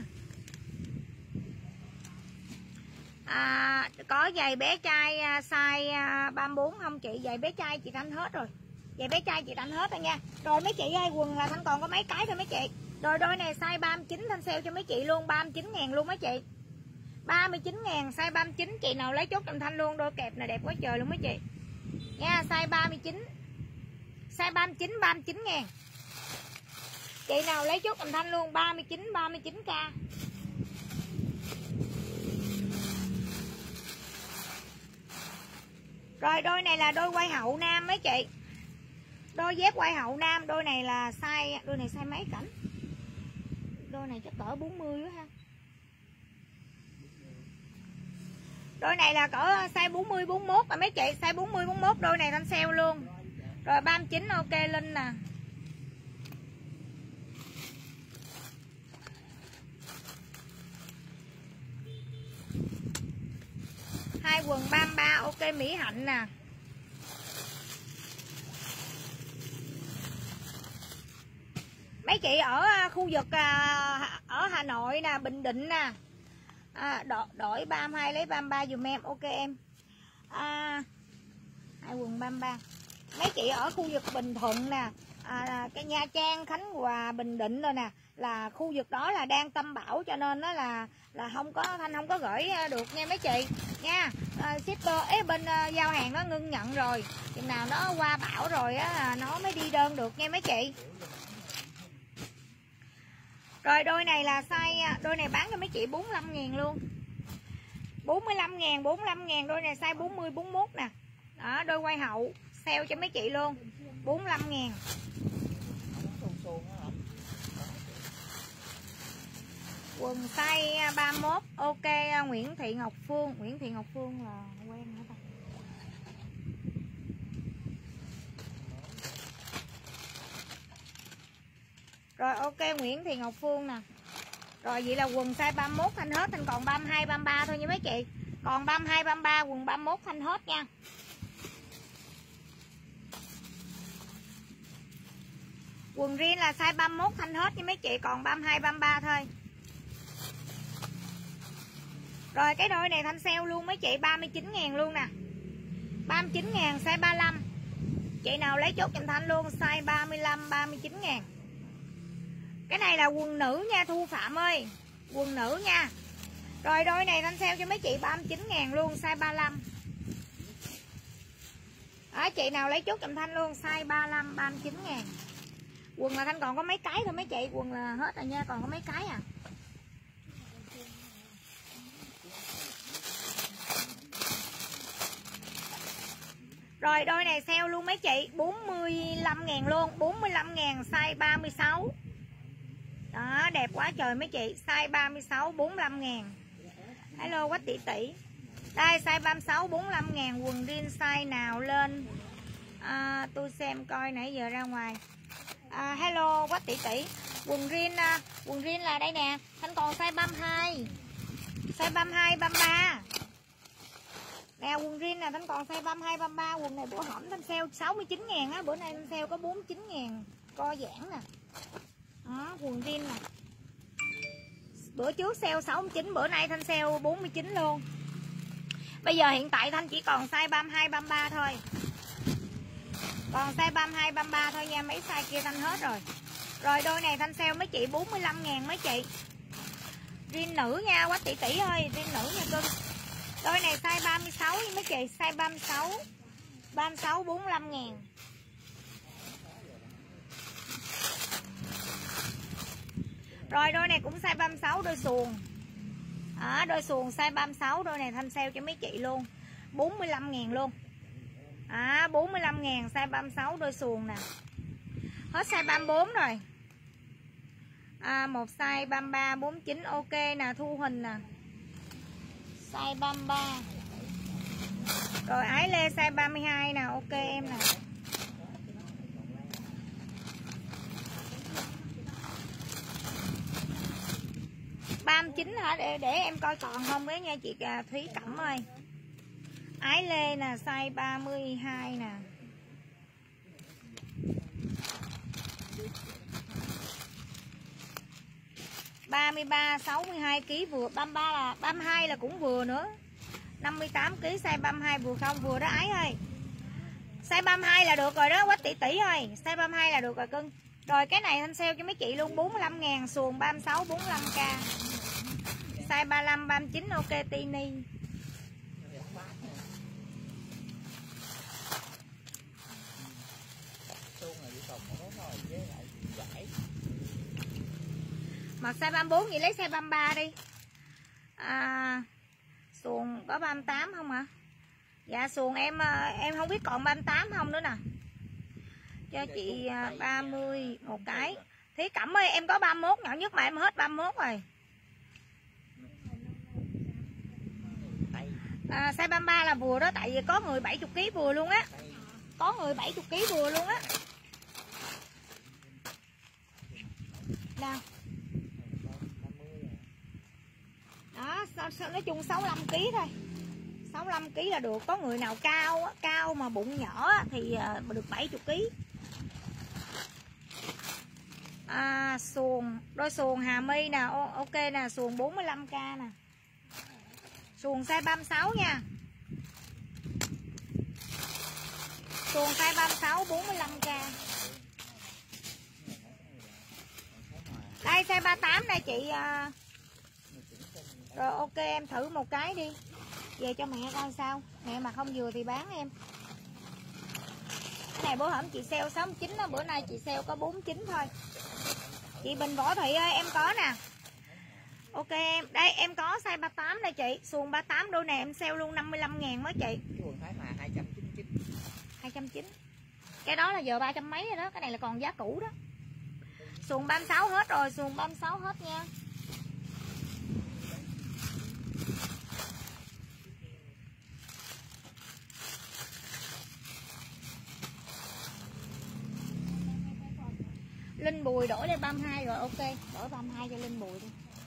Có giày bé trai size 34 không chị? Giày bé trai chị Thanh hết rồi. Giày bé trai chị Thanh hết rồi nha. Rồi mấy chị ơi, quần là Thanh còn có mấy cái thôi mấy chị. Rồi đôi này size 39 Thanh sale cho mấy chị luôn, 39.000 luôn mấy chị. 39.000 size 39, chị nào lấy chốt cho Thanh luôn, đôi kẹp này đẹp quá trời luôn mấy chị. Nha, size 39. Size 39 39.000. Chị nào lấy chốt cho Thanh luôn 39k. Rồi đôi này là đôi quai hậu nam mấy chị. Đôi dép quai hậu nam, đôi này là size, đôi này size mấy Cảnh? Đôi này chắc cỡ 40 quá ha. Đôi này là cỡ size 40 41 mà mấy chị, size 40 41 đôi này Thanh sale luôn. Rồi 39 ok Linh nè. Hai quần 33 ok Mỹ Hạnh nè. Mấy chị ở khu vực ở Hà Nội nè, Bình Định nè. Đổi 32 lấy 33 dùm em. Ok em. Hai quần 33. Mấy chị ở khu vực Bình Thuận nè, cái Nha Trang, Khánh Hòa, Bình Định rồi nè, là khu vực đó là đang tâm bão cho nên đó là không có Thanh không có gửi được nha mấy chị nha. Shipper bên giao hàng nó ngưng nhận rồi, chừng nào nó qua bão rồi á nó mới đi đơn được nha mấy chị. Rồi đôi này là size, đôi này bán cho mấy chị 45.000 luôn. 45.000, 45.000, đôi này size 40 41 nè. Đó, đôi quai hậu sale cho mấy chị luôn. 45.000. Quần size 31 ok Nguyễn Thị Ngọc Phương. Nguyễn Thị Ngọc Phương là quen hả ta? Rồi ok Nguyễn Thị Ngọc Phương nè. Rồi vậy là quần size 31 Thanh hết, Thanh còn 32 33 thôi nha mấy chị. Còn 32 33, quần 31 Thanh hết nha. Quần riêng là size 31 Thanh hết nha mấy chị, còn 32 33 thôi. Rồi cái đôi này Thanh sale luôn mấy chị, 39.000 luôn nè. 39.000 size 35. Chị nào lấy chốt giùm Thanh luôn size 35 39.000. Cái này là quần nữ nha Thu Phạm ơi. Quần nữ nha. Rồi đôi này Thanh sale cho mấy chị 39.000 luôn, size 35. Chị nào lấy chốt giùm Thanh luôn size 35 39.000. Quần là Thanh còn có mấy cái thôi mấy chị, quần là hết rồi nha, còn có mấy cái à. Rồi đôi này sale luôn mấy chị, 45.000 luôn, 45.000 size 36. Đó, đẹp quá trời mấy chị, size 36 45.000. Hello Quách tỷ tỷ. Đây size 36 45.000, quần jean size nào lên tôi xem coi nãy giờ ra ngoài. Hello Quách tỷ tỷ. Quần jean là đây nè, Thanh còn size 32. Size 32, 33. Nè quần jean nè, Thanh còn size 32, 33. Quần này bữa hổm Thanh sale 69.000 á. Bữa nay Thanh sale có 49.000. Co giãn nè. Đó, quần jean nè. Bữa trước sale 69, bữa nay Thanh sale 49 luôn. Bây giờ hiện tại Thanh chỉ còn size 32, 33 thôi. Còn size 32, 33 thôi nha. Mấy size kia Thanh hết rồi. Rồi đôi này Thanh sale mấy chị 45.000 mấy chị. Jean nữ nha, quá tỷ tỷ ơi. Jean nữ nha cưng. Đôi này size 36 nha mấy chị. Size 36 36, 45.000. Rồi đôi này cũng size 36 đôi xuồng. Đôi xuồng size 36. Đôi này Thanh sale cho mấy chị luôn 45.000 luôn. 45.000 size 36 đôi xuồng nè. Hết size 34 rồi. Một size 33, 49 ok nè. Thu Huỳnh nè. Size 33. Rồi Ái Lê size 32 nè. Ok em nè. $39 hả? Để em coi còn không với nha chị Thúy Cẩm ơi. Ái Lê nè, size 32 nè. $33, 62 kg vừa, 33 là 32 là cũng vừa nữa. 58 kg size 32 vừa không? Vừa đó Ái ơi. Size 32 là được rồi đó, Quách tỷ tỷ ơi. Size 32 là được rồi cưng. Rồi cái này Thanh sale cho mấy chị luôn 45.000, xuồng 36, 45k. Size 35, 39 ok Tini. Mặc size 34 vậy lấy size 33 đi. Xuồng có 38 không ạ? Dạ xuồng em không biết còn 38 không nữa nè. Cho chị 30 một cái. Thúy Cẩm ơi em có 31 nhỏ nhất mà em hết 31 rồi. Size 33 là vừa đó, tại vì có người 70 kg vừa luôn á. Có người 70 kg vừa luôn á. Nào. Đó, nói chung 65 kg thôi. 65 kg là được, có người nào cao á, cao mà bụng nhỏ á, thì được 70 kg. Xuồng, đôi xuồng Hà My nè, ok nè, xuồng 45k nè. Xuồng size 36 nha. Xuồng size 36 45k. Đây size 38 đây chị. Rồi ok em thử một cái đi. Về cho mẹ coi sao. Mẹ mà không vừa thì bán em. Cái này bữa hổm chị sale 69 đó, bữa nay chị sale có 49 thôi. Chị Bình Võ Thị ơi em có nè. Ok em, đây em có size 38 đây chị. Xuồng 38 đôi này em sale luôn 55.000 mới chị. Xuồng Thái Hòa 299. 290. Cái đó là giờ 300 mấy rồi đó, cái này là còn giá cũ đó. Xuồng 36 hết rồi, xuồng 36 hết nha. Linh Bùi đổi lên 32 rồi, ok. Đổi 32 cho Linh Bùi đi.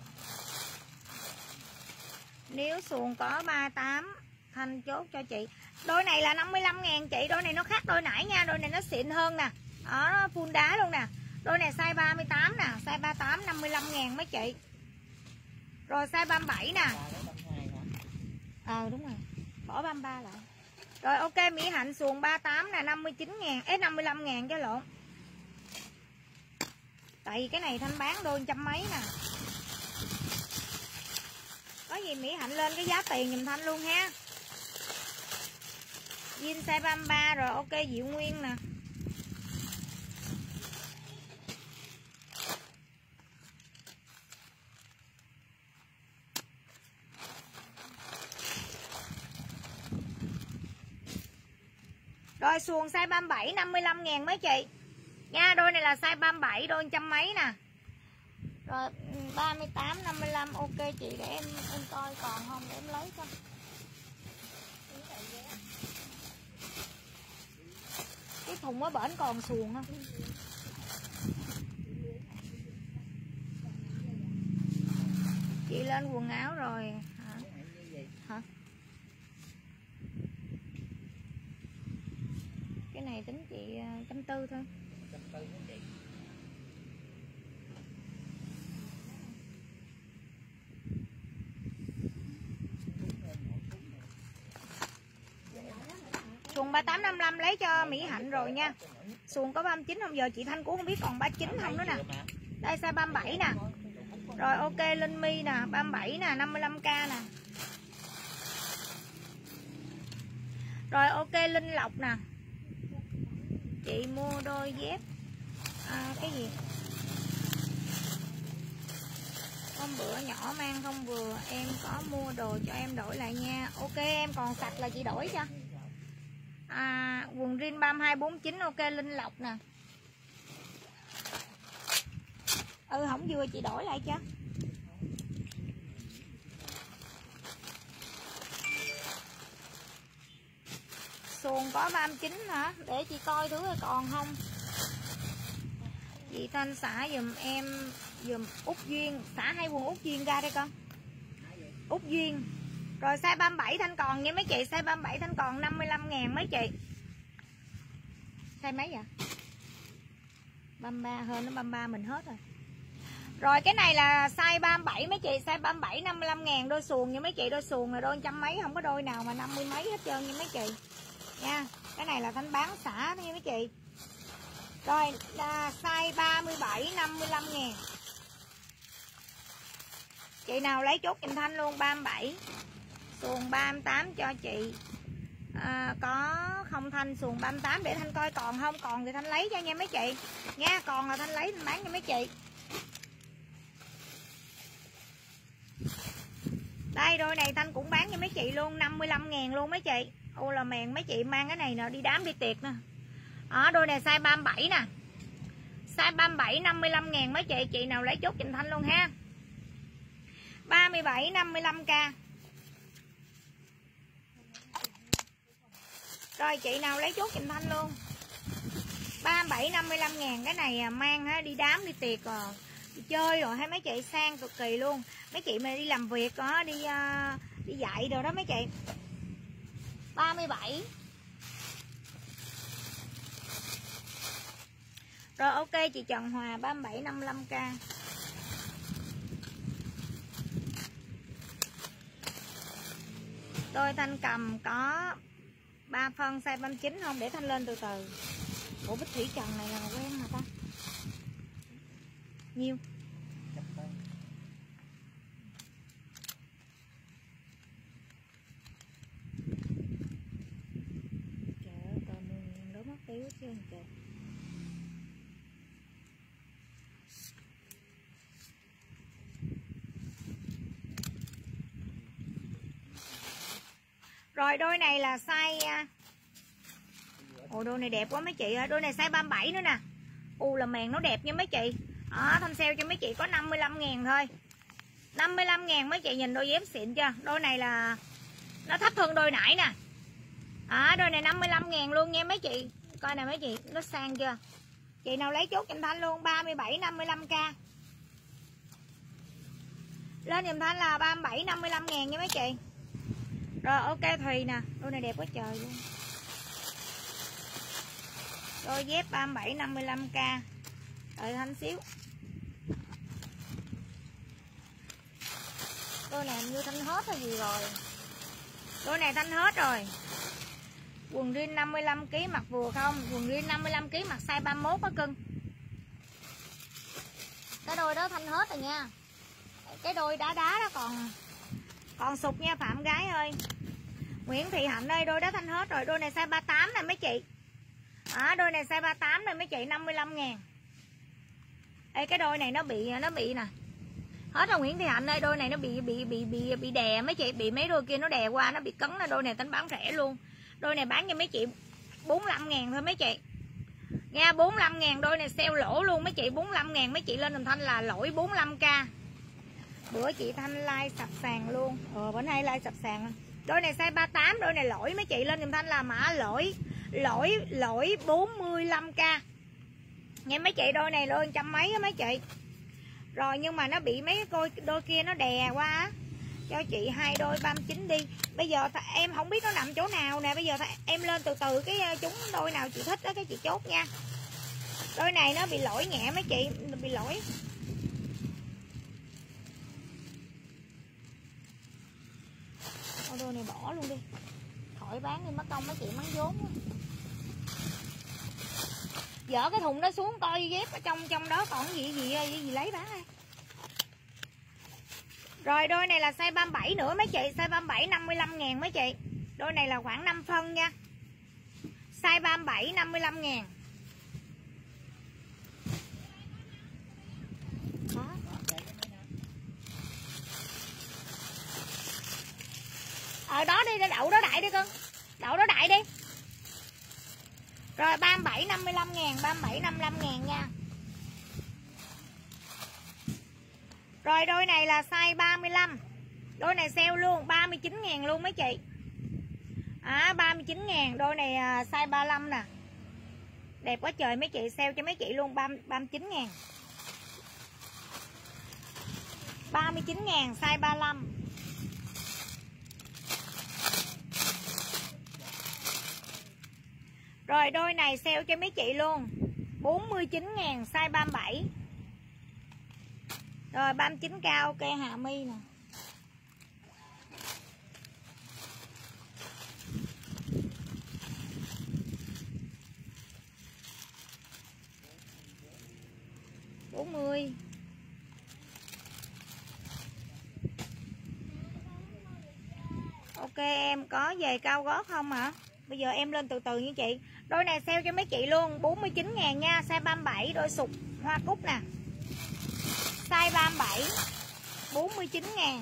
Nếu xuồng có 38 Thanh chốt cho chị. Đôi này là 55.000 chị. Đôi này nó khác đôi nãy nha. Đôi này nó xịn hơn nè. Đó, full đá luôn nè. Đôi này size 38 nè. Size 38 55.000 mấy chị. Rồi size 37 nè. Đúng rồi. Bỏ 33 lại. Rồi ok Mỹ Hạnh xuồng 38 nè 59.000. 55.000 cho lộn. Tại vì cái này Thanh bán đôi trăm mấy nè. Có gì Mỹ Hạnh lên cái giá tiền giùm Thanh luôn ha. Jean size 33 rồi ok Diệu Nguyên nè. Rồi xuồng size 37 55.000 mấy chị. Nha, đôi này là size 37 đôi trăm mấy nè. Rồi 38 55 ok chị, để em coi còn không để em lấy cho. Cái thùng ở bển còn xuồng không? Chị lên quần áo rồi. này tính chị 140 thôi. 140 mấy chị. Xuồng 3855 lấy cho Mỹ Hạnh rồi nha. Xuồng có 39 không? Giờ chị Thanh cũng không biết còn 39 không nữa nè. Đây size 37 nè. Rồi ok Linh My nè, 37 nè, 55k nè. Rồi ok Linh Lộc nè. Chị mua đôi dép cái gì? Hôm bữa nhỏ mang không vừa, em có mua đồ cho em đổi lại nha. Ok em còn sạch là chị đổi cho. Quần jean 3249 ok Linh Lộc nè. Không vừa chị đổi lại cho. Xuồng có 39 hả? Để chị coi thử coi còn không. Chị Thanh xả giùm em giùm Út Duyên. Xả hai quần Út Duyên ra đây con. Út Duyên. Rồi size 37 Thanh còn nha mấy chị. Size 37 Thanh còn 55.000 mấy chị. Size mấy vậy? 33 hơn, nó 33 mình hết rồi. Rồi cái này là size 37 mấy chị. Size 37 55.000 đôi xuồng nha mấy chị. Đôi xuồng là đôi trăm mấy. Không có đôi nào mà 50 mấy hết trơn nha mấy chị nha. Cái này là Thanh bán xả nha mấy chị. Rồi là size 37 55.000. Chị nào lấy chốt giùm Thanh luôn 37. Xuồng 38 cho chị. Có không Thanh xuồng 38 để Thanh coi còn không. Còn thì Thanh lấy cho nha mấy chị nha. Còn là Thanh lấy Thanh bán cho mấy chị. Đây đôi này Thanh cũng bán cho mấy chị luôn 55.000 luôn mấy chị. Ô là mèn mấy chị mang cái này nè đi đám đi tiệc nè. Đôi này size 37 nè. Size 37 55.000 mấy chị. Chị nào lấy chốt giùm Thanh luôn ha. 37 55k. Rồi chị nào lấy chốt giùm Thanh luôn. 37 55.000 cái này mang đi đám đi tiệc rồi. Đi chơi rồi hay mấy chị sang cực kỳ luôn. Mấy chị mà đi làm việc đi dạy rồi đó mấy chị. 37. Rồi ok chị Trần Hòa 37 55k. Đôi Thanh cầm có 3 phân size 39 không? Để Thanh lên từ từ. Ủa Bích Thủy Trần này là quen hả ta? Nhiêu? Trời ơi, còn đố mất tiêu chứ trời. Rồi đôi này là size. Ồ đôi này đẹp quá mấy chị ơi. Đôi này size 37 nữa nè. Là mèn nó đẹp nha mấy chị. Thanh sale cho mấy chị có 55.000 thôi. 55.000 mấy chị nhìn đôi dép xịn chưa. Đôi này là nó thấp hơn đôi nãy nè. Đôi này 55.000 luôn nha mấy chị. Coi nè mấy chị, nó sang chưa. Chị nào lấy chốt giùm Thanh luôn 37 55k. Lên giùm Thanh là 37 55.000 nha mấy chị. Rồi ok Thùy nè. Đôi này đẹp quá trời luôn. Đôi dép 37 55k. Đợi Thanh xíu. Đôi này như Thanh hết hay gì rồi. Đôi này Thanh hết rồi. Quần jean 55kg mặc vừa không? Quần jean 55kg mặc size 31 á cưng. Cái đôi đó Thanh hết rồi nha. Cái đôi đá đó còn sụt nha Phạm gái ơi. Nguyễn Thị Hạnh ơi, đôi đó Thanh hết rồi. Đôi này size 38 nè mấy chị. Đôi này size 38 này mấy chị 55.000. Ê cái đôi này nó bị nè. Hết rồi Nguyễn Thị Hạnh ơi, đôi này nó bị đè mấy chị, bị mấy đôi kia nó đè qua nó bị cấn. Đôi này Thanh bán rẻ luôn. Đôi này bán cho mấy chị 45.000 thôi mấy chị. Nha 45.000 đôi này sale lỗ luôn mấy chị, 45.000 mấy chị lên giùm Thanh là lỗi 45k. Bữa chị Thanh like sập sàn luôn. Bữa nay like sập sàn. Đôi này size 38, đôi này lỗi mấy chị lên giùm Thanh là mã lỗi 45k. Nghe mấy chị đôi này lên trăm mấy á mấy chị. Rồi nhưng mà nó bị mấy đôi kia nó đè qua á. Cho chị 2 đôi 39 đi. Bây giờ em không biết nó nằm chỗ nào nè. Bây giờ em lên từ từ cái chúng đôi nào chị thích đó cái chị chốt nha. Đôi này nó bị lỗi nhẹ mấy chị, bị lỗi. Đôi này bỏ luôn đi. Khỏi bán đi mất công mấy chị mắng vốn quá. Dỡ cái thùng đó xuống coi dép ở trong đó còn gì lấy bán đây. Rồi đôi này là size 37 nữa mấy chị, size 37 55.000 mấy chị. Đôi này là khoảng 5 phân nha. Size 37 55.000. Đó đi, đậu đó đại đi cưng. Đậu đó đại đi. Rồi 37 55.000, 37 55.000 nha. Rồi đôi này là size 35. Đôi này sale luôn 39.000 luôn mấy chị. 39.000, đôi này size 35 nè. Đẹp quá trời mấy chị, sale cho mấy chị luôn 39.000. 39.000 size 35. Rồi đôi này sale cho mấy chị luôn 49.000 size 37. Rồi 39k ok Hà My nè. Ok em có giày cao gót không hả? Bây giờ em lên từ từ như chị. Đôi này sale cho mấy chị luôn 49.000 nha. Size 37 đôi sụt hoa cúc nè. Size 37 49.000.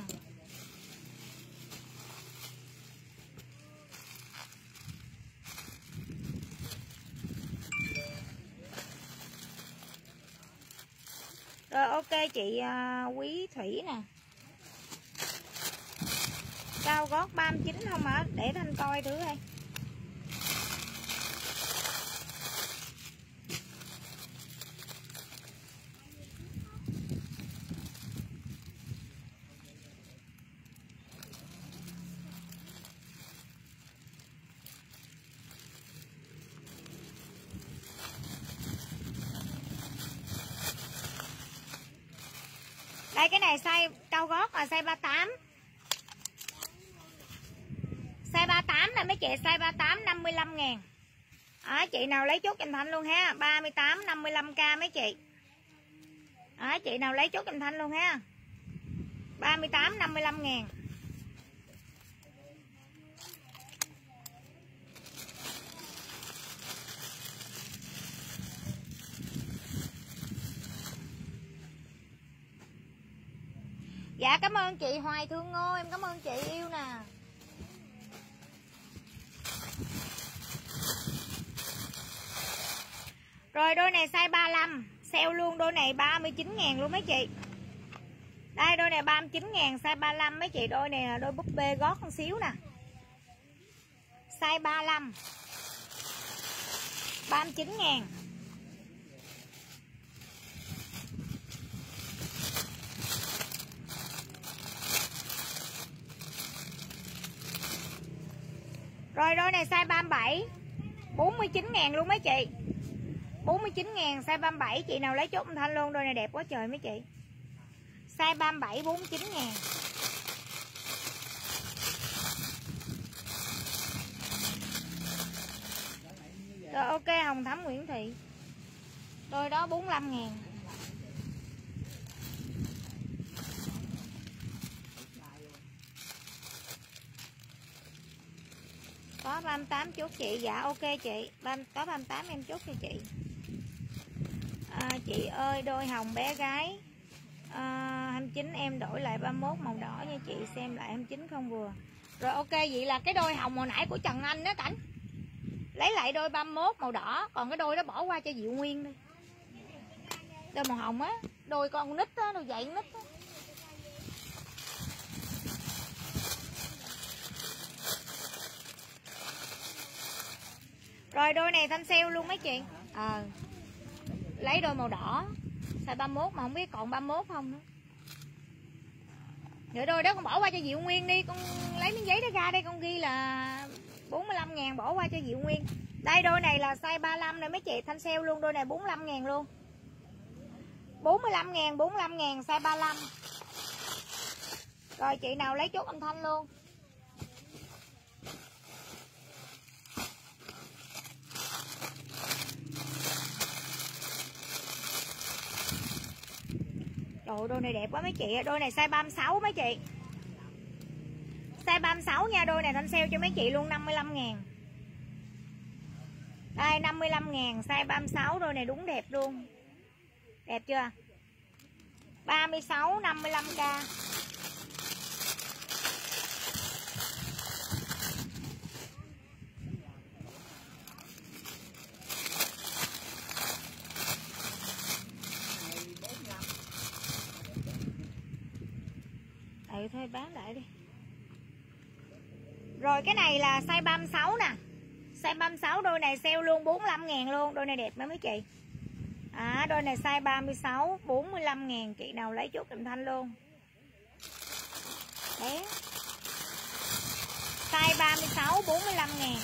Rồi ok chị Quý Thủy nè. Cao gót 39 không hả? Để Thanh coi thử đây. Đây cái này size cao gót là size 38. Size 38 nè mấy chị, size 38 55.000. Chị nào lấy chốt giùm Thanh luôn ha. 38 55k mấy chị. Chị nào lấy chốt giùm Thanh luôn ha. 38 55.000. Dạ cảm ơn chị Hoài Thương Ngô, em cảm ơn chị yêu nè. Rồi đôi này size 35, sale luôn đôi này 39.000 luôn mấy chị. Đây đôi này 39.000 size 35 mấy chị, đôi này là đôi búp bê gót con xíu nè. Size 35. 39.000. Rồi đôi này size 37 49.000 luôn mấy chị. 49.000 size 37, chị nào lấy chốt Thanh luôn, đôi này đẹp quá trời mấy chị. Size 37 49.000. Rồi ok Hồng Thắm Nguyễn Thị. Đôi đó 45.000. Có 38 chốt chị. Dạ ok chị. Có 38 em chốt cho chị. Chị ơi đôi hồng bé gái 29 em đổi lại 31 màu đỏ nha chị, xem lại 29 không vừa. Rồi ok vậy là cái đôi hồng hồi nãy của Trần Anh đó Cảnh. Lấy lại đôi 31 màu đỏ, còn cái đôi đó bỏ qua cho Diệu Nguyên đi. Đôi màu hồng á, đôi con nít á, đôi dạy nít á. Rồi đôi này Thanh sale luôn mấy chị. Lấy đôi màu đỏ size 31 mà không biết còn 31 không nữa. Nửa đôi đó con bỏ qua cho Diệu Nguyên đi. Con lấy miếng giấy đó ra đây, con ghi là 45.000, bỏ qua cho Diệu Nguyên. Đây đôi này là size 35 này mấy chị, thanh sale luôn. Đôi này 45.000 luôn. 45.000, 45.000 size 35. Rồi chị nào lấy chốt âm thanh luôn. Trời, đôi này đẹp quá mấy chị. Đôi này size 36 mấy chị. Size 36 nha. Đôi này thanh sale cho mấy chị luôn 55.000. Đây 55.000 size 36. Đôi này đúng đẹp luôn. Đẹp chưa? 36 55k. Thôi bán lại đi. Rồi cái này là size 36 nè. Size 36 đôi này sale luôn 45.000 luôn. Đôi này đẹp mấy chị. Đôi này size 36 45.000. Chị nào lấy chốt kèm thanh luôn. Đấy. Size 36 45.000.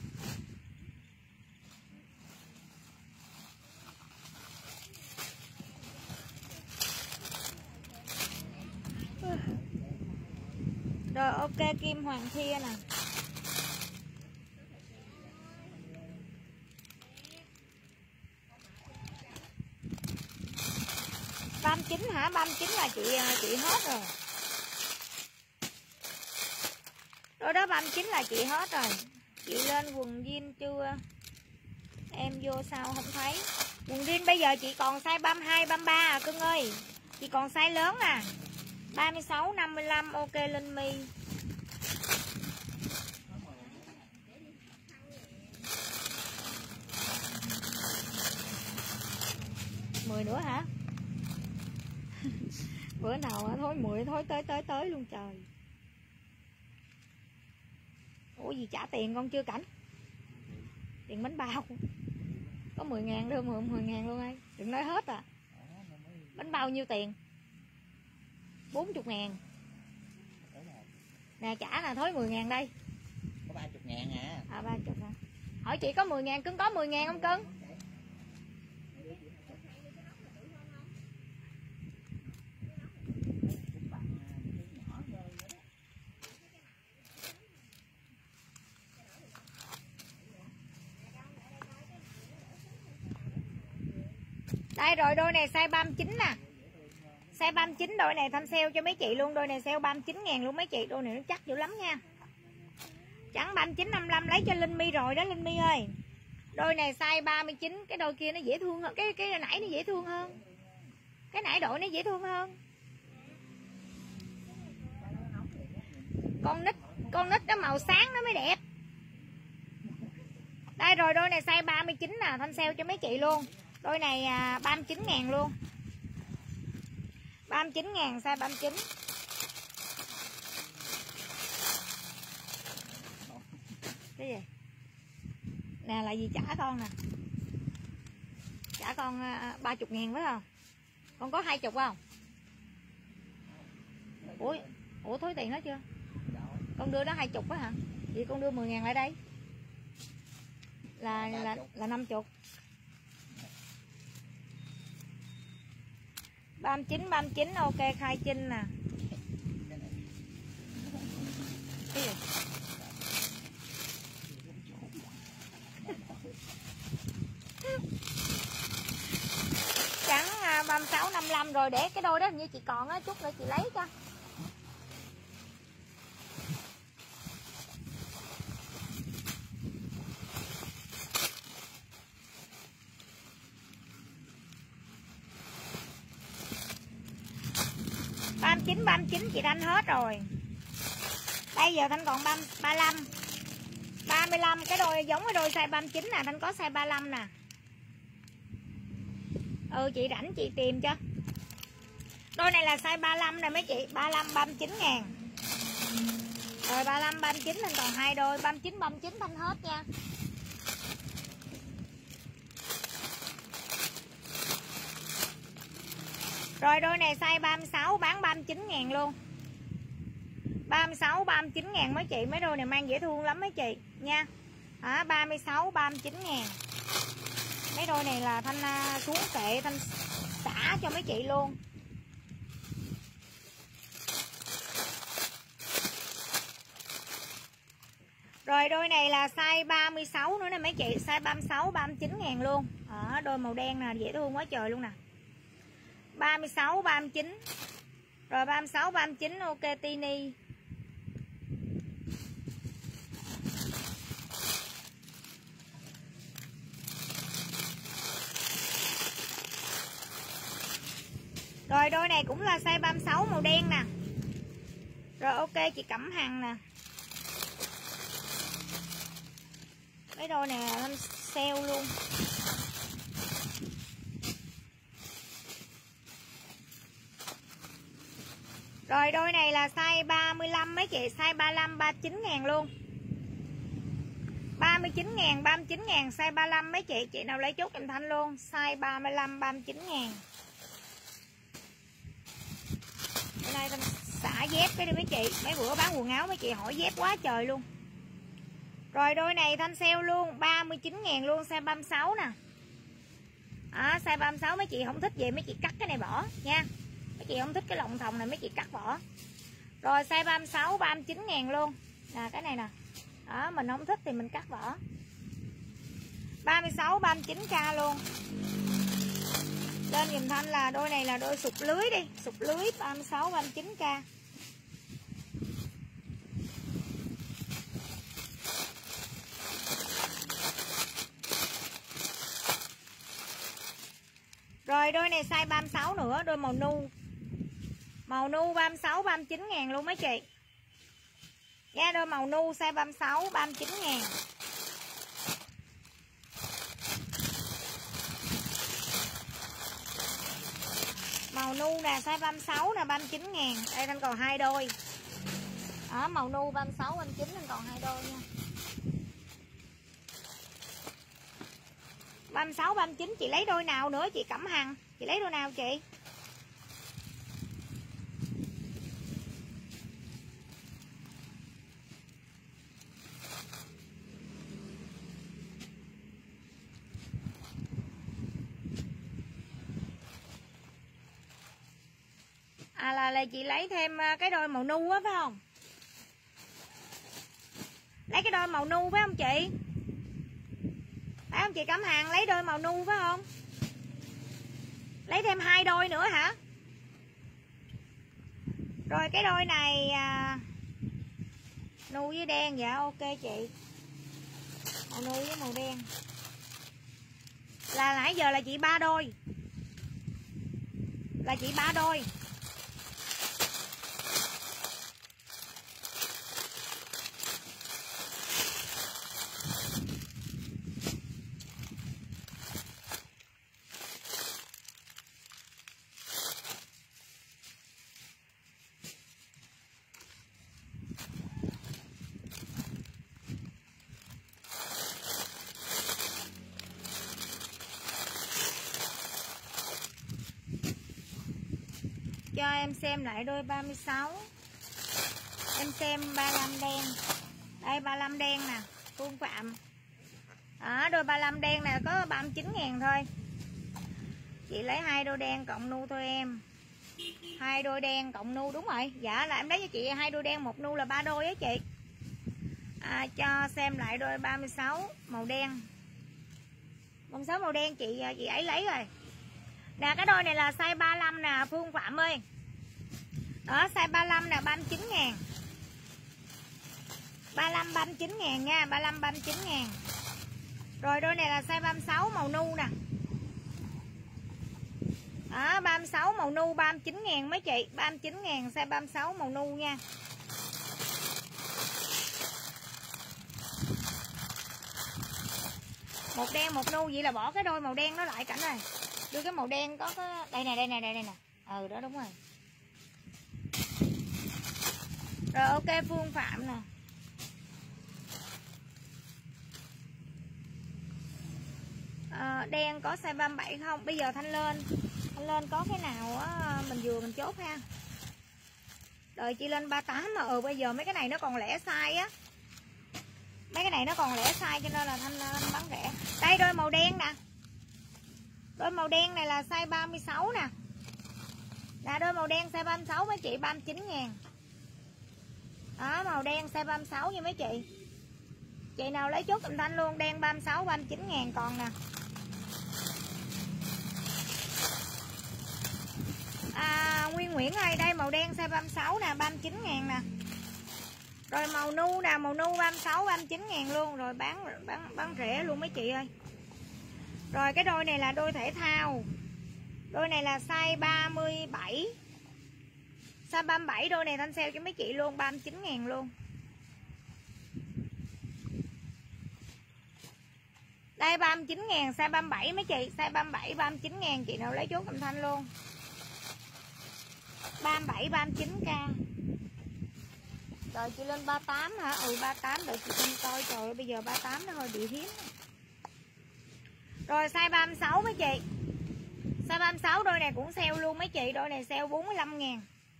Rồi ok, Kim Hoàng Thia nè. Bam 9 hả? Bam 9 là chị hết rồi. Đó bam 9 là chị hết rồi. Chị lên quần jean chưa? Em vô sao không thấy. Quần jean bây giờ chị còn size 32, 33 à cưng ơi. Chị còn size lớn nè. 36, 55 ok Linh My. Mười nữa hả? Bữa nào thôi 10 thôi tới luôn trời. Ủa gì trả tiền con chưa Cảnh? Tiền bánh bao. Có 10.000 đưa 10.000 luôn ấy. Đừng nói hết à. Bánh bao nhiêu tiền? 40.000. Nè trả là thối 10.000 đây. Có 30.000 à. 30 hả? Hỏi chị có 10.000, cưng có 10.000 không cưng? Đây rồi đôi này size 39 nè. Size 39 đôi này thanh sale cho mấy chị luôn. Đôi này sale 39.000 luôn mấy chị. Đôi này nó chắc dữ lắm nha. Trắng 39 55 lấy cho Linh My rồi đó Linh My ơi. Đôi này size 39. Cái đôi kia nó dễ thương hơn. Cái nãy nó dễ thương hơn. Cái nãy đội nó dễ thương hơn. Con nít đó màu sáng nó mới đẹp. Đây rồi đôi này size 39 nè. Thanh sale cho mấy chị luôn. Đôi này 39.000 luôn. 39.000 size 39. Cái gì? Nè là gì trả con nè. Trả con 30.000 phải không? Con có 20 không? Ủa thối tiền đó chưa? Con đưa đó 20 á hả? Vậy con đưa 10.000 lại đây. Là 50. 39 ok Khai Trinh nè. Cái gì? Trắng 36 55 rồi, để cái đôi đó hình như chị còn á, chút nữa chị lấy cho. Bam 9 chị Thanh hết rồi. Bây giờ Thanh còn 35 35 cái đôi giống cái đôi size 39 nè. Thanh có size 35 nè. Chị rảnh chị tìm cho. Đôi này là size 35 nè mấy chị. 35 39.000. Rồi 35 39 Thanh còn 2 đôi. 39 Thanh hết nha. Rồi đôi này size 36 bán 39.000 luôn. 36 39 ngàn mấy chị. Mấy đôi này mang dễ thương lắm mấy chị nha. 36 39 ngàn. Mấy đôi này là Thanh xuống kệ Thanh xả cho mấy chị luôn. Rồi đôi này là size 36 nữa nè mấy chị. Size 36 39 ngàn luôn. Đôi màu đen nè, dễ thương quá trời luôn nè. 36 39. Rồi 36 39 ok Tini. Rồi đôi này cũng là size 36 màu đen nè. Rồi ok chị Cẩm Hằng nè. Mấy đôi này là sale luôn. Rồi đôi này là size 35 mấy chị. Size 35 39 ngàn luôn. 39 ngàn 39 ngàn. Size 35 mấy chị. Chị nào lấy chốt em Thanh luôn. Size 35 39 ngàn. Bữa nay Thanh xả dép cái đi mấy chị. Mấy bữa bán quần áo mấy chị hỏi dép quá trời luôn. Rồi đôi này Thanh sale luôn 39 ngàn luôn. Size 36 nè. Size 36 mấy chị không thích về mấy chị cắt cái này bỏ nha. Mấy chị không thích cái lọng thòng này mấy chị cắt bỏ. Rồi size 36 39 ngàn luôn. Nè cái này nè. Mình không thích thì mình cắt bỏ. 36 39k luôn. Lên giùm Thanh là đôi này là đôi sụp lưới đi. Sụp lưới 36 39k. Rồi đôi này size 36 nữa. Đôi màu nu. Màu nu 36 39 ngàn luôn mấy chị nha. Đôi màu nu size 36 39 ngàn. Màu nu nè size 36 nè 39 ngàn. Đây Thanh còn 2 đôi. Màu nu 36 39 Thanh còn 2 đôi nha. 36 39 chị lấy đôi nào nữa chị Cẩm Hằng? Chị lấy đôi nào chị? Là chị lấy thêm cái đôi màu nu á phải không? Lấy cái đôi màu nu phải không chị? Phải không chị Cẩm Hằng? Lấy đôi màu nu phải không? Lấy thêm 2 đôi nữa hả? Rồi cái đôi này nu với đen. Dạ ok chị. Màu nu với màu đen. Là nãy giờ là chị 3 đôi. Là chị 3 đôi. Cho em xem lại đôi 36. Em xem 35 đen. Đây 35 đen nè. Phương Phạm. Đôi 35 đen nè có 39 ngàn thôi. Chị lấy 2 đôi đen cộng nu thôi em. 2 đôi đen cộng nu đúng rồi. Dạ là em lấy cho chị 2 đôi đen 1 nu là 3 đôi á chị. Cho xem lại đôi 36 màu đen. 36 màu đen chị ấy lấy rồi. Nè cái đôi này là size 35 nè Phương Phạm ơi. Size 35 nè 39 ngàn. 35 39 ngàn nha. 35 39 ngàn. Rồi đôi này là size 36 màu nu nè. 36 màu nu 39 ngàn mấy chị. 39 ngàn size 36 màu nu nha. Một đen một nu vậy là bỏ cái đôi màu đen nó lại Cảnh ơi. Đưa cái màu đen có cái đây nè đây nè. Đó đúng rồi. Rồi ok Phương Phạm nè. Đen có size 37 không? Bây giờ Thanh lên có cái nào á mình vừa mình chốt ha. Đợi chị lên 38 mà bây giờ mấy cái này nó còn lẻ size á. Mấy cái này nó còn lẻ size cho nên là Thanh bán rẻ. Đây đôi màu đen nè. Đôi màu đen này là size 36 nè. Là đôi màu đen size 36 mấy chị 39.000. Đó, màu đen size 36 nha mấy chị. Chị nào lấy chốt dùm Thanh luôn, đen 36 39.000 còn nè. Nguyên Nguyễn ơi, đây màu đen size 36 nè, 39.000 nè. Rồi màu nu nè, màu nu 36 39.000 luôn, rồi bán rẻ luôn mấy chị ơi. Rồi cái đôi này là đôi thể thao. Đôi này là size 37. Size 37 đôi này Thanh sale cho mấy chị luôn 39.000 luôn. Đây 39.000 size 37 mấy chị, size 37 39.000 chị nào lấy chốt dùm Thanh luôn. 37 39k. Rồi chị lên 38 hả? 38 đợi chị xem coi. Trời ơi bây giờ 38 nó hơi bị hiếm. Rồi size 36 mấy chị. Size 36 đôi này cũng sale luôn mấy chị, đôi này sale 45.000.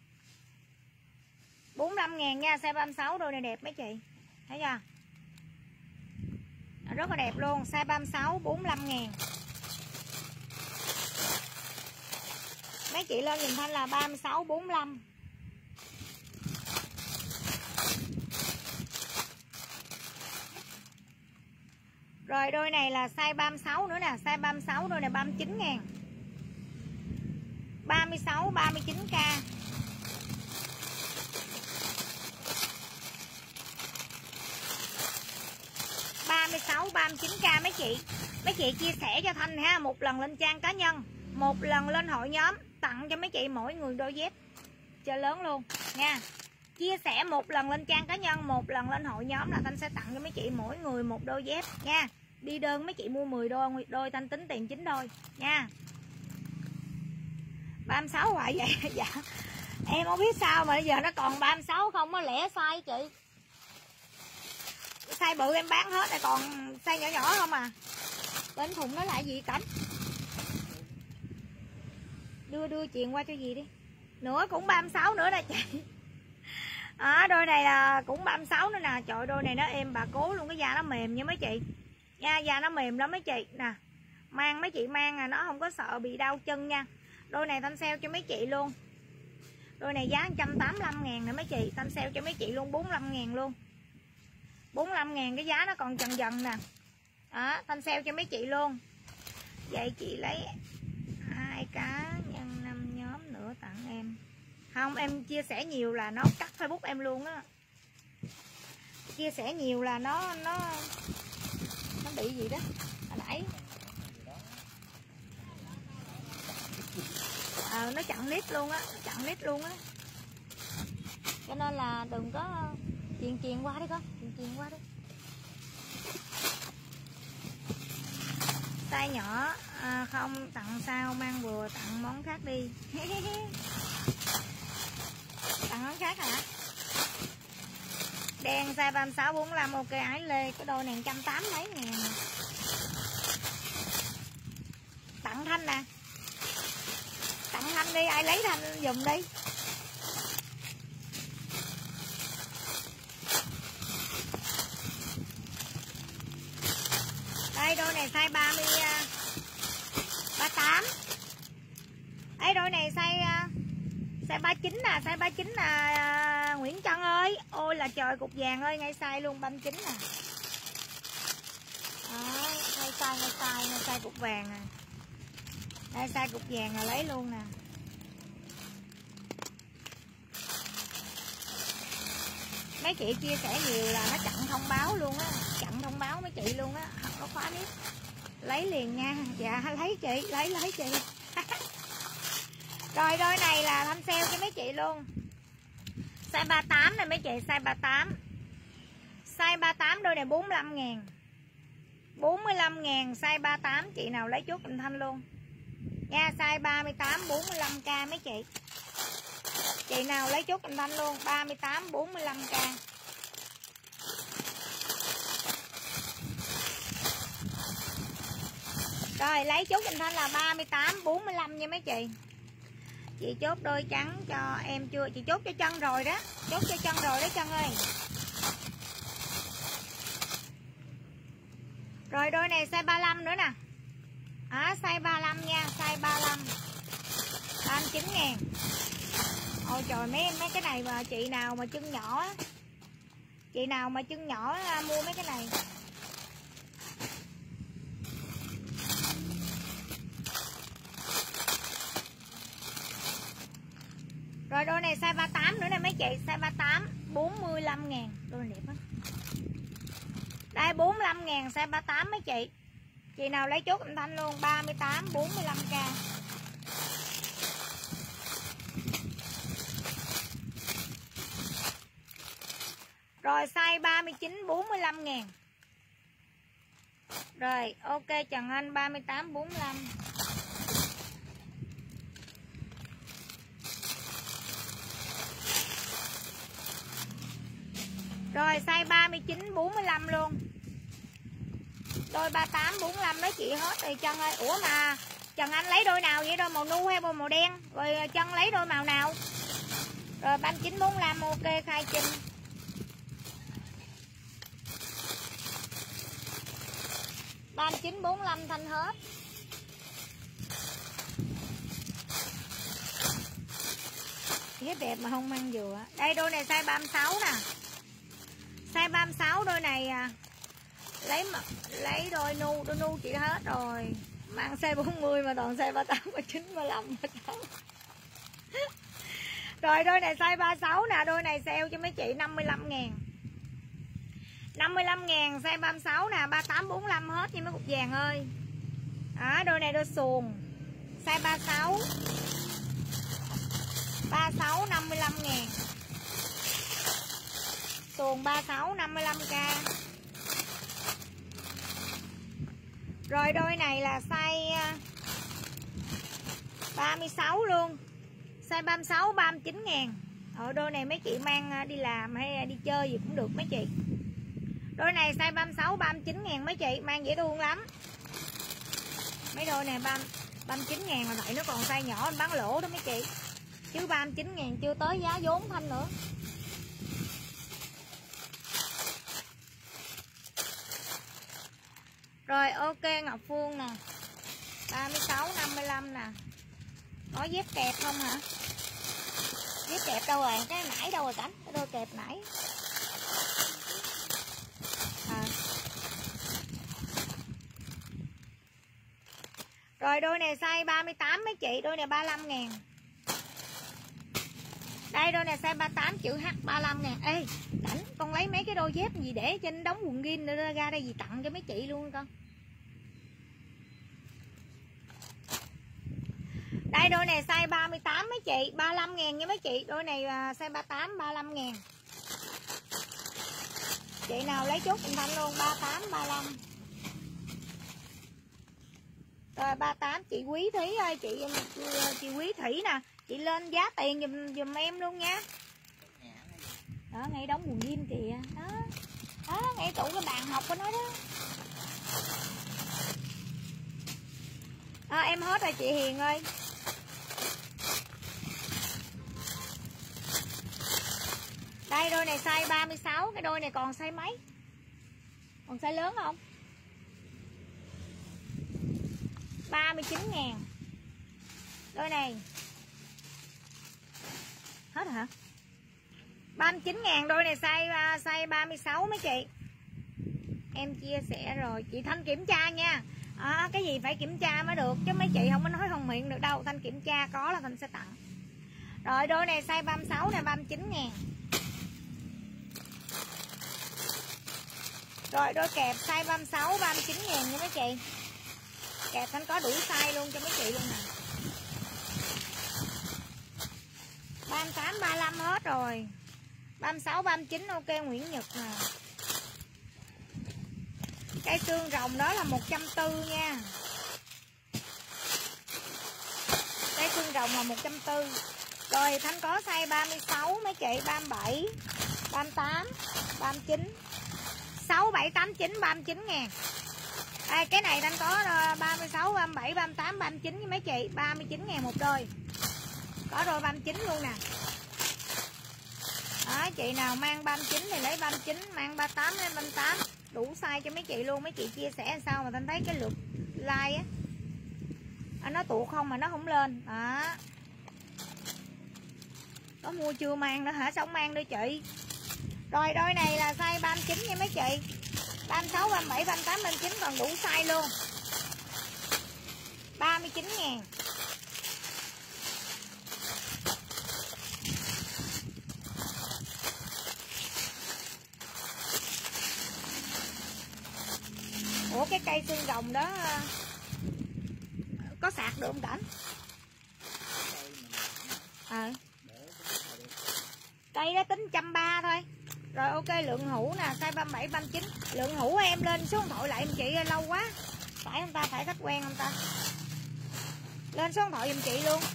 45.000 nha, size 36 đôi này đẹp mấy chị. Thấy chưa? Rất là đẹp luôn, size 36 45.000. Mấy chị lên dùm Thanh là 36 45. Rồi đôi này là size 36 nữa nè, size 36 đôi này 39.000. 36 39k. $36 39k mấy chị. Mấy chị chia sẻ cho Thanh ha, một lần lên trang cá nhân, một lần lên hội nhóm, tặng cho mấy chị mỗi người đôi dép chơi lớn luôn nha. Chia sẻ một lần lên trang cá nhân, một lần lên hội nhóm là Thanh sẽ tặng cho mấy chị mỗi người một đôi dép nha. Đi đơn mấy chị mua 10 đôi Thanh tính tiền 9 đôi nha. 36 hoài vậy. Dạ em không biết sao mà bây giờ nó còn 36 không, nó lẻ size chị. Size bự em bán hết rồi, còn size nhỏ nhỏ không à. Bên thùng nó lại gì cảnh. Đưa chuyền qua cho gì đi. Nữa cũng 36 nữa nè chị. Đôi này là cũng 36 nữa nè. Trời, đôi này nó êm bà cố luôn, cái da nó mềm nha mấy chị nha, da nó mềm lắm mấy chị nè. Mang mấy chị mang nó không có sợ bị đau chân nha. Đôi này Thanh sale cho mấy chị luôn. Đôi này giá 185.000 nè mấy chị. Thanh sale cho mấy chị luôn 45.000 luôn. 45.000 cái giá nó còn trần dần nè. Đó, Thanh sale cho mấy chị luôn. Vậy chị lấy 2 cá nhân 5 nhóm nữa tặng em. Không, em chia sẻ nhiều là nó cắt Facebook em luôn á. Chia sẻ nhiều là nó bị gì đó. Hồi nãy nó chặn list luôn á, chặn list luôn á. Cho nên là đừng có truyền qua đi con, truyền qua đi. Size nhỏ không tặng sao, mang vừa tặng món khác đi. Tặng món khác hả? Đen size 36 45 ok Ái Lê, cái đôi này 180 mấy ngàn. Tặng Thanh nè. Tặng Thanh đi, ai lấy Thanh dùm đi. Đây đôi này size 38. Đây đôi này size 39 nè, size 39 là Nguyễn Trân ơi. Ôi là trời, cục vàng ơi, ngay size luôn 39 nè. Đấy, ngay size cục vàng nè. Đây size cục vàng là lấy luôn nè. Mấy chị chia sẻ nhiều là nó chặn thông báo luôn á, chặn thông báo mấy chị luôn á, không có khóa nít. Lấy liền nha. Dạ lấy chị, lấy chị. Rồi đôi này là Thanh sale cho mấy chị luôn. Size 38 này mấy chị, size 38. Size 38 đôi này 45.000. 45.000 size 38, chị nào lấy chốt dùm Thanh luôn. Nha, size 38 45k mấy chị. Chị nào lấy chốt dùm Thanh luôn, 38 45k. Rồi lấy chốt dùm Thanh là 38 45 nha mấy chị. Chị chốt đôi trắng cho em chưa? Chị chốt cho chân rồi đó. Chốt cho chân rồi đó Chân ơi. Rồi đôi này size 35 nữa nè. Size 35 nha, size 35. 39.000. Ôi trời mấy cái này mà chị nào mà chân nhỏ, chị nào mà chân nhỏ mua mấy cái này. Rồi đôi này size 38 nữa nè mấy chị, size 38 45.000. Đôi này đẹp quá. Đây 45.000 size 38 mấy chị. Chị nào lấy chốt âm thanh luôn, 38 45k. Rồi size 39 45.000. Rồi ok Trần Anh 38 45. Rồi size 39 45 luôn. Đôi 38 45 mấy chị hết rồi Trần ơi. Ủa mà Trần Anh lấy đôi nào vậy? Đôi màu nu hay màu đen? Rồi Trân lấy đôi màu nào? Rồi 39 45 ok khai Trinh. Ban 945 thanh hết. Ghép đẹp mà không mang vừa. Đây đôi này size 36 nè. Size 36 đôi này lấy đôi nu chị hết rồi. Mang size 40 mà toàn size 38 và 95. Rồi đôi này size 36 nè, đôi này sale cho mấy chị 55.000. 55.000 size 36 nè, 38 45 hết nha mấy cục vàng ơi. Đôi này đôi xuồng. Size 36. 36 55.000. Xuồng 36 55k. Rồi đôi này là size 36 luôn. Size 36 39.000. Ở đôi này mấy chị mang đi làm hay đi chơi gì cũng được mấy chị. Đôi này size 36 39.000 mấy chị, mang dễ thương lắm. Mấy đôi này 39.000 mà vậy nó còn size nhỏ anh bán lỗ đó mấy chị. Chứ 39.000 chưa tới giá vốn Thanh nữa. Rồi ok Ngọc Phương nè. 36 55 nè. Có dép kẹp không hả? Dép kẹp đâu rồi? Cái nãy đâu rồi Cảnh? Cái đôi kẹp nãy. Rồi đôi này size 38 mấy chị, đôi này 35.000. Đây đôi này size 38 chữ H 35.000. Ê, Cảnh con lấy mấy cái đôi dép gì để trên đống quần jean nữa ra đây gì tặng cho mấy chị luôn con. Đây đôi này size 38 mấy chị, 35.000 nha mấy chị. Đôi này size 38 35.000. Chị nào lấy chốt Thanh luôn 38 35. Rồi 38 chị Quý Thúy ơi, chị Quý Thủy nè, chị lên giá tiền giùm em luôn nha. Đó ngay đóng quần jean kìa. Đó ngay tủ cái bàn học của nó đó. Em hết rồi chị Hiền ơi. Đây đôi này size 36, cái đôi này còn size mấy? Còn size lớn không? 39.000. Đôi này hết hả? 39.000 đôi này size 36 mấy chị. Em chia sẻ rồi, chị Thanh kiểm tra nha. Cái gì phải kiểm tra mới được chứ mấy chị không có nói không miệng được đâu. Thanh kiểm tra có là Thanh sẽ tặng. Rồi đôi này size 36 này 39.000. Rồi đôi kẹp size 36 39.000 nha mấy chị. Kẹp Thanh có đủ size luôn cho mấy chị luôn nè. 38 35 hết rồi. 36 39 ok Nguyễn Nhật nè. Cây xương rồng đó là 140 nha. Cây xương rồng là 140. Rồi Thanh có size 36 mấy chị, 37 38 39 6 7 8 9 39.000. Cái này Thanh có 36 37 38 39 với mấy chị, 39.000 một đôi. Có đôi 39 luôn nè. Đó, chị nào mang 39 thì lấy 39, mang 38 lấy 38. Đủ size cho mấy chị luôn. Mấy chị chia sẻ sao mà Thanh thấy cái lượt like á, nó tụ không mà nó không lên. Đó. Có mua chưa mang nữa hả? Sao không mang nữa chị? Rồi đôi này là size 39 nha mấy chị. 36, 37, 38, 39 còn đủ size luôn. 39.000. Ủa cái cây xương rồng đó có sạc được không Cảnh? Cây đó tính 130 thôi. Rồi ok, lượng hũ nè, size 37, 39. Lượng hũ em lên số điện thoại lại giùm chị, lâu quá. Phải không ta? Phải khách quen không ta? Lên số điện thoại giùm chị luôn.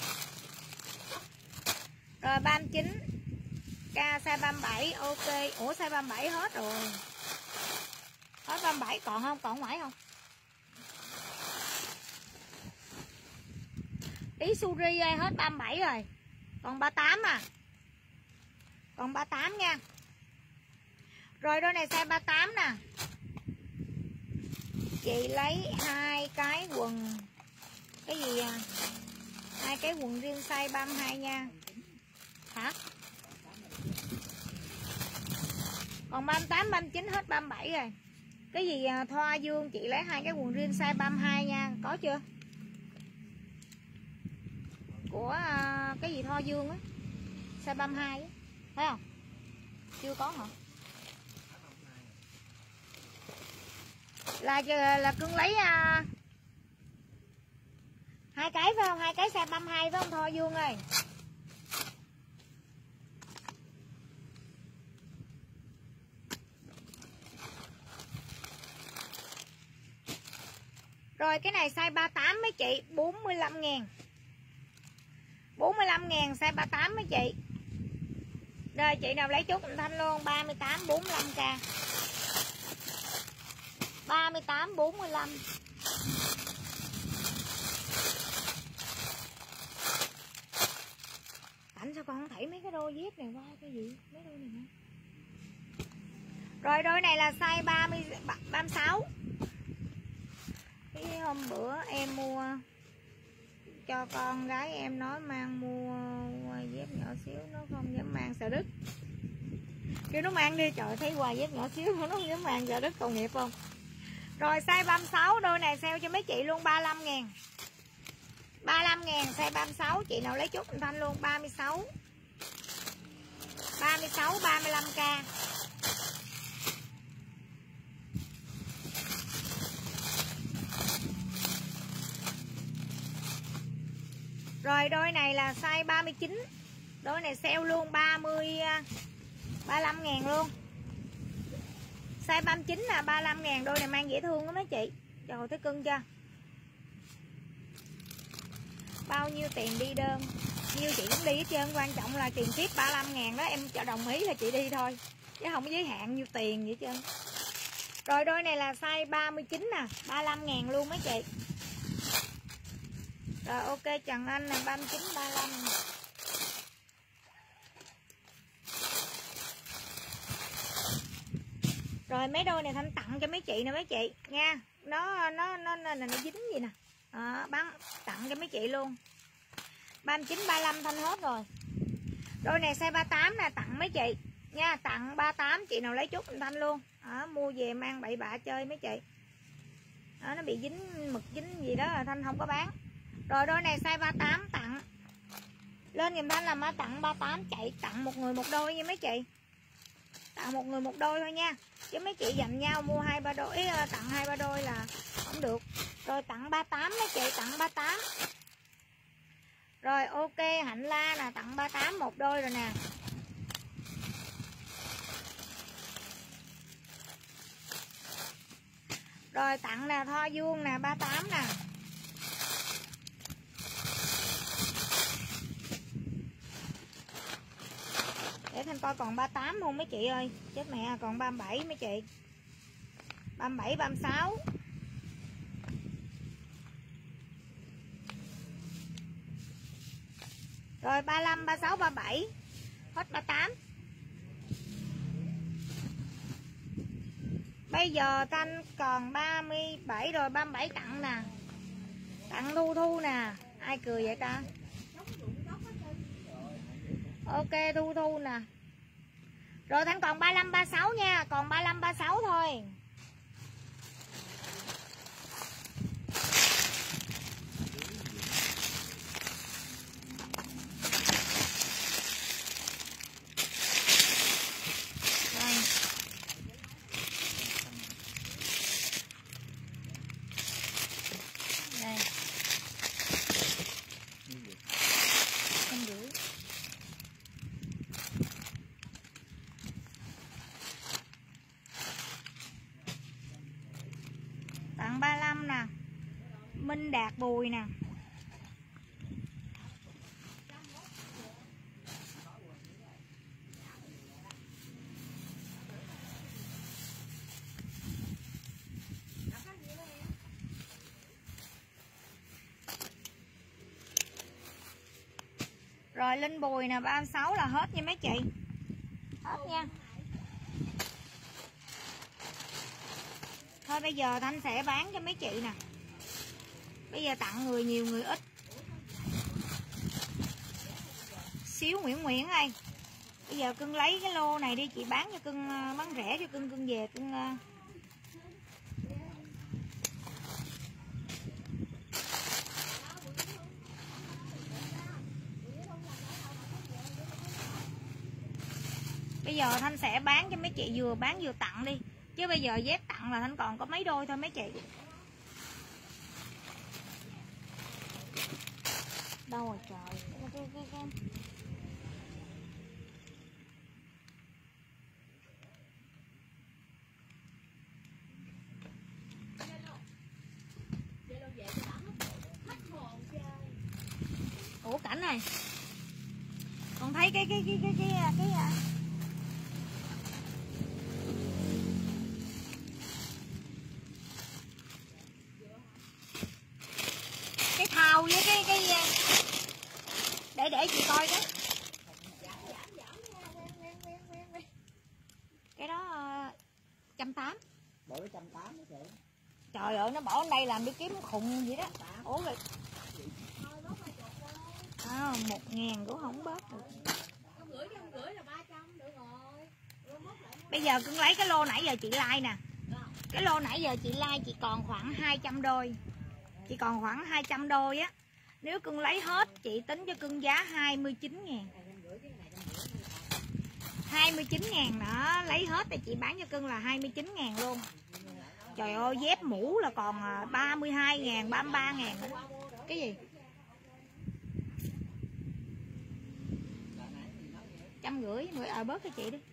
Rồi 39 k size 37 ok. Ủa size 37 hết rồi. Hết 37 còn không? Còn ngoài không? Tí suri ơi, hết 37 rồi. Còn 38 à. Còn 38 nha. Rồi đôi này size 38 nè. Chị lấy hai cái quần cái gì à? Hai cái quần riêng size 32 nha. Hả? Còn 38, 39 hết 37 rồi. Cái gì à? Thoa Dương chị lấy hai cái quần riêng size 32 nha. Có chưa? Của cái gì Thoa Dương á, size 32 á. Thấy không? Chưa có hả? Là Cưng lấy hai cái phải không? Hai cái size 32 phải không Thoa Dương ơi? Rồi cái này size 38 mấy chị, 45.000. 45.000 size 38 mấy chị. Rồi chị nào lấy chốt Thanh luôn, 38 45k. 38 45. Cảnh sao con không thấy mấy cái đôi dép này qua cái gì? Mấy đôi này nè. Rồi đôi này là size 36. Cái hôm bữa em mua cho con gái em nói mang mua dép nhỏ xíu, nó không dám mang, sợ đứt. Kêu nó mang đi, trời thấy quà dép nhỏ xíu nó không dám mang, sợ đứt tội nghiệp không. Rồi size 36, đôi này sale cho mấy chị luôn 35.000. 35.000 size 36, chị nào lấy chút Thanh luôn 36. 36 35k. Rồi đôi này là size 39. Đôi này sale luôn 35.000 luôn. Size 39 là 35.000. Đôi này mang dễ thương đó mấy chị. Trời thấy cưng chưa? Bao nhiêu tiền đi đơn? Nhiêu chị cũng đi hết trơn. Quan trọng là tiền tiếp 35.000 đó. Em cho đồng ý là chị đi thôi, chứ không có giới hạn nhiêu tiền vậy trơn. Rồi đôi này là size 39 nè, 35.000 luôn mấy chị. Rồi ok Trần Anh nè, 39 35. Rồi mấy đôi này Thanh tặng cho mấy chị nè mấy chị nha. Nó dính gì nè. Tặng cho mấy chị luôn. 39 35 Thanh hết rồi. Đôi này size 38 nè, tặng mấy chị nha, tặng 38, chị nào lấy chút Thanh luôn. Mua về mang bậy bạ chơi mấy chị. Nó bị dính mực dính gì đó là Thanh không có bán. Rồi đôi này size 38 tặng. Lên giùm Thanh là má tặng 38, chạy tặng một người một đôi nha mấy chị. Tặng một người một đôi thôi nha. Chứ mấy chị dành nhau mua 2-3 đôi, tặng 2-3 đôi là không được. Rồi tặng 38 mấy chị, tặng 38. Rồi ok Hạnh La là tặng 38 một đôi rồi nè. Rồi tặng nè Thoa Dương nè, 38 nè. Để Thanh coi còn 38 không mấy chị ơi. Chết mẹ, còn 37 mấy chị. 37 36. Rồi 35, 36, 37. Hết 38. Bây giờ Thanh còn 37 rồi, 37 tặng nè. Tặng Thu Thu nè. Ai cười vậy ta? Ok Thu Thu nè. Rồi Thanh còn 35, 36 nha. Còn 35, 36 thôi. Tặng 35 nè. Minh Đạt Bùi nè. Rồi Linh Bùi nè, 36 là hết nha mấy chị. Hết nha. Thôi bây giờ Thanh sẽ bán cho mấy chị nè. Bây giờ tặng người nhiều người ít. Xíu Nguyễn ơi. Bây giờ cưng lấy cái lô này đi, chị bán cho cưng, bán rẻ cho cưng về cưng. Bây giờ Thanh sẽ bán cho mấy chị, vừa bán vừa tặng đi. Chứ bây giờ dép tặng là Thanh còn có mấy đôi thôi mấy chị. Đâu rồi trời. Ủa Cảnh này. Còn thấy cái thau với cái để chị coi cái đó 180. Bỏ 180 chị. Trời ơi nó bỏ ở đây làm đi kiếm khùng vậy đó. Ủa rồi 1.000 cũng không bớt được. Bây giờ cưng lấy cái lô nãy giờ chị like nè. Cái lô nãy giờ chị like chị còn khoảng 200 đôi. Chị còn khoảng 200 đôi á. Nếu cưng lấy hết chị tính cho cưng giá 29.000. 29.000 đó, lấy hết thì chị bán cho cưng là 29.000 luôn. Trời ơi dép mũ là còn 32.000, 33.000 nữa. Cái gì? 150 bớt cho chị đi.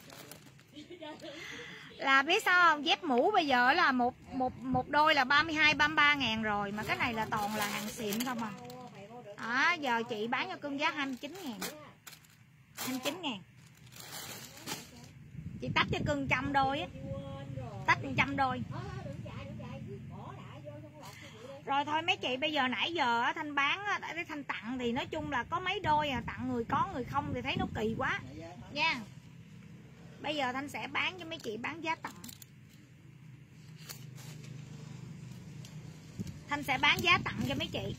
Là biết sao không? Dép mũ bây giờ là một đôi là 32, 33.000 rồi. Mà cái này là toàn là hàng xịn không à. Giờ chị bán cho cưng giá 29.000. 29.000. Chị tách cho cưng 100 đôi á. Tách 100 đôi. Rồi thôi mấy chị, bây giờ nãy giờ Thanh bán, Thanh tặng thì nói chung là có mấy đôi à, tặng người có người không thì thấy nó kỳ quá nha. Bây giờ Thanh sẽ bán cho mấy chị bán giá tặng. Thanh sẽ bán giá tặng cho mấy chị.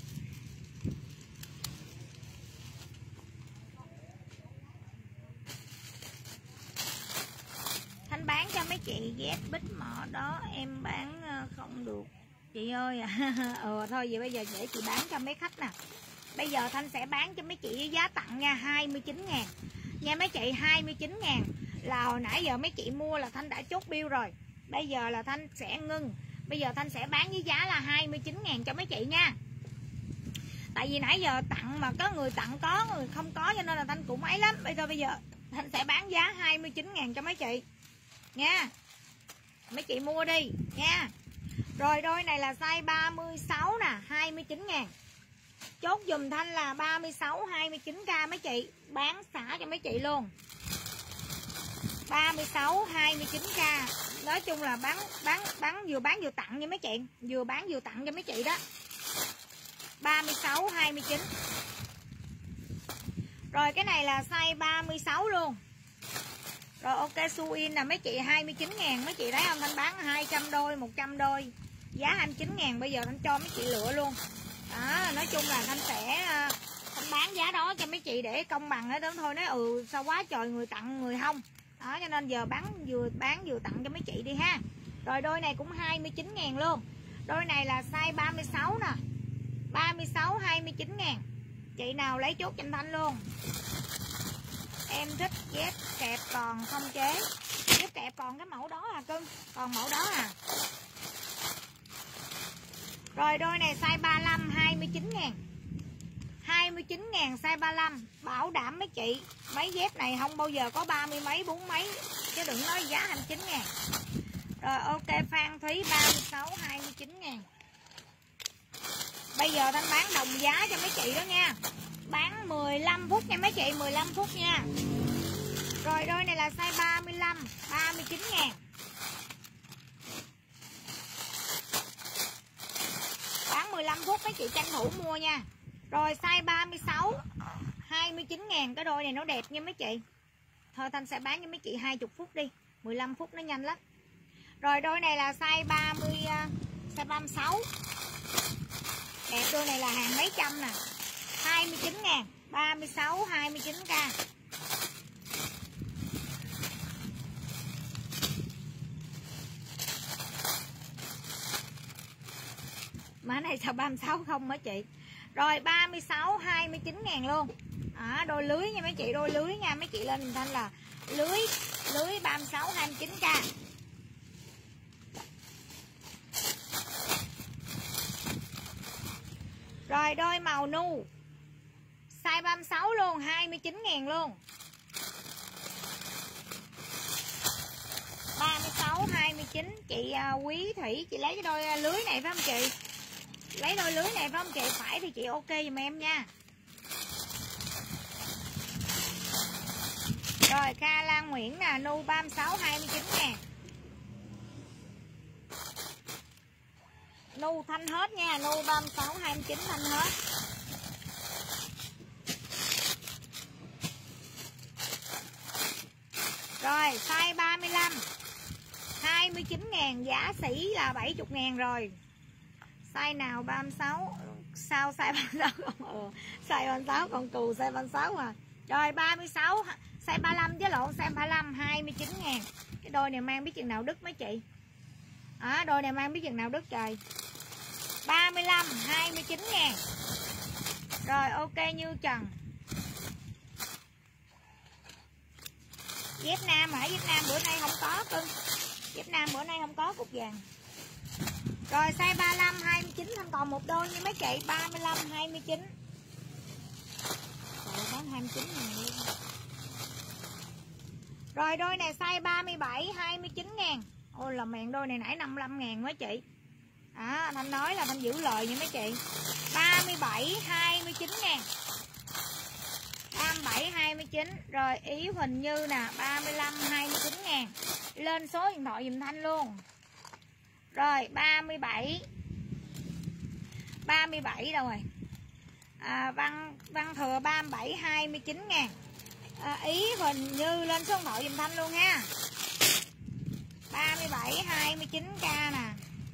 Thanh bán cho mấy chị dép bích mỏ đó em bán không được chị ơi à. Thôi vậy bây giờ để chị bán cho mấy khách nè. Bây giờ Thanh sẽ bán cho mấy chị với giá tặng nha, 29.000 nha mấy chị. 29.000 là hồi nãy giờ mấy chị mua là Thanh đã chốt bill rồi. Bây giờ là Thanh sẽ ngưng. Bây giờ Thanh sẽ bán với giá là 29.000 cho mấy chị nha. Tại vì nãy giờ tặng mà có người tặng có người không có, cho nên là Thanh cũng ấy lắm. Bây giờ Thanh sẽ bán giá 29.000 cho mấy chị nha. Mấy chị mua đi nha. Rồi đôi này là size 36 nè, 29.000. Chốt dùm Thanh là 36 29k mấy chị, bán xả cho mấy chị luôn. 36 29k. Nói chung là bán vừa tặng cho mấy chị, vừa bán vừa tặng cho mấy chị đó. 36 29. Rồi cái này là size 36 luôn. Rồi ok, Suin là mấy chị 29.000. Mấy chị thấy không, Thanh bán 200 đôi, 100 đôi, giá 29.000. Bây giờ Thanh cho mấy chị lựa luôn. Đó, nói chung là Thanh sẽ Thanh bán giá đó cho mấy chị để công bằng hết đó thôi. Nói sao quá trời người tặng người không. Đó, cho nên giờ bán vừa tặng cho mấy chị đi ha. Rồi đôi này cũng 29.000 luôn. Đôi này là size 36 nè. 36 29.000. Chị nào lấy chốt cho Thanh luôn. Em thích dép kẹp còn không chế. Dép kẹp còn cái mẫu đó à cưng. Còn mẫu đó à. Rồi đôi này size 35 29.000. 29.000 size 35. Bảo đảm mấy chị, mấy dép này không bao giờ có 30 mấy 40 mấy, chứ đừng nói giá 29.000. Rồi ok, Phan Thúy 36 29.000. Bây giờ Thanh bán đồng giá cho mấy chị đó nha. Bán 15 phút nha mấy chị, 15 phút nha. Rồi đôi này là size 35 39.000. Bán 15 phút mấy chị tranh thủ mua nha. Rồi size 36 29.000. Cái đôi này nó đẹp nha mấy chị. Thôi Thanh sẽ bán cho mấy chị 20 phút đi, 15 phút nó nhanh lắm. Rồi đôi này là size 36. Đẹp, đôi này là hàng mấy trăm nè. 29.000. 36 29k. Mã này sao 36 không hả chị? Rồi 36 29.000 luôn. Đôi lưới nha mấy chị, đôi lưới nha mấy chị, lên dùm Thanh là lưới 36 29k. Rồi đôi màu nu size 36 luôn, 29.000 luôn. 36 29. Chị Quý Thủy, chị lấy cái đôi lưới này phải không chị? Lấy đôi lưới này phải không chị? Phải thì chị ok giùm em nha. Rồi Kha Lan Nguyễn nè, nu 36 29.000. Nu thanh hết nha, nu 36 29 thanh hết. Rồi size 35 29.000, giá sỉ là 70.000 rồi. Size nào 36? Sao size 36 không? Size 36 còn cù size 36 à. Rồi 36 size 35 với lộn, size 35 29.000. Cái đôi này mang biết chừng nào đứt mấy chị. Đôi này mang biết chừng nào đứt trời. 35 29.000. Rồi ok Như Trần. Dép nam hả? Dép nam bữa nay không có cưng. Dép nam bữa nay không có cục vàng. Rồi size 35 29 Thanh còn một đôi nha mấy chị. 35 29. Rồi bán 29.000 luôn. Rồi đôi này size 37 29.000. Ôi là mẹn, đôi này nãy 55.000 mấy chị. Thanh nói là Thanh giữ lời nha mấy chị. 37 29.000. 37 29. Rồi Ý Huỳnh Như nè, 35 29.000. Lên số điện thoại dùm Thanh luôn. Rồi 37 đâu rồi? Văn Thừa 37 29.000. Ý Huỳnh Như lên số điện thoại dùm Thanh luôn ha. 37 29k nè.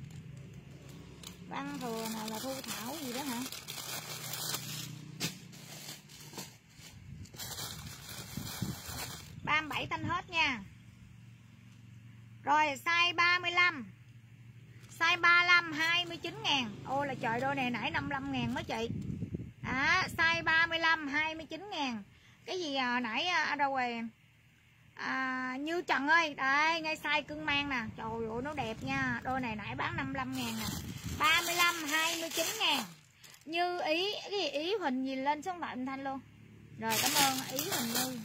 Văn Thừa nào là Thu Thảo gì đó hả? $37 Thanh hết nha. Rồi size 35. Size 35 29.000. Ôi là trời, đôi này nãy 55.000 mấy chị. Size 35 29.000. Cái gì nãy đâu rồi? Như Trần ơi, đây ngay size cưng mang nè. Trời ơi nó đẹp nha. Đôi này nãy bán 55.000 nè. 35 29.000. Như Ý, cái gì Ý Huỳnh gì lên số điện thoại Thanh luôn. Rồi cảm ơn Ý Huỳnh Như.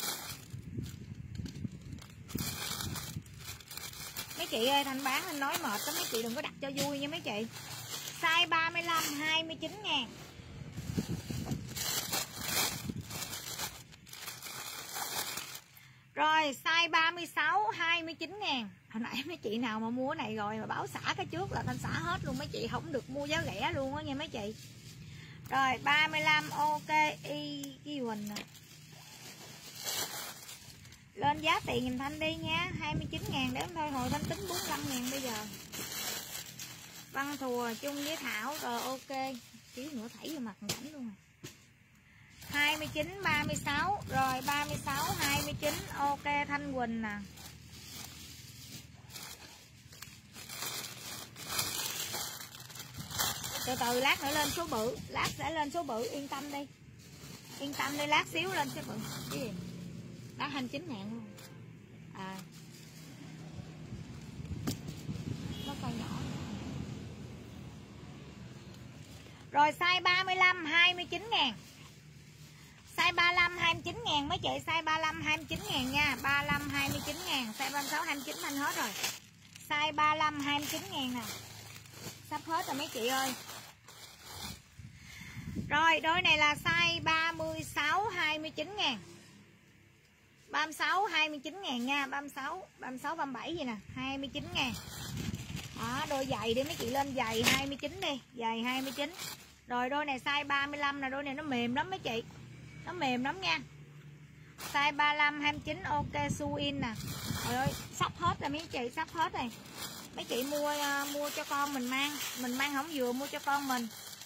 Mấy chị ơi, Thanh bán Thanh nói mệt đó mấy chị, đừng có đặt cho vui nha mấy chị. Size 35 29.000. Rồi size 36 29.000. Hồi nãy mấy chị nào mà mua cái này rồi mà báo xả cái trước là Thanh xả hết luôn mấy chị, không được mua giá rẻ luôn á nha mấy chị. Rồi 35 ok Y Huỳnh nè. Lên giá tiền giùm Thanh đi nha. 29.000 để thôi, hồi Thanh tính 45.000 bây giờ. Văn Thùa chung với Thảo rồi ok. Xíu nữa thảy vô mặt cảnh luôn. 29 36 rồi 36 29 ok Thanh Quỳnh nè. Từ từ lát nữa lên số bự, lát sẽ lên số bự, yên tâm đi. Yên tâm đi, lát xíu lên số bự. Cái gì? Đó 29.000 luôn. À. Nó coi nhỏ. Rồi size 35 29.000. Size 35 29.000 mấy chị, size 35 29.000 nha. 35 29.000, size 36 29 Thanh hết rồi. Size 35 29.000 nè. Sắp hết rồi mấy chị ơi. Rồi đôi này là size 36 29.000. 36 29.000 nha, 36 37 gì nè, 29.000. Đó, đôi giày đi mấy chị, lên giày 29 đi, giày 29. Rồi đôi này size 35 nè, đôi này nó mềm lắm mấy chị. Nó mềm lắm nha. Size 35 29 ok Suin nè. Trời ơi, sắp hết rồi mấy chị, sắp hết rồi. Mấy chị mua cho con mình mang không vừa mua cho con mình.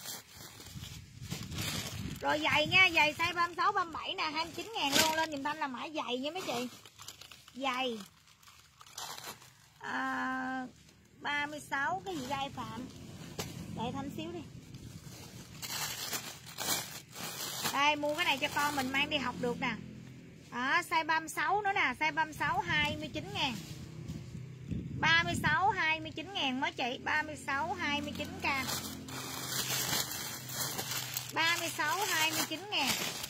Rồi giày nha, giày size 36 37 nè, 29.000 luôn, lên giùm Thanh là mã giày nha mấy chị. Giày 36 cái gì gai Phạm. Đợi Thanh xíu đi. Đây, mua cái này cho con mình mang đi học được nè. Đó, size 36 nữa nè, size 36 29.000. 36 29.000 mấy chị, 36 29k. 36 29.000.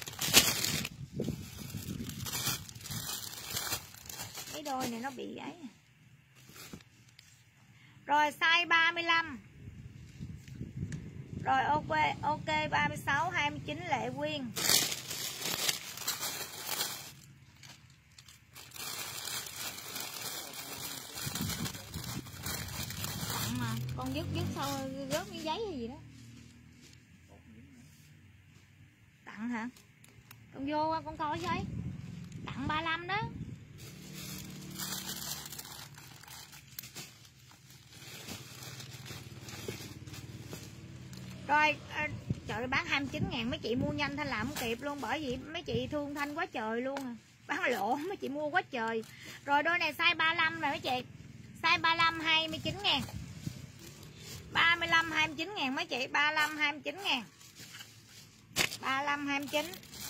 Cái đôi này nó bị ấy. Rồi size 35. Rồi ok 36 29 Lệ Quyên. Tặng mà, con dứt sau rớt miếng giấy hay gì đó. Tặng hả? Con vô con coi giấy. Tặng 35 đó. Rồi trời ơi, bán 29.000 mấy chị mua nhanh Thanh làm không kịp luôn, bởi vì mấy chị thương Thanh quá trời luôn à. Bán lỗ mấy chị mua quá trời. Rồi đôi này size 35 rồi mấy chị. Size 35 29.000. 35 29.000 mấy chị, 35 29.000. 35 29.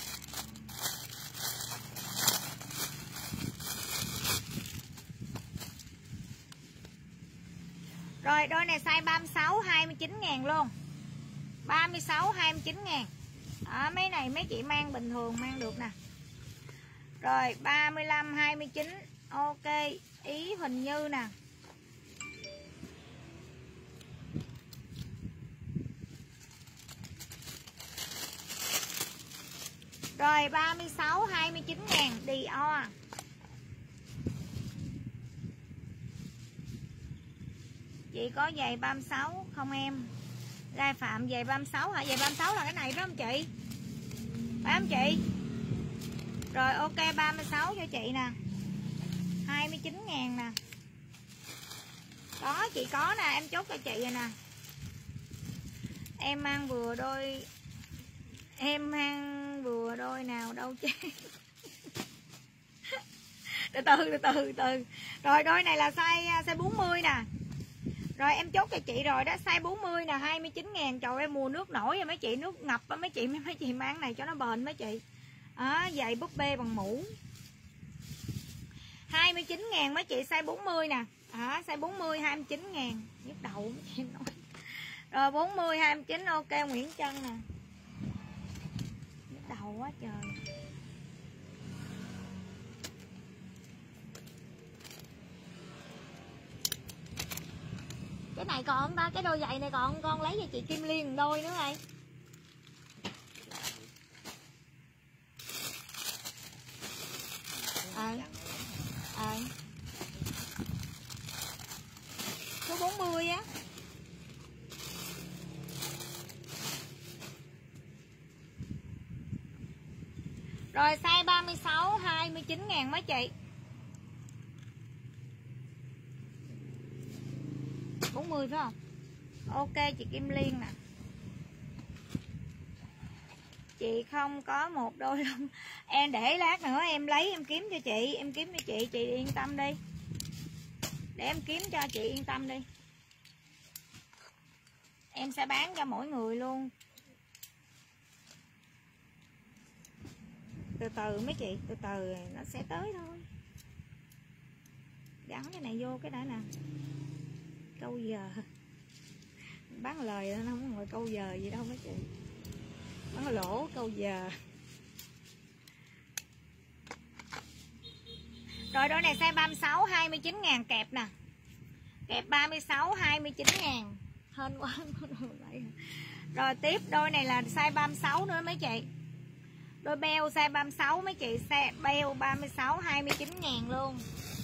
Rồi đôi này size 36 29.000 luôn. 36 29.000. Đó, mấy này mấy chị mang bình thường mang được nè. Rồi 35 29 ok Ý Huỳnh Như nè. Rồi 36 29.000 Dior. Chị có giày 36 không em? Gai Phạm giày 36 hả? Giày 36 là cái này phải không chị? Phải không chị? Rồi ok 36 cho chị nè. 29.000 nè. Đó chị có nè, em chốt cho chị rồi nè. Em mang vừa đôi. Em mang vừa đôi nào đâu chứ. từ từ. Rồi đôi này là size 40 nè. Rồi em chốt cho chị rồi đó, size 40 nè, 29.000. Trời ơi mùa nước nổi rồi mấy chị, nước ngập á mấy chị mang này cho nó bền mấy chị. Đó, giày búp bê bằng mũ. 29.000 mấy chị, size 40 nè. Đó, size 40 29.000. Nhức đầu mấy chị nói. Rồi 40 29 ok Nguyễn Trân nè. Nhức đầu quá trời. Cái này còn không ta? Cái đôi giày này còn con lấy cho chị Kim Liên đôi nữa này. Số 40 á. Rồi size 36 29.000 mấy chị. 40 phải không? Ok chị Kim Liên nè. Chị không có một đôi lông. Em để lát nữa em lấy em kiếm cho chị, em kiếm cho chị yên tâm đi. Để em kiếm cho chị yên tâm đi. Em sẽ bán cho mỗi người luôn. Từ từ mấy chị, từ từ nó sẽ tới thôi. Gắn cái này vô cái đã nè. Câu giờ. Bán lời nó không ngồi câu giờ gì đâu mấy chị. Bán lỗ câu giờ. Rồi đôi này size 36 29.000 kẹp nè. Kẹp 36 29.000. Hên quá. Rồi tiếp đôi này là size 36 nữa mấy chị. Đôi beo size 36 mấy chị, size beo 36 29.000 luôn.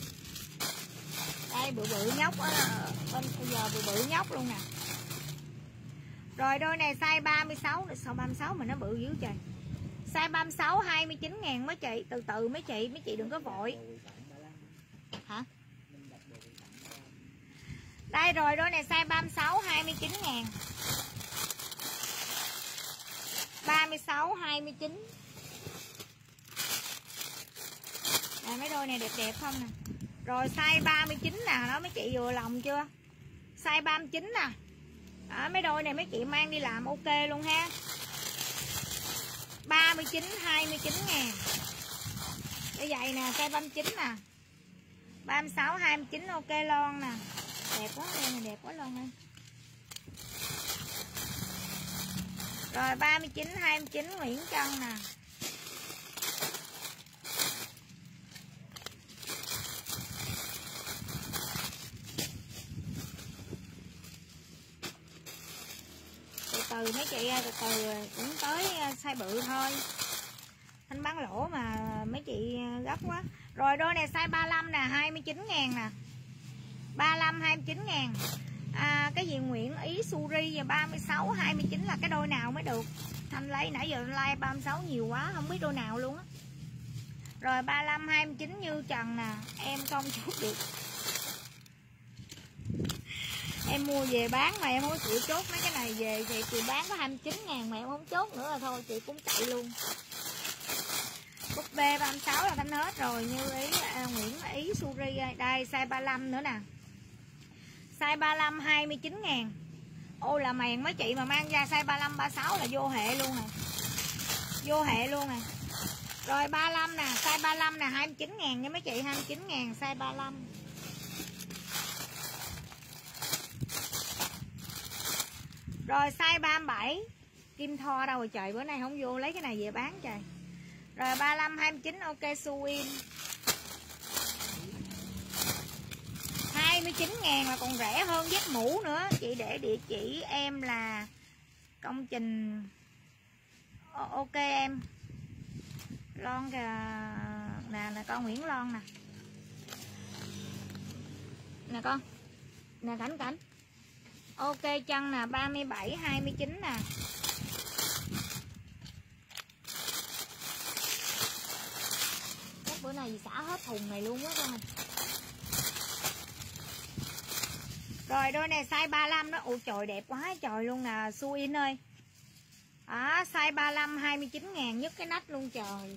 Đây bự bự nhóc á, bên bây giờ bự bự nhóc luôn nè. Rồi đôi này size 36, sao 36 mà nó bự dữ trời. Size 36 29.000 mấy chị, từ từ mấy chị đừng có vội. Hả? Đây rồi đôi này size 36 29.000. 36 29. Đây mấy đôi này đẹp đẹp không nè. Rồi size 39 nè, đó mấy chị vừa lòng chưa? Size 39 nè. Đó, mấy đôi này mấy chị mang đi làm ok luôn ha. 39 29.000. Cái giày nè, size 39 nè. 36 29 ok lon nè. Đẹp quá, đây này đẹp quá lon ơi. Rồi 39 29 Nguyễn Trân nè. Từ mấy chị từ từ cũng tới size bự thôi. Thanh bán lỗ mà mấy chị gấp quá. Rồi đôi này size 35 nè, 29.000 nè. 35 29.000. Cái gì Nguyễn Ý Suri và 36 29 là cái đôi nào mới được. Thanh lấy nãy giờ like 36 nhiều quá không biết đôi nào luôn á. Rồi 35 29 Như Trần nè, em không chốt được. Em mua về bán mà em không chịu chốt mấy cái này về thì chị bán có 29.000 mà em không chốt nữa là thôi chị cũng chạy luôn. Búp bê 36 là Thanh hết rồi. Như Ý Nguyễn Ý Suri đây size 35 nữa nè. Size 35 29.000. Ôi là mèn mấy chị mà mang ra size 35 36 là vô hệ luôn nè. Vô hệ luôn nè. Rồi 35 nè, size 35 nè 29.000 nha mấy chị, 29.000 size 35. Rồi size 37 Kim Thoa đâu rồi trời, bữa nay không vô lấy cái này về bán trời. Rồi 35 29 ok Suin. 29.000 là còn rẻ hơn dép mũ nữa. Chị để địa chỉ em là công trình. Ok em. Lon kìa. Nè con Nguyễn Lon nè. Nè con. Nè Cảnh. Ok chân nè 37 29 nè. Chắc bữa này xả hết thùng này luôn á con. Rồi đôi này size 35 đó. Ôi trời đẹp quá trời luôn nè Suin ơi. Size 35 29.000 nhất cái nách luôn trời.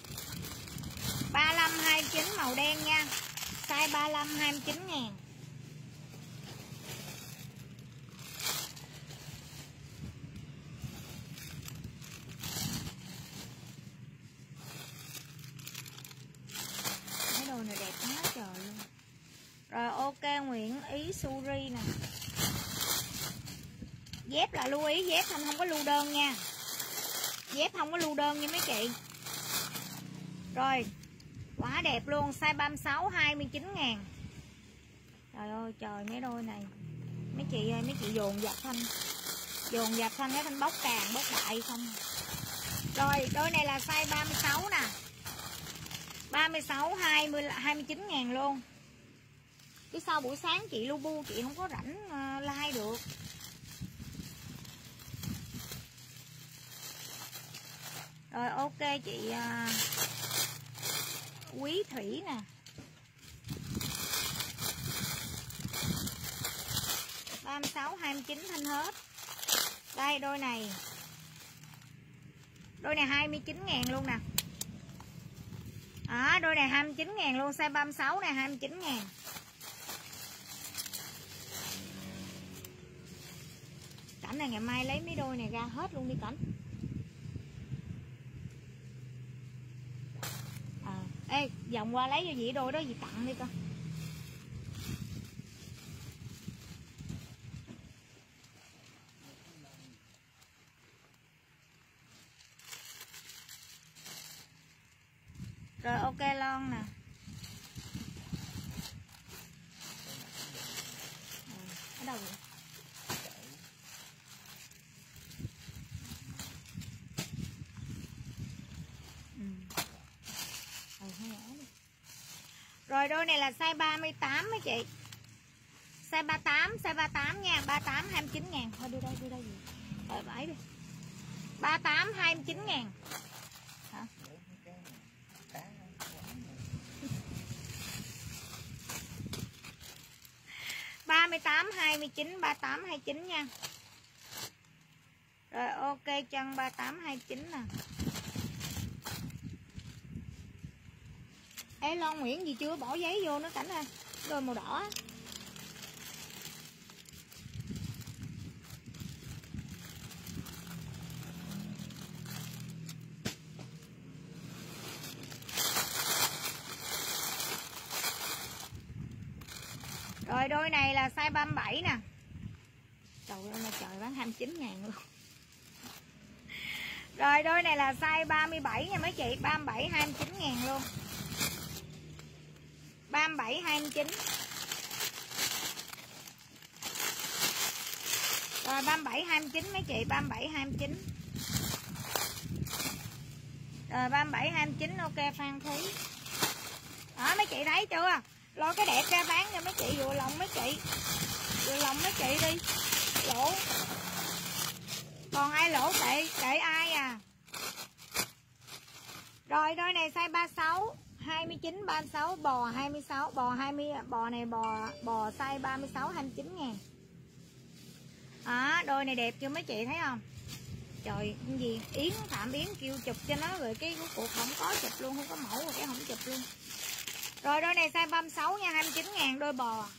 35 29 màu đen nha. Size 35 29.000. Mấy đồ này đẹp quá trời luôn. Rồi ok Nguyễn Ý Suri nè. Dép là lưu ý dép Thanh không có lưu đơn nha. Dép không có lưu đơn nha mấy chị. Rồi quá đẹp luôn. Size 36 29.000. Trời ơi trời mấy đôi này. Mấy chị ơi mấy chị dồn dập Thanh. Dồn dập Thanh cái Thanh bóc càng bóc đại không. Rồi đôi này là size 36 nè. 36 29.000 luôn. Cái sau buổi sáng chị lu bu chị không có rảnh like được. Rồi ok chị Quý Thủy nè. Ba 36 29 thanh hết. Đây đôi này. Đôi này 29.000 luôn nè. Đôi này 29.000 luôn, size 36 này 29.000. Cảnh này ngày mai lấy mấy đôi này ra hết luôn đi Cảnh. Ê, vòng qua lấy cho dĩ đôi đó dì tặng đi con. Rồi ok lon nè. Ở đâu vậy? Rồi đôi này là size 38 mấy chị. Size 38 nha, 38 29.000. Thôi đưa đây gì. Rồi bãi đi. 38 29.000. Hả? 38 29 38 29 nha. Rồi ok chân 38 29 nè. Ê Lon Nguyễn gì chưa bỏ giấy vô nó Cảnh ơi. Đôi màu đỏ. Rồi đôi này là size 37 nè. Trời ơi là trời bán 29.000 luôn. Rồi đôi này là size 37 nha mấy chị, 37 29.000 luôn. 37 29. Rồi 37 29 mấy chị, 37 29. Rồi 37 29 ok Phan Thúy. Đó mấy chị thấy chưa? Lo cái đẹp ra bán cho mấy chị, vừa lòng mấy chị. Vừa lòng mấy chị đi. Lỗ. Còn ai lỗ kệ ai à. Rồi đôi này size 36 29 36 bò 26 bò 20 bò này bò size 36 29.000. Đôi này đẹp chưa mấy chị thấy không? Trời cái gì Yến Phạm Yến kêu chụp cho nó rồi cái cuộc không có chụp luôn, không có mẫu rồi cái không chụp luôn. Rồi đôi này size 36 nha, 29.000 đôi bò.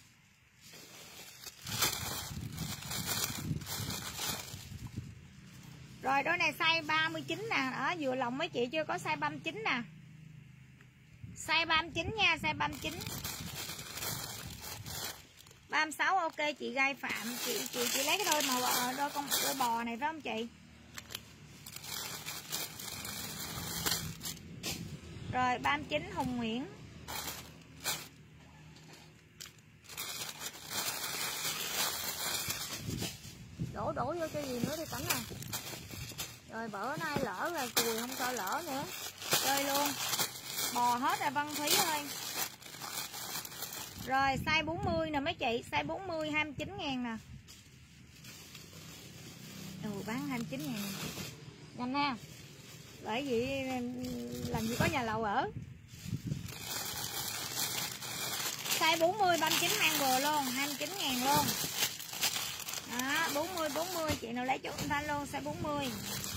Rồi đôi này size 39 nè, vừa lòng mấy chị chưa có size 39 nè. Size 39 nha, size 39. 36 ok chị Gai Phạm, chị lấy cái đôi màu đôi bò này phải không chị? Rồi 39 Hùng Nguyễn. Đổ vô cho gì nữa đi Cảnh à. Rồi bữa nay lỡ rồi cùi không cho lỡ nữa. Chơi luôn. Bò hết rồi Văn Thúy ơi. Rồi size 40 nè mấy chị, size 40 29.000 nè. Bán 29.000. Nhanh nha. Bởi vì làm gì có nhà lầu ở. Size 40 39 mang vừa luôn, 29.000 luôn. Đó, 40 chị nào lấy chỗ thanh luôn, size 40.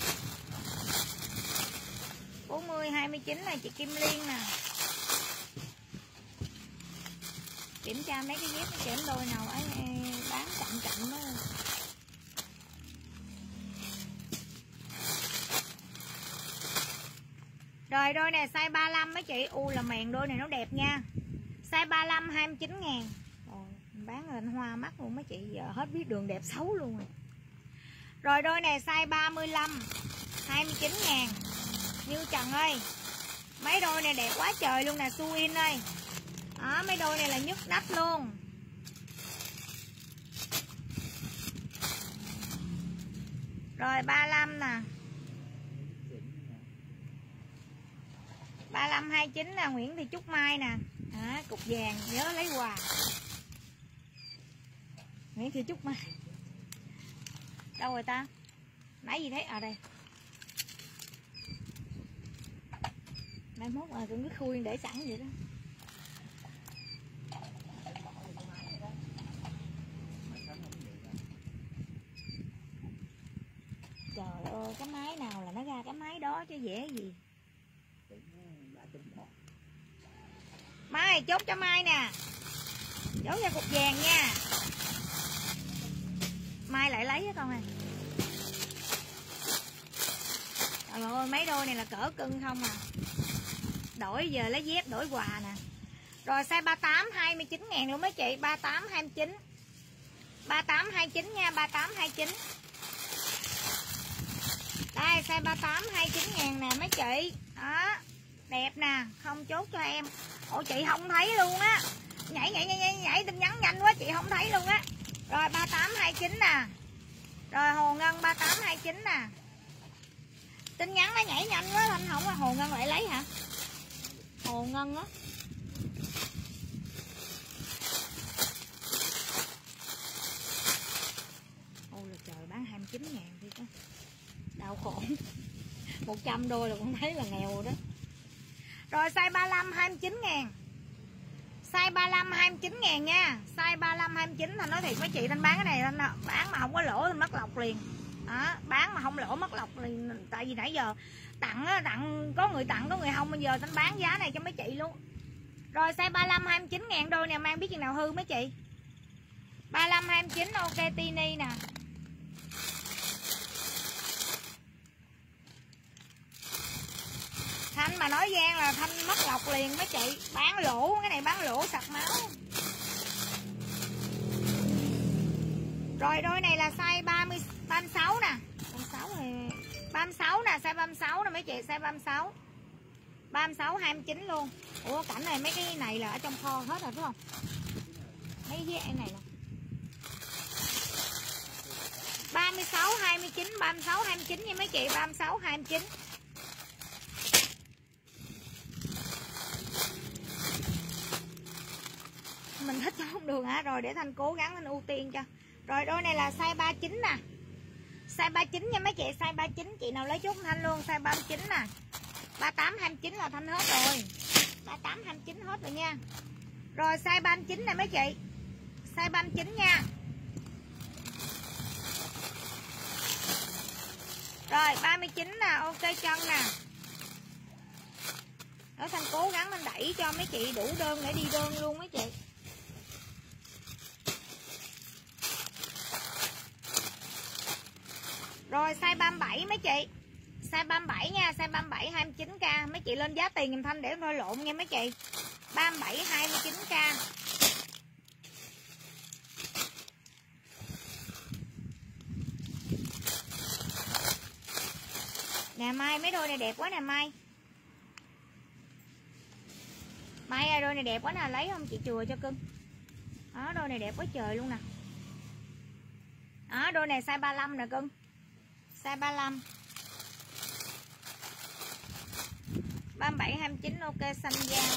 40 29 là chị Kim Liên nè. Kiểm tra mấy cái dép kiểm đôi nào ấy bán chậm đó. Rồi đôi này size 35 mấy chị. Là mèn đôi này nó đẹp nha. Size 35 29.000. Rồi bán lên hoa mắt luôn mấy chị. Giờ hết biết đường đẹp xấu luôn rồi. Rồi đôi này size 35 29.000. Như Trần ơi, mấy đôi này đẹp quá trời luôn nè Suin ơi. Đó, mấy đôi này là nhức nách luôn. Rồi 35 nè. 35 29 là Nguyễn Thị Trúc Mai nè. Cục vàng nhớ lấy quà. Nguyễn Thị Trúc Mai. Đâu rồi ta? Nãy gì thấy? Đây. Mai mốt mà cũng cái khui để sẵn vậy đó. Trời ơi, cái máy nào là nó ra cái máy đó chứ dễ gì. Mai chốt cho Mai nè, chốt cho cục vàng nha. Mai lại lấy á con ơi. Trời ơi, mấy đôi này là cỡ cưng không à. Đổi giờ lấy dép đổi quà nè. Rồi size 38 29.000 luôn mấy chị, 38 29. 38 29 nha, 38 29. Đây size 38 29.000 nè mấy chị. Đó. Đẹp nè, không chốt cho em. Ủa chị không thấy luôn á. Nhảy tin nhắn nhanh quá chị không thấy luôn á. Rồi 38 29 nè. Rồi Hồ Ngân 38 29 nè. Tin nhắn nó nhảy nhanh quá Thanh không, Hồ Ngân lại lấy hả? Hồ Ngân á. Ôi là trời, bán 29.000 thì có đau khổ. 100 đôi là cũng thấy là nghèo rồi đó. Rồi size 35 29.000. Size 35 29.000 nha. Size 35 29. Thanh nói thiệt mấy chị, Thanh bán cái này Thanh bán mà không có lỗ Thanh mất lọc liền. Đó, bán mà không lỗ mất lọc liền. Tại vì nãy giờ tặng có người tặng có người không, bây giờ Thanh bán giá này cho mấy chị luôn. Rồi size 35 29.000 đôi nè, mang biết chừng nào hư mấy chị. 35 29 ok Tini nè. Thanh mà nói gian là Thanh mất lọc liền mấy chị. Bán lỗ, cái này bán lỗ sặc máu. Rồi đôi này là size 36 nè. 36 nè, size 36 nè mấy chị, size 36. 36 29 luôn. Ủa cảnh này mấy cái này là ở trong kho hết rồi phải không? Mấy cái này nè. 36 29, 36 29 nha mấy chị, 36 29. Mình thích không được hả? Rồi để Thanh cố gắng Thanh ưu tiên cho. Rồi đôi này là size 39 nè. Size 39 nha mấy chị, size 39 chị nào lấy chốt Thanh luôn, size 39 nè. 38 29 là Thanh hết rồi. 38 29 hết rồi nha. Rồi size 39 này mấy chị. Size 39 nha. Rồi 39 nè, ok chân nè. Đó Thanh cố gắng Thanh đẩy cho mấy chị đủ đơn để đi đơn luôn mấy chị. Rồi size 37 mấy chị. Size 37 nha, size 37 29k. Mấy chị lên giá tiền giùm Thanh để thôi lộn nha mấy chị. 37 29k. Nè Mai, mấy đôi này đẹp quá nè Mai. Mai ơi, đôi này đẹp quá nè, lấy không chị chừa cho cưng. Đó, đôi này đẹp quá trời luôn nè. Đó, đôi này size 35 nè cưng. Size 35. 37 29 ok, xanh dao.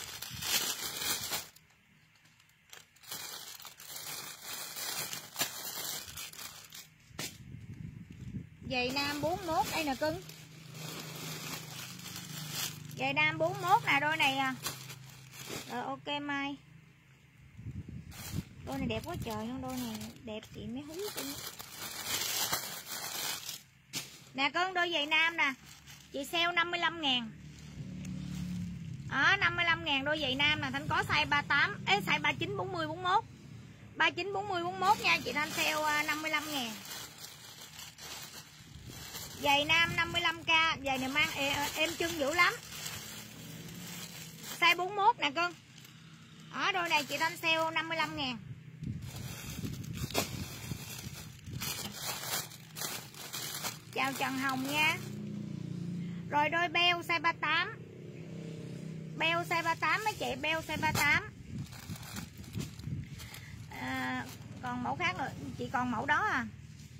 Giày nam 41 đây nè cưng. Giày nam 41 nè, đôi này à. Rồi ok Mai. Đôi này đẹp quá trời luôn, đôi này đẹp chị mới hú cưng. Nè cưng, đôi giày nam nè. Chị sale 55.000. Đó, 55.000 đôi giày nam nè, Thanh có size 38, size 39 40 41. 39 40 41 nha, chị Thanh sale 55.000. Giày nam 55k, giày này mang êm chân dữ lắm. Size 41 nè cưng. Đó, đôi này chị Thanh sale 55.000. Chào Trần Hồng nha. Rồi đôi beo size 38. Beo size 38 mấy chị, beo size 38. Còn mẫu khác rồi, chị còn mẫu đó à?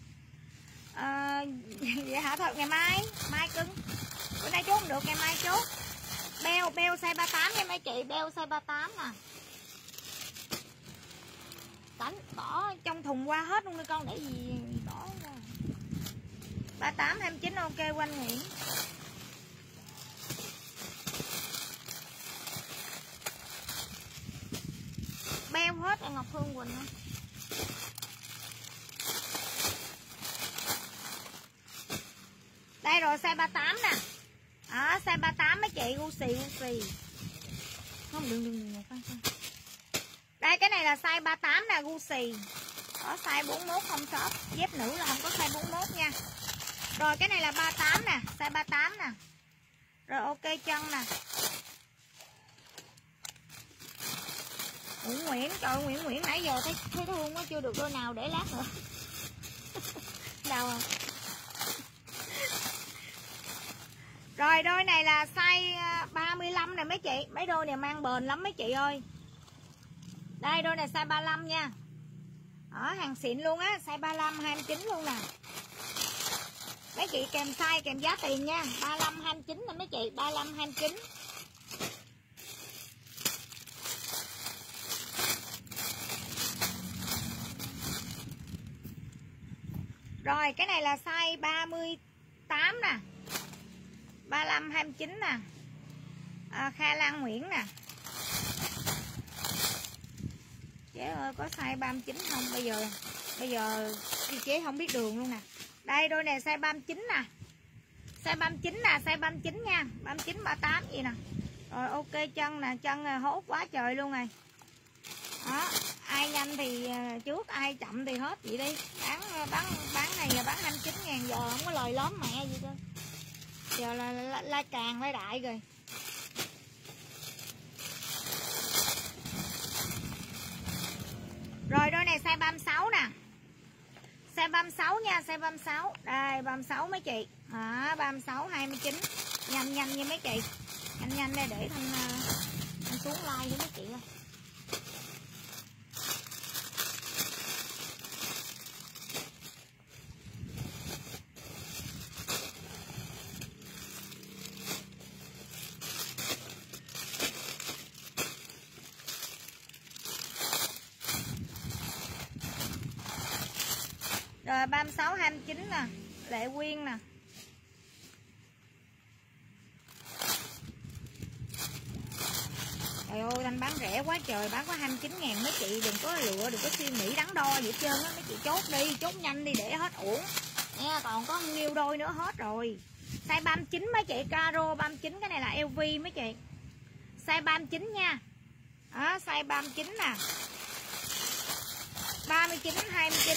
Vậy hả? Thôi ngày mai, mai cưng. Bữa nay chốt không được, ngày mai chốt. Beo size 38 nha mấy chị, beo size 38 nè. Cảnh bỏ trong thùng qua hết luôn đi con, để gì bỏ ra. 38 29 ok Quanh Nguyễn. Ngọc Hương Quỳnh không? Đây rồi, size 38 nè. Đó, size 38 mấy chị, Gucci. Không, đừng khoan. Đây, cái này là size 38 nè, Gucci. Có size 41 không shop. Dép nữ là không có size 41 nha. Rồi cái này là 38 nè, size 38 nè. Rồi ok chân nè. Nguyễn, trời ơi, Nguyễn nãy giờ thấy thương quá, chưa được đôi nào để lát nữa. Đâu không? Rồi đôi này là size 35 nè mấy chị. Mấy đôi này mang bền lắm mấy chị ơi. Đây đôi này size 35 nha. Ở hàng xịn luôn á, size 35 29 luôn nè. Mấy chị kèm size kèm giá tiền nha. 35 29 nè mấy chị, 35 29. Rồi cái này là size 38 nè. 35 29 nè. Kha Lan Nguyễn nè. Chế ơi có size 39 không? Bây giờ đi chế không biết đường luôn nè. Đây đôi này size 39 nè. Size 39 nè, size 39 nha. 39 38 gì nè. Rồi ok chân nè, chân hốt quá trời luôn rồi. Đó, ai nhanh thì trước, ai chậm thì hết vậy đi. Bán này là bán 29.000 giờ không có lời lớn mẹ gì đâu. Giờ là càng lại đại rồi. Rồi đôi này size 36 nè. Size 36 nha, size 36. Đây 36 mấy chị. 36 29. Nhanh nha mấy chị. Nhanh đây để Thanh xuống like với mấy chị ơi. Rồi 36 29 nè, Lệ Quyên nè. Trời ơi Thanh bán rẻ quá trời, bán có 29.000 mấy chị, đừng có lựa, đừng có suy nghĩ đắn đo gì hết trơn á, mấy chị chốt đi, chốt nhanh đi để hết uổng. Nha, còn có nhiêu đôi nữa hết rồi. Size 39 mấy chị, caro 39, cái này là LV mấy chị. Size 39 nha. Đó, size 39 nè. 39 29.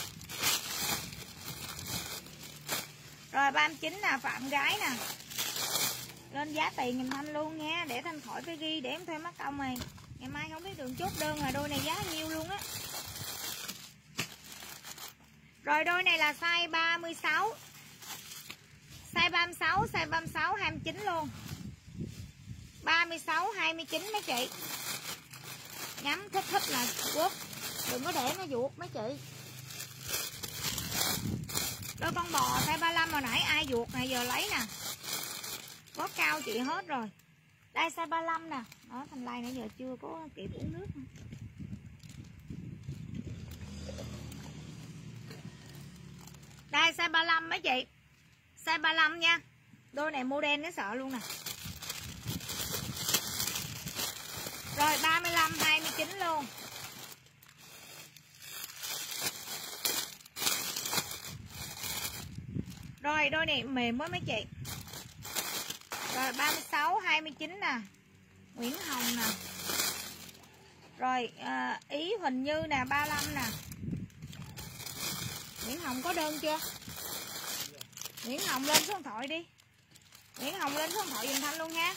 Rồi 39 nè, Phạm Gái nè. Lên giá tiền giùm Thanh luôn nha, để Thanh khỏi phải ghi để em thuê mất công này. Ngày mai không biết đường chốt đơn là đôi này giá nhiêu luôn á. Rồi đôi này là size 36. Size 36, size 36 29 luôn. 36 29 mấy chị. Nhắm thích là quất. Đừng có để nó vuột mấy chị. Đôi con bò size 35 hồi nãy ai vuột này giờ lấy nè. Có cao chị hết rồi. Đây size 35 nè. Đó Thanh Lai nãy giờ chưa có kịp uống nước. Đây size 35 mấy chị. Size 35 nha. Đôi này model nó sợ luôn nè. Rồi 35 29 luôn. Rồi đôi này mềm quá mấy chị. Rồi 36 29 nè. Nguyễn Hồng nè. Rồi Ý Huỳnh Như nè, 35 nè. Nguyễn Hồng có đơn chưa? Nguyễn Hồng lên số điện thoại đi. Nguyễn Hồng lên số điện thoại giùm Thanh luôn nha.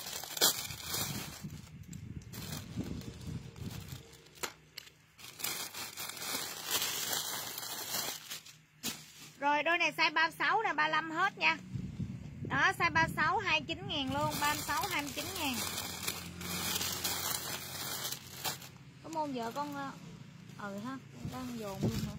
Rồi đôi này size 36 nè, 35 hết nha. Đó size 36 29.000 luôn, 36 29.000. Có môn vợ con ha, đang dồn luôn hả?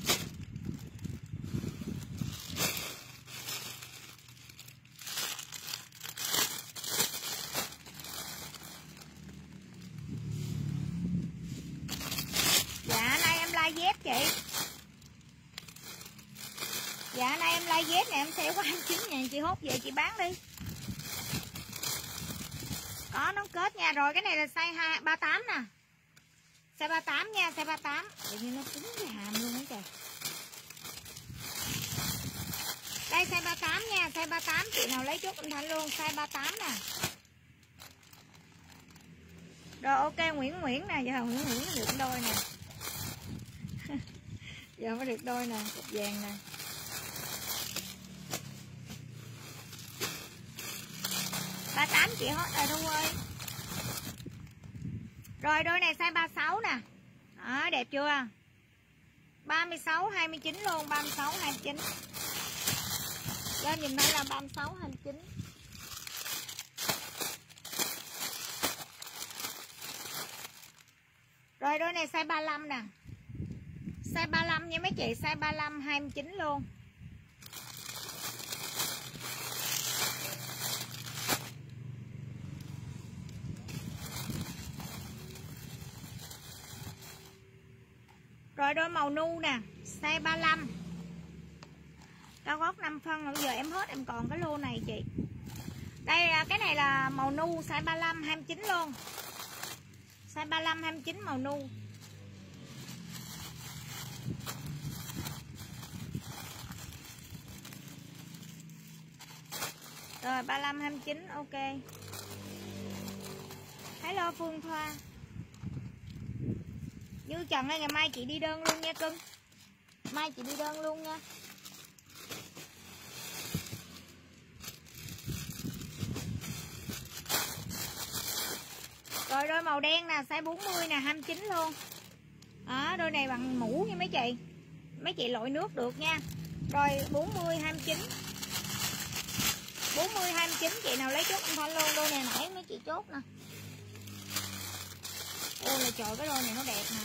Dạ nay em like dép chị. Dạ nay em like dép này em sale có 29.000, chị hốt về chị bán đi. Có nón kết nha. Rồi cái này là size 38 nè. Size 38 nha, size 38. Tự nhiên nó cứng cái hàm luôn á trời. Đây size 38 nha, size 38 chị nào lấy chốt âm thanh luôn, size 38 nè. Rồi ok Nguyễn nè, giờ Nguyễn được đôi nè. Giờ mới được đôi nè, cục vàng nè. Ba 38 chị hot rồi Thu ơi. Rồi đôi này size 36 nè. Đó, đẹp chưa? 36 29 luôn, 36 29. Lên nhìn thấy là 36 29. Rồi đôi này size 35 nè. Size 35 nha mấy chị, size 35 29 luôn. Rồi đôi màu nu nè, size 35. Cao gót 5 phân, bây giờ em hết em còn cái lô này chị. Đây cái này là màu nu size 35 29 luôn. Size 35 29 màu nu. Rồi 35 29 ok. Hello Phương Thoa. Như Trần ơi, ngày mai chị đi đơn luôn nha cưng. Mai chị đi đơn luôn nha. Rồi đôi màu đen nè, size 40 nè, 29 luôn. Đó, đôi này bằng mũ nha mấy chị. Mấy chị lội nước được nha. Rồi 40 29. 40 29 chị nào lấy chốt âm thanh luôn. Đôi này nãy mấy chị chốt nè. Ôi là trời, cái đôi này nó đẹp nè.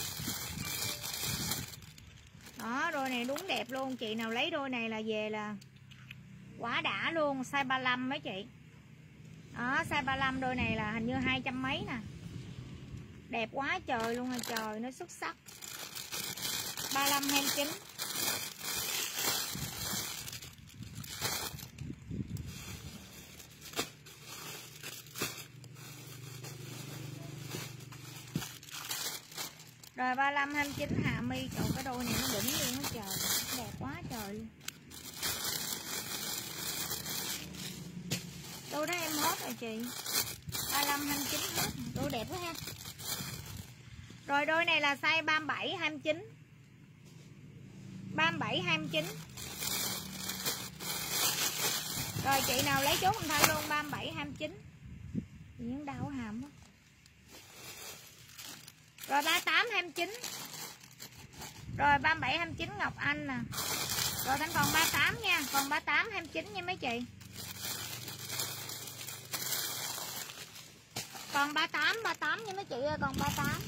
Đó, đôi này đúng đẹp luôn. Chị nào lấy đôi này là về là quá đã luôn. Size 35 mấy chị. Đó, size 35 đôi này là hình như 200 mấy nè. Đẹp quá trời luôn à trời, nó xuất sắc. 35 29. Rồi 35 29 hạ mi. Trời, cái đôi này nó đỉnh luôn á trời, đẹp quá trời luôn. Đôi đó em hot rồi chị. 35 29 hết. Đôi đẹp quá ha. Rồi đôi này là size 37 29. 37 29. Rồi chị nào lấy chốt âm thanh luôn 37 29. Những đau hàm quá. Rồi 38 29. Rồi 37 29 Ngọc Anh nè. Rồi Thanh còn 38 nha, còn 38 29 nha mấy chị. Còn 38 nha mấy chị ơi, còn 38.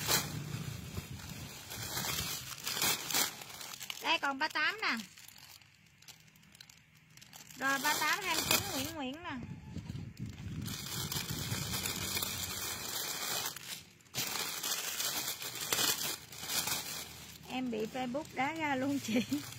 Đây còn 38 nè. Rồi 38 29 Nguyễn nè. Em bị Facebook đá ra luôn chị.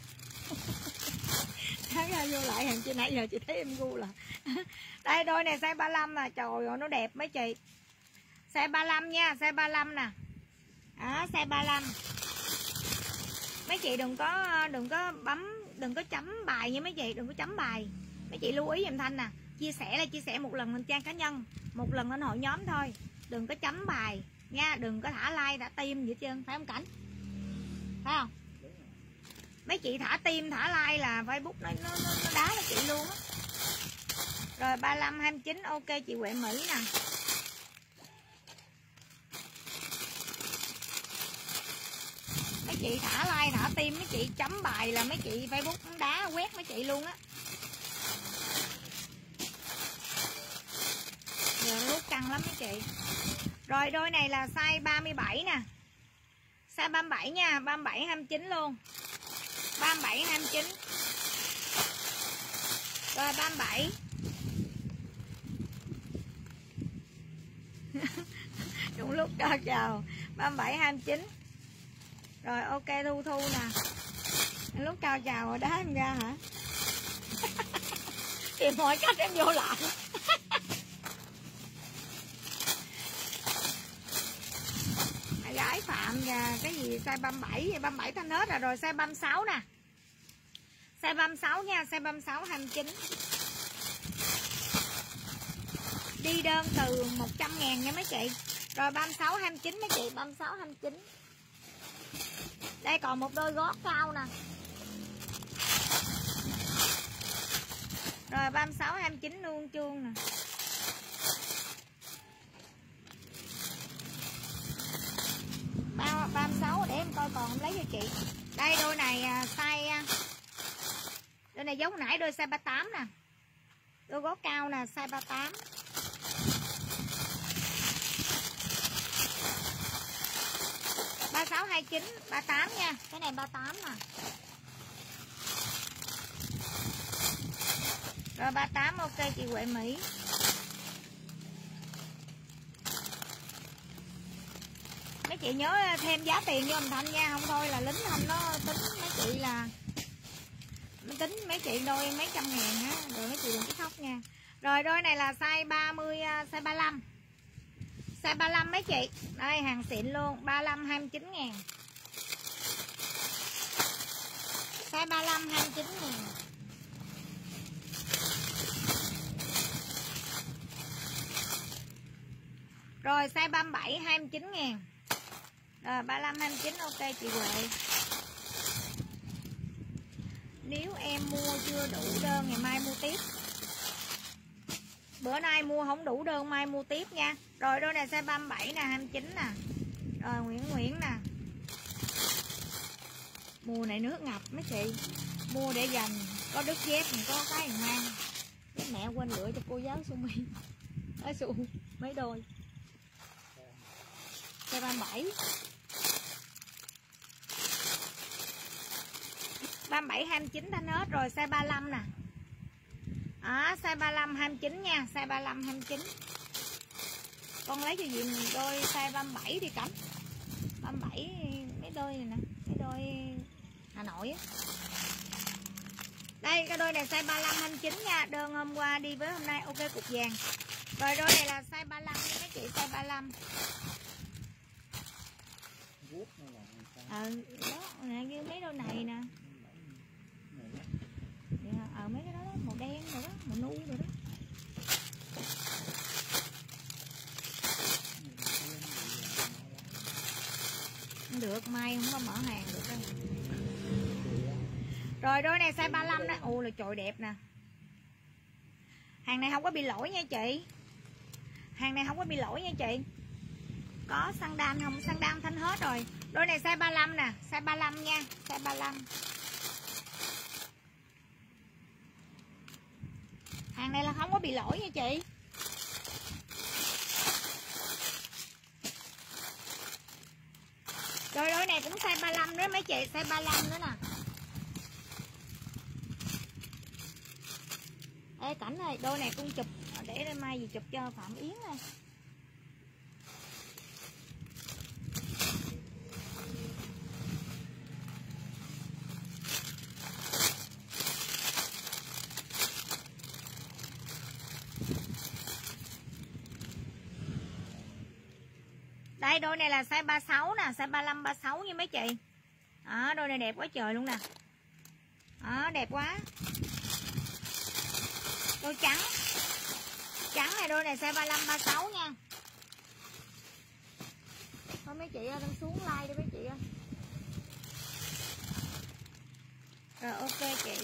Đá ra vô lại hàng chị, nãy giờ chị thấy em gu là. Đây đôi này size 35 nè, trời ơi nó đẹp mấy chị. Size 35 nha, size 35 nè. Đó, size 35. Mấy chị đừng có bấm, đừng có chấm bài nha mấy chị, đừng có chấm bài. Mấy chị lưu ý giùm Thanh nè, chia sẻ là chia sẻ một lần lên trang cá nhân, một lần lên hội nhóm thôi. Đừng có chấm bài nha, đừng có thả like thả tim gì hết trơn, phải không Cảnh? Phải không? Mấy chị thả tim thả like là Facebook nó đá với chị luôn á. Rồi 35 29 ok chị Huệ Mỹ nè. Mấy chị thả like thả tim, mấy chị chấm bài là mấy chị Facebook nó đá quét mấy chị luôn á. Giờ nó rút căng lắm mấy chị. Rồi đôi này là size 37 nè. Size 37 nha, 37 29 luôn. 37 29. Rồi 37. Đúng lúc cho chào. 37 29. Rồi ok Thu nè. Lúc cao chào rồi đá em ra hả? Tìm mọi cách em vô lại. Ái Phạm và cái gì size 37, 37 thanh hết rồi. Rồi size 36 nè. Size 36 nha, size 36 29. Đi đơn từ 100.000 nha mấy chị. Rồi 36 29 mấy chị, 36 29. Đây còn một đôi gót cao nè. Rồi 36 29 luôn chuông nè. Bao 36 để em coi còn em lấy cho chị. Đây đôi này size, đôi này giống nãy đôi size 38 nè. Đôi gót cao nè, size 38. Ba 36 29 38 nha. Cái này 38 nè. Rồi 38 ok chị Huệ Mỹ. Mấy chị nhớ thêm giá tiền cho anh Thanh nha, không thôi là lính Thanh nó tính mấy chị là tính mấy chị đôi mấy trăm ngàn á, rồi mấy chị đừng có khóc nha. Rồi đôi này là size 30, size 35. Size 35 mấy chị. Đây hàng xịn luôn, 35 29 ngàn. Size 35 29 ngàn. Rồi size 37 29 ngàn. Rồi 35 29 ok chị Huệ. Nếu em mua chưa đủ đơn ngày mai mua tiếp. Bữa nay mua không đủ đơn mai mua tiếp nha. Rồi đôi này size 37 nè, 29 nè. Rồi Nguyễn nè. Mùa này nước ngập mấy chị. Mua để dành có đứt dép mình có cái mang. Cái mẹ quên lựa cho cô giáo Sumi. Ở Su mấy đôi. Size 37. 37 29 thanh hết rồi, size 35 nè. Size 35 29 nha, size 35 29. Con lấy cho gì đôi size 37 đi Cảnh. 37 mấy đôi này nè, mấy đôi Hà Nội á. Đây cái đôi này size 35 29 nha, đơn hôm qua đi với hôm nay ok cục vàng. Rồi đôi này là size 35 nha mấy chị, size 35. Đó nè, như mấy đôi này nè. Mấy cái đó, màu đen rồi đó, màu nu rồi đó. Không được, mai không có mở hàng được đâu. Rồi đôi này size 35 đó. Ồ là trời đẹp nè. Hàng này không có bị lỗi nha chị. Hàng này không có bị lỗi nha chị. Có xăng đan không? Xăng đan thanh hết rồi. Đôi này size 35 nè, size 35 nha, size 35. Hàng này là không có bị lỗi nha chị. Rồi đôi này cũng size 35 nữa mấy chị, size 35 nữa nè. Ê Cảnh ơi, đôi này cũng chụp để đây mai gì chụp cho Phạm Yến này. Đây đôi này là size 36 nè, size 35 36 như mấy chị. Đôi này đẹp quá trời luôn nè. Đẹp quá. Đôi trắng. Trắng này đôi này size 35 36 nha. Thôi mấy chị ơi, đang xuống like đi mấy chị ơi. Rồi ok chị.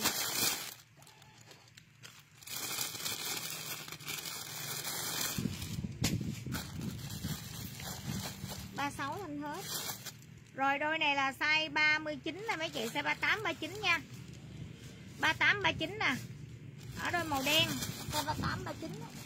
thanh hết. Rồi đôi này là size 39 nè mấy chị, size 38 39 nha. 38 39 nè. Ở đôi màu đen, size 38 39.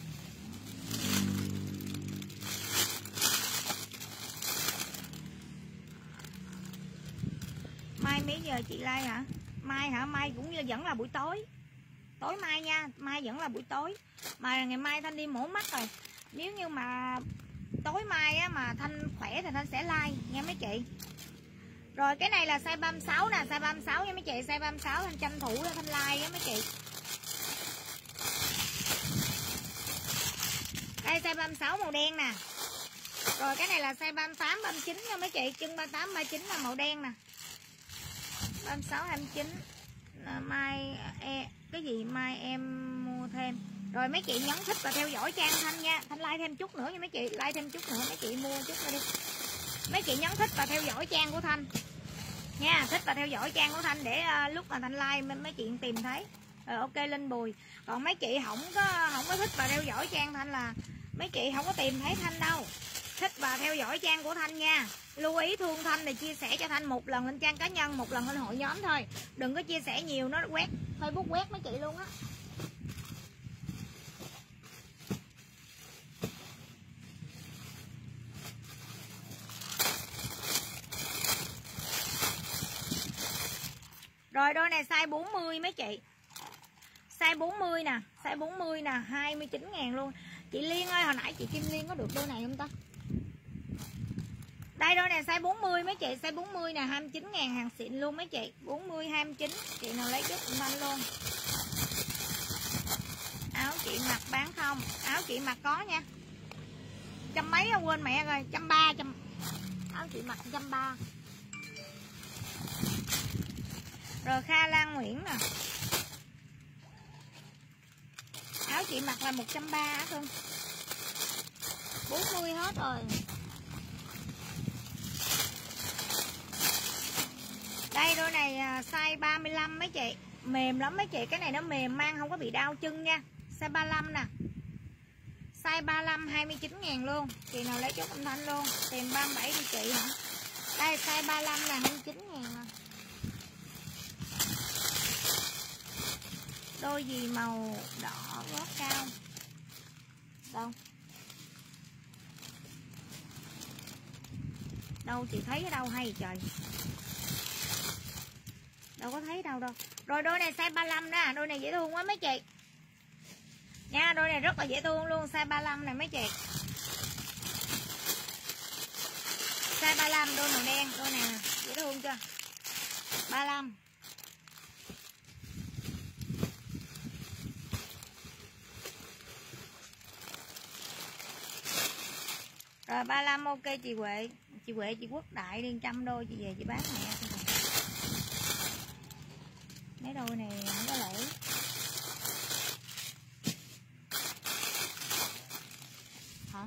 Mai mấy giờ chị like hả? Mai hả? Mai cũng vẫn là buổi tối. Tối mai nha, mai vẫn là buổi tối. Mà ngày mai Thanh đi mổ mắt rồi. Nếu như mà tối mai á, mà Thanh khỏe thì Thanh sẽ like nha mấy chị. Rồi cái này là size 36 nè, size 36 nha mấy chị, size 36 Thanh tranh thủ ra Thanh like á mấy chị. Đây size 36 màu đen nè. Rồi cái này là size 38, 39 nha mấy chị. Chân 38, 39 là màu đen nè. 36, 29 mai cái gì mai em mua thêm. Rồi mấy chị nhấn thích và theo dõi trang Thanh nha. Thanh like thêm chút nữa nha mấy chị. Like thêm chút nữa mấy chị mua chút nữa đi. Mấy chị nhấn thích và theo dõi trang của Thanh nha. Thích và theo dõi trang của Thanh để lúc mà Thanh like mấy chị tìm thấy. Rồi ok Linh Bùi. Còn mấy chị không có thích và theo dõi trang Thanh là mấy chị không có tìm thấy Thanh đâu. Thích và theo dõi trang của Thanh nha. Lưu ý thương Thanh thì chia sẻ cho Thanh một lần lên trang cá nhân, một lần lên hội nhóm thôi. Đừng có chia sẻ nhiều, nó quét Facebook quét mấy chị luôn á. Rồi đôi này size 40 mấy chị. Size 40 nè, size 40 nè, 29.000 luôn. Chị Liên ơi, hồi nãy chị Kim Liên có được đôi này không ta? Đây đôi này size 40 mấy chị, size 40 nè, 29.000 hàng xịn luôn mấy chị. 40 29, chị nào lấy chút Thanh luôn. Áo chị mặc bán không? Áo chị mặc có nha. Trăm mấy quên mẹ rồi, 130. Áo chị mặc 130. Rồi Kha Lan Nguyễn nè. Áo chị mặc là 130 á Cưng. 40 hết rồi. Đây đôi này size 35 mấy chị. Mềm lắm mấy chị. Cái này nó mềm mang không có bị đau chân nha. Size 35 nè. Size 35 29.000 luôn. Chị nào lấy chút âm thanh luôn. Tìm 37 đi chị hả? Đây size 35 là 29.000 nè. Đôi gì màu đỏ gót cao. Đâu? Đâu chị thấy ở đâu hay trời. Đâu có thấy đâu đâu. Rồi đôi này size 35 đó. Đôi này dễ thương quá mấy chị nha. Đôi này rất là dễ thương luôn. Size 35 này mấy chị. Size 35 đôi màu đen. Đôi này nè. Dễ thương chưa? 35. Rồi 35 ok chị Huệ. Chị Huệ chị Quốc Đại đi 100 đôi chị về chị bán mẹ. Mấy đôi này không có lỗi. Hả?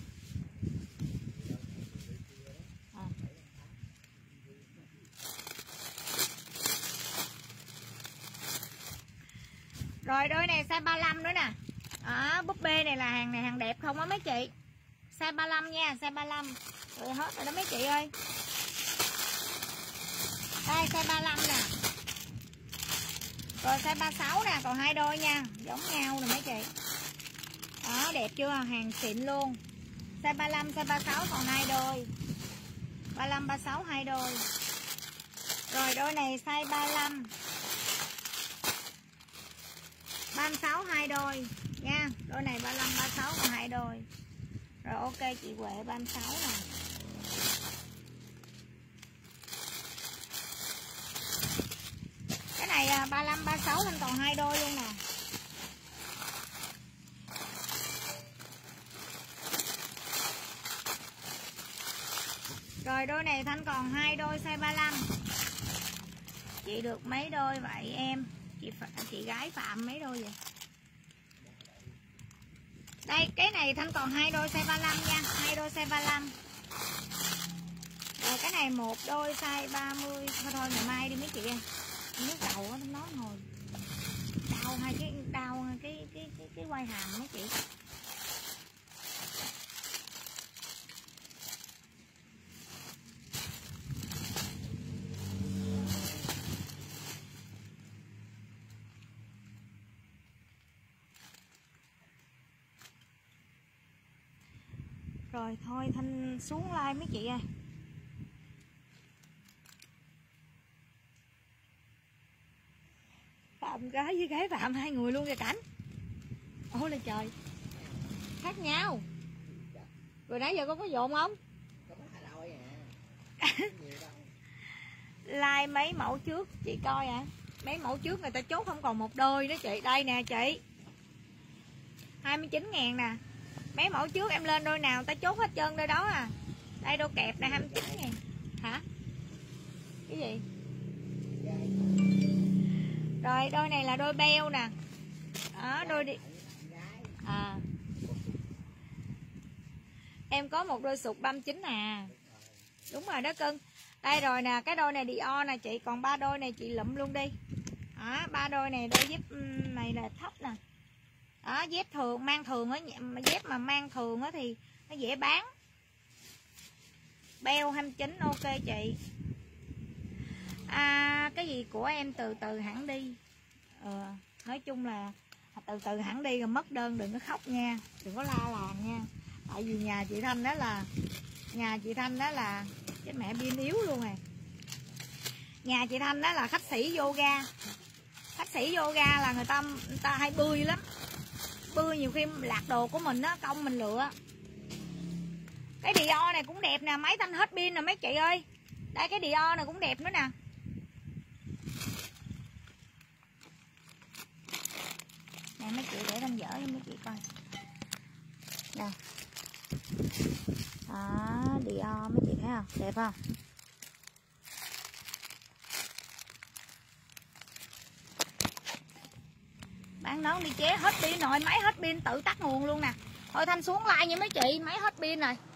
Rồi đôi này size 35 nữa nè. Búp bê này là hàng đẹp không á mấy chị. Size 35 nha, size 35. Rồi hết rồi đó mấy chị ơi. Đây size 35 nè. Rồi size 36 nè, còn 2 đôi nha, giống nhau nè mấy chị. Đó, đẹp chưa? Hàng xịn luôn. Size 35, size 36 còn 2 đôi. 35, 36 2 đôi. Rồi đôi này size 35. 36 2 đôi nha. Đôi này 35, 36 còn 2 đôi. Rồi ok chị Huệ 36 nè. Cái này 35, 36 anh còn 2 đôi luôn nè. Rồi đôi này Thanh còn 2 đôi size 35. Chị được mấy đôi vậy em? Chị gái Phạm mấy đôi vậy? Đây cái này Thanh còn 2 đôi size 35 nha, 2 đôi size 35. Rồi cái này một đôi size 30. Thôi ngày mai đi mấy chị em. Nhức đầu á nó ngồi. Đau hai cái quai hàm mấy chị. Rồi thôi Thanh xuống like mấy chị ơi. Phạm gái với gái Phạm hai người luôn kìa Cảnh. Ôi là trời. Khác nhau. Rồi nãy giờ con có dồn không? Like mấy mẫu trước chị coi à. Mấy mẫu trước người ta chốt không còn một đôi đó chị. Đây nè chị. 29.000 nè. Mấy mẫu trước em lên đôi nào ta chốt hết trơn đôi đó à. Đây đôi kẹp này 29 ngàn. Hả? Cái gì? Rồi đôi này là đôi beo nè. Đó, đôi đi. À. Em có một đôi sụt 39 à. Đúng rồi đó cưng. Đây rồi nè, cái đôi này Dior nè chị, còn 3 đôi này chị lụm luôn đi. Đó, 3 đôi này đôi dép này là thấp nè. Đó, dép thường mang thường á, dép mà mang thường á thì nó dễ bán. Beo 29 ok chị. À, cái gì của em từ từ hẳn đi. Nói chung là từ từ hẳn đi rồi mất đơn đừng có khóc nha, đừng có la làng nha. Tại vì nhà chị Thanh đó là cái mẹ pin yếu luôn rồi. Nhà chị Thanh đó là khách sĩ yoga. Khách sĩ yoga là người ta hay bươi lắm. Bươi nhiều khi lạc đồ của mình á, công mình lựa. Cái Dior này cũng đẹp nè, máy Thanh hết pin nè mấy chị ơi. Đây cái Dior này cũng đẹp nữa nè. Nè mấy chị để Thanh dở cho mấy chị coi. Nè. Đó, Dior mấy chị thấy không? Đẹp không? Bán nón đi chế hết pin rồi, máy hết pin tự tắt nguồn luôn nè. Thôi Thanh xuống like nha mấy chị, máy hết pin rồi.